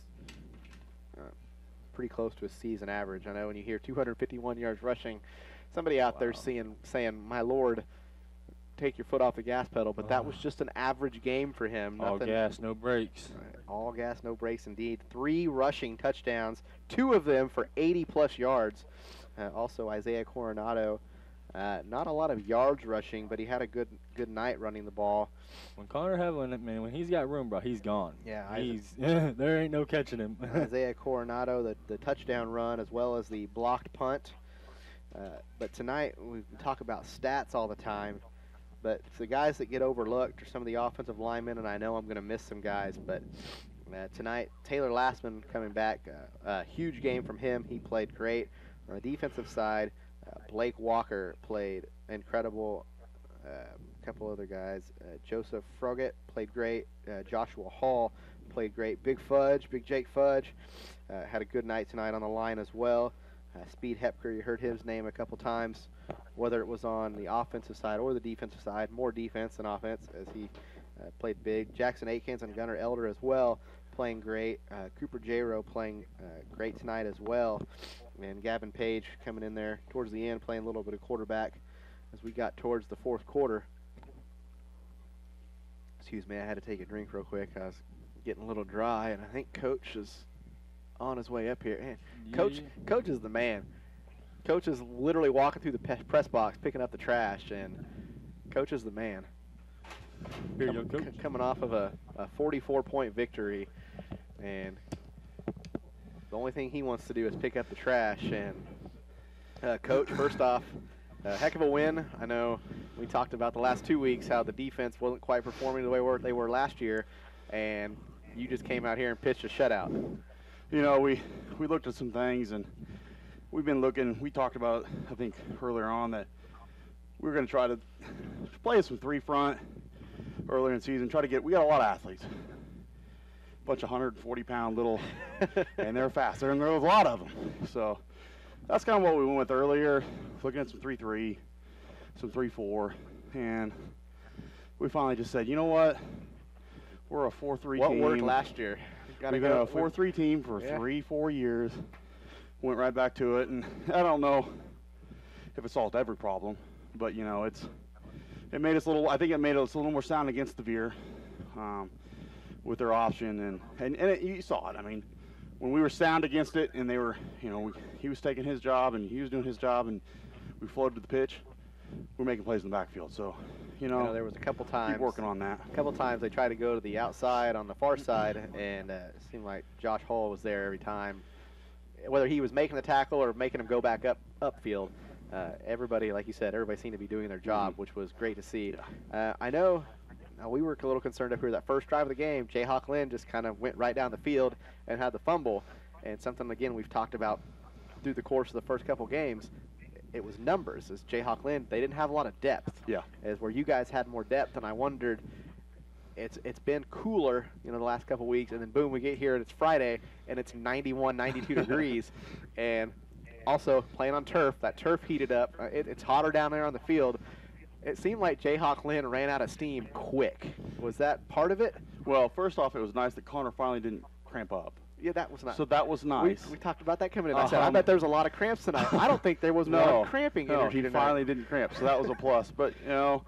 uh, pretty close to a season average. I know when you hear two hundred fifty-one yards rushing, somebody out there Wow. seeing saying, "My Lord, take your foot off the gas pedal." But that was Oh. just an average game for him. All Nothing, gas, no brakes. all gas, no brakes indeed. Three rushing touchdowns, two of them for eighty plus yards. Uh, also Isaiah Coronado, uh, not a lot of yards rushing, but he had a good good night running the ball. When Connor Haviland, man, when he's got room, bro, he's gone. Yeah, I- he's there ain't no catching him. Isaiah Coronado, the, the touchdown run as well as the blocked punt. Uh, but tonight, we talk about stats all the time, but the guys that get overlooked are some of the offensive linemen, and I know I'm going to miss some guys, but uh, tonight, Taylor Lastman coming back, uh, a huge game from him. He played great. On the defensive side, uh, Blake Walker played incredible. Uh, a couple other guys. Uh, Joseph Frogett played great. Uh, Joshua Hall played great. Big Fudge, Big Jake Fudge, uh, had a good night tonight on the line as well. Uh, Speed Hepker, you heard his name a couple times, whether it was on the offensive side or the defensive side. More defense than offense as he uh, played big. Jackson Aikens and Gunnar Elder as well playing great. Uh, Cooper J-Row playing uh, great tonight as well. And Gavin Page coming in there towards the end playing a little bit of quarterback as we got towards the fourth quarter. Excuse me, I had to take a drink real quick. I was getting a little dry, and I think Coach is on his way up here. Man, Coach, Yeah. Coach is the man. Coach is literally walking through the pe- press box, picking up the trash, and Coach is the man. Here you Com- go, Coach. c- coming off of a, a forty-four point victory, and the only thing he wants to do is pick up the trash. And uh, Coach, first off, a heck of a win. I know we talked about the last two weeks how the defense wasn't quite performing the way were- they were last year, and you just came out here and pitched a shutout. You know, we, we looked at some things, and we've been looking, we talked about, I think, earlier on that we were going to try to play some three front earlier in the season, try to get, we got a lot of athletes. A bunch of one hundred forty pound little, and they're fast. There, and there was a lot of them. So that's kind of what we went with earlier, looking at some three three, some three four, and we finally just said, you know what? We're a four three What team. worked last year? Gotta We've been go- a four three team for Yeah. three, four years. Went right back to it, and I don't know if it solved every problem, but you know, it's it made us a little. I think it made us a little more sound against the Veer um, with their option, and and, and it, you saw it. I mean, when we were sound against it, and they were, you know, we, he was taking his job, and he was doing his job, and we floated to the pitch. We're making plays in the backfield, so you know, You know, there was a couple times. keep working on that. A couple times they tried to go to the outside on the far side, and uh, it seemed like Josh Hall was there every time. Whether he was making the tackle or making him go back up upfield, uh, everybody, like you said, everybody seemed to be doing their job, which was great to see. Uh, I know uh, we were a little concerned up here that first drive of the game, Jayhawk Lynn just kind of went right down the field and had the fumble, and something, again, we've talked about through the course of the first couple games. It was numbers. As Jayhawk Lynn, they didn't have a lot of depth. Yeah. As where you guys had more depth, and I wondered it's it's been cooler, you know, the last couple weeks, and then boom, we get here and it's Friday and it's ninety-one, ninety-two degrees, and also playing on turf. That turf heated up. Uh, it, it's hotter down there on the field. It seemed like Jayhawk Lynn ran out of steam quick. Was that part of it? Well, first off, it was nice that Connor finally didn't cramp up. Yeah, that was nice. So that was nice. We, we talked about that coming in. I said, I Um, bet there was a lot of cramps tonight. I don't think there was No, one cramping no, energy he tonight. finally didn't cramp, so that was a plus. But, you know,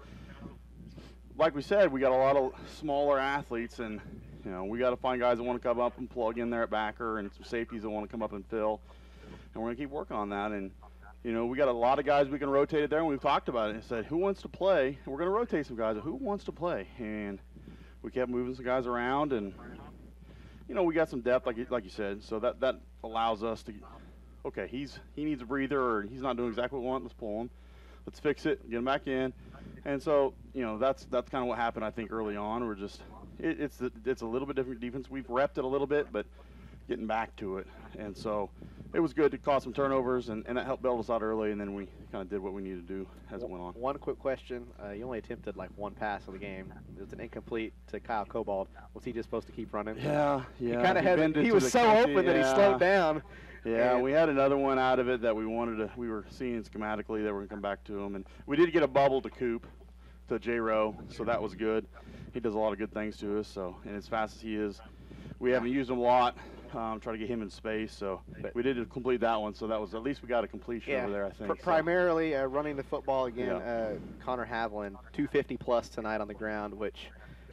like we said, we got a lot of smaller athletes, and, you know, we got to find guys that want to come up and plug in there at backer and some safeties that want to come up and fill. And we're going to keep working on that. And, you know, we got a lot of guys we can rotate it there, and we've talked about it and said, who wants to play? And we're going to rotate some guys. Who wants to play? And we kept moving some guys around, and, you know, we got some depth, like you, like you said. So that, that allows us to, okay, he's he needs a breather, or he's not doing exactly what we want. Let's pull him. Let's fix it, get him back in. And so, you know, that's that's kind of what happened, I think, early on. We're just, it, it's the, it's a little bit different defense. We've repped it a little bit, but getting back to it. And so it was good to cause some turnovers, and, and that helped build us out early, and then we kind of did what we needed to do as it went on. One quick question. Uh, you only attempted like one pass of the game. It was an incomplete to Kyle Cobalt. Was he just supposed to keep running? Yeah, yeah. He kind of had, bended he to was the so country, open that he yeah. slowed down. Yeah, And- we had another one out of it that we wanted to, we were seeing schematically that we're going to come back to him. And we did get a bubble to Coop, to J-Row, so that was good. He does a lot of good things to us, so, and as fast as he is, we haven't used him a lot, um, try to get him in space, so we did complete that one, so that was, at least we got a completion Yeah, over there, I think. pr- so. primarily uh, running the football again. Yeah. Uh, Connor Haviland, two fifty plus tonight on the ground, which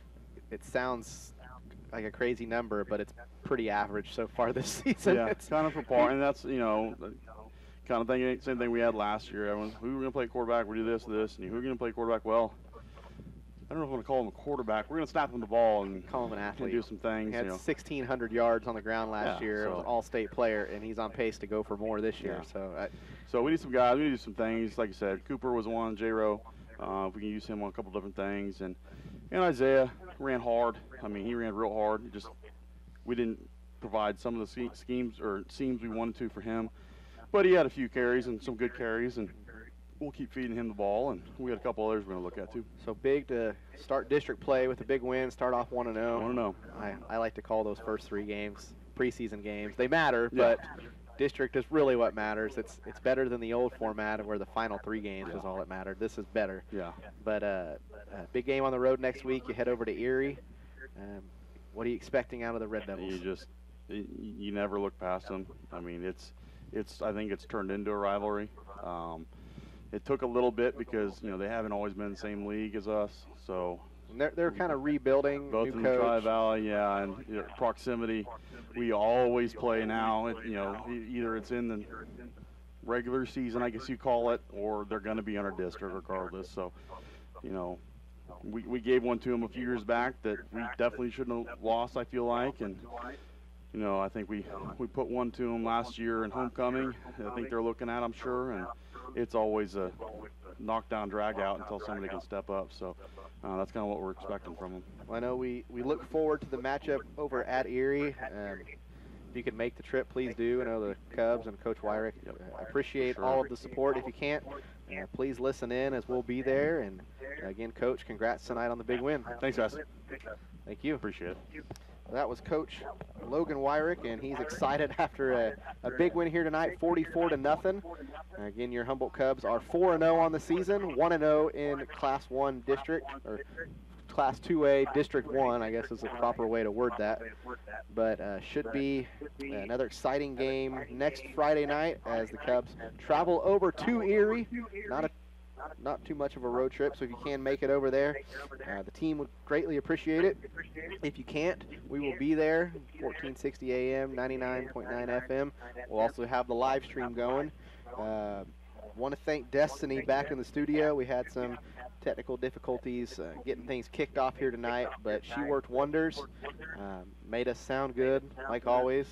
it sounds like a crazy number, but it's pretty average so far this season. Yeah, It's- kind of for par, and that's, you know, kind of thing, same thing we had last year. Everyone, who we're going to play quarterback, we do this, this, and who are going to play quarterback? Well, I don't know if I want to call him a quarterback. We're going to snap him the ball and Call him an and athlete. do some things. He had you know. sixteen hundred yards on the ground last Yeah, year. so- Was an all-state player, and he's on pace to go for more this year. Yeah. So, uh, So we need some guys. We need to do some things. Like you said, Cooper was one. J-Row, uh, if we can use him on a couple different things, and and Isaiah ran hard. I mean, he ran real hard. It just we didn't provide some of the se- schemes or seams we wanted to for him, but he had a few carries and some good carries, and we'll keep feeding him the ball. And we got a couple others we're going to look at too. so big to start district play with a big win. Start off one and I zero. want to know. I, I like to call those first three games preseason games. They matter, Yeah. but district is really what matters. It's it's better than the old format where the final three games was all that mattered. This is better. Yeah. But uh, uh, big game on the road next week. You head over to Erie. Um, what are you expecting out of the Red Devils? You just y- you never look past them. I mean, it's it's I think it's turned into a rivalry. Um, it took a little bit because you know they haven't always been in the same league as us, so And they're they're kind of rebuilding. both new in the Tri coach. Valley, yeah, and you know, proximity. We always play now. It, you know, e- either it's in the regular season, I guess you call it, or they're going to be in our district regardless. So, you know, we we gave one to them a few years back that we definitely shouldn't have lost. I feel like, and you know, I think we we put one to them last year in homecoming. I think they're looking at, I'm sure, and it's always a knockdown, drag out until somebody can step up. So uh, that's kind of what we're expecting from them. Well, I know we, we look forward to the matchup over at Erie. Um, if you can make the trip, please do. I know the Cubs and Coach Wyrick uh, appreciate Sure. all of the support. If you can't, uh, please listen in as we'll be there. And uh, again, Coach, congrats tonight on the big win. Thanks, guys. Thank you. Appreciate it. That was Coach Logan Wyrick, and he's excited after a, a big win here tonight, forty-four to nothing. Uh, again, your Humboldt Cubs are four and oh on the season, one and oh in Class one district, or Class two A District one, I guess is the proper way to word that. But uh, should be another exciting game next Friday night as the Cubs travel over to Erie. Not a Not too much of a road trip, so if you can make it over there, uh, the team would greatly appreciate it. If you can't, we will be there, fourteen sixty A M, ninety-nine point nine F M. We'll also have the live stream going. Uh, want to thank Destiny back in the studio. We had some technical difficulties uh, getting things kicked off here tonight, but she worked wonders, um, made us sound good, like always.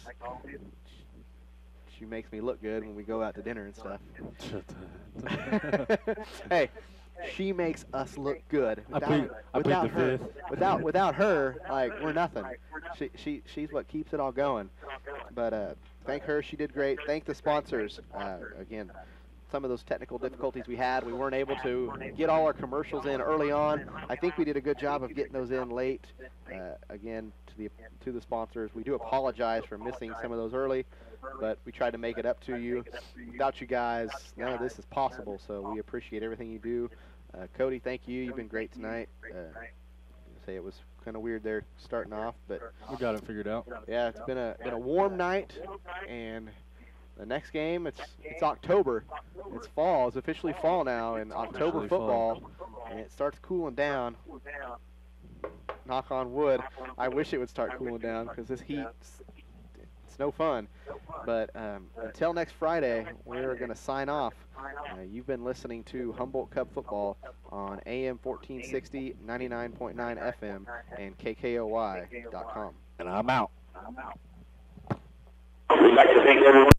She makes me look good when we go out to dinner and stuff. Hey, she makes us look good. I Without, plead- I plead without the her, fifth. without without her, like we're nothing. She she she's what keeps it all going. But uh, thank her, she did great. Thank the sponsors. Uh, again, some of those technical difficulties we had. We weren't able to get all our commercials in early on. I think we did a good job of getting those in late. Uh, again, to the to the sponsors, we do apologize for missing some of those early, but we tried to make it up to you. Without you guys, none of this is possible, so we appreciate everything you do. Uh, Cody, thank you. You've been great tonight. Uh, say it was kind of weird there starting off, but We got it figured out. yeah, it's been a been a warm night, and the next game it's it's October. It's fall. It's officially fall now, and October Officially football, and it starts cooling down. Knock on wood. I wish it would start cooling down because this heat, it's, it's no fun. But um, until next Friday, we're going to sign off. Uh, you've been listening to Humboldt Cub Football on A M fourteen sixty, ninety-nine point nine F M, and K K O Y dot com. And I'm out. We'd like to thank everyone.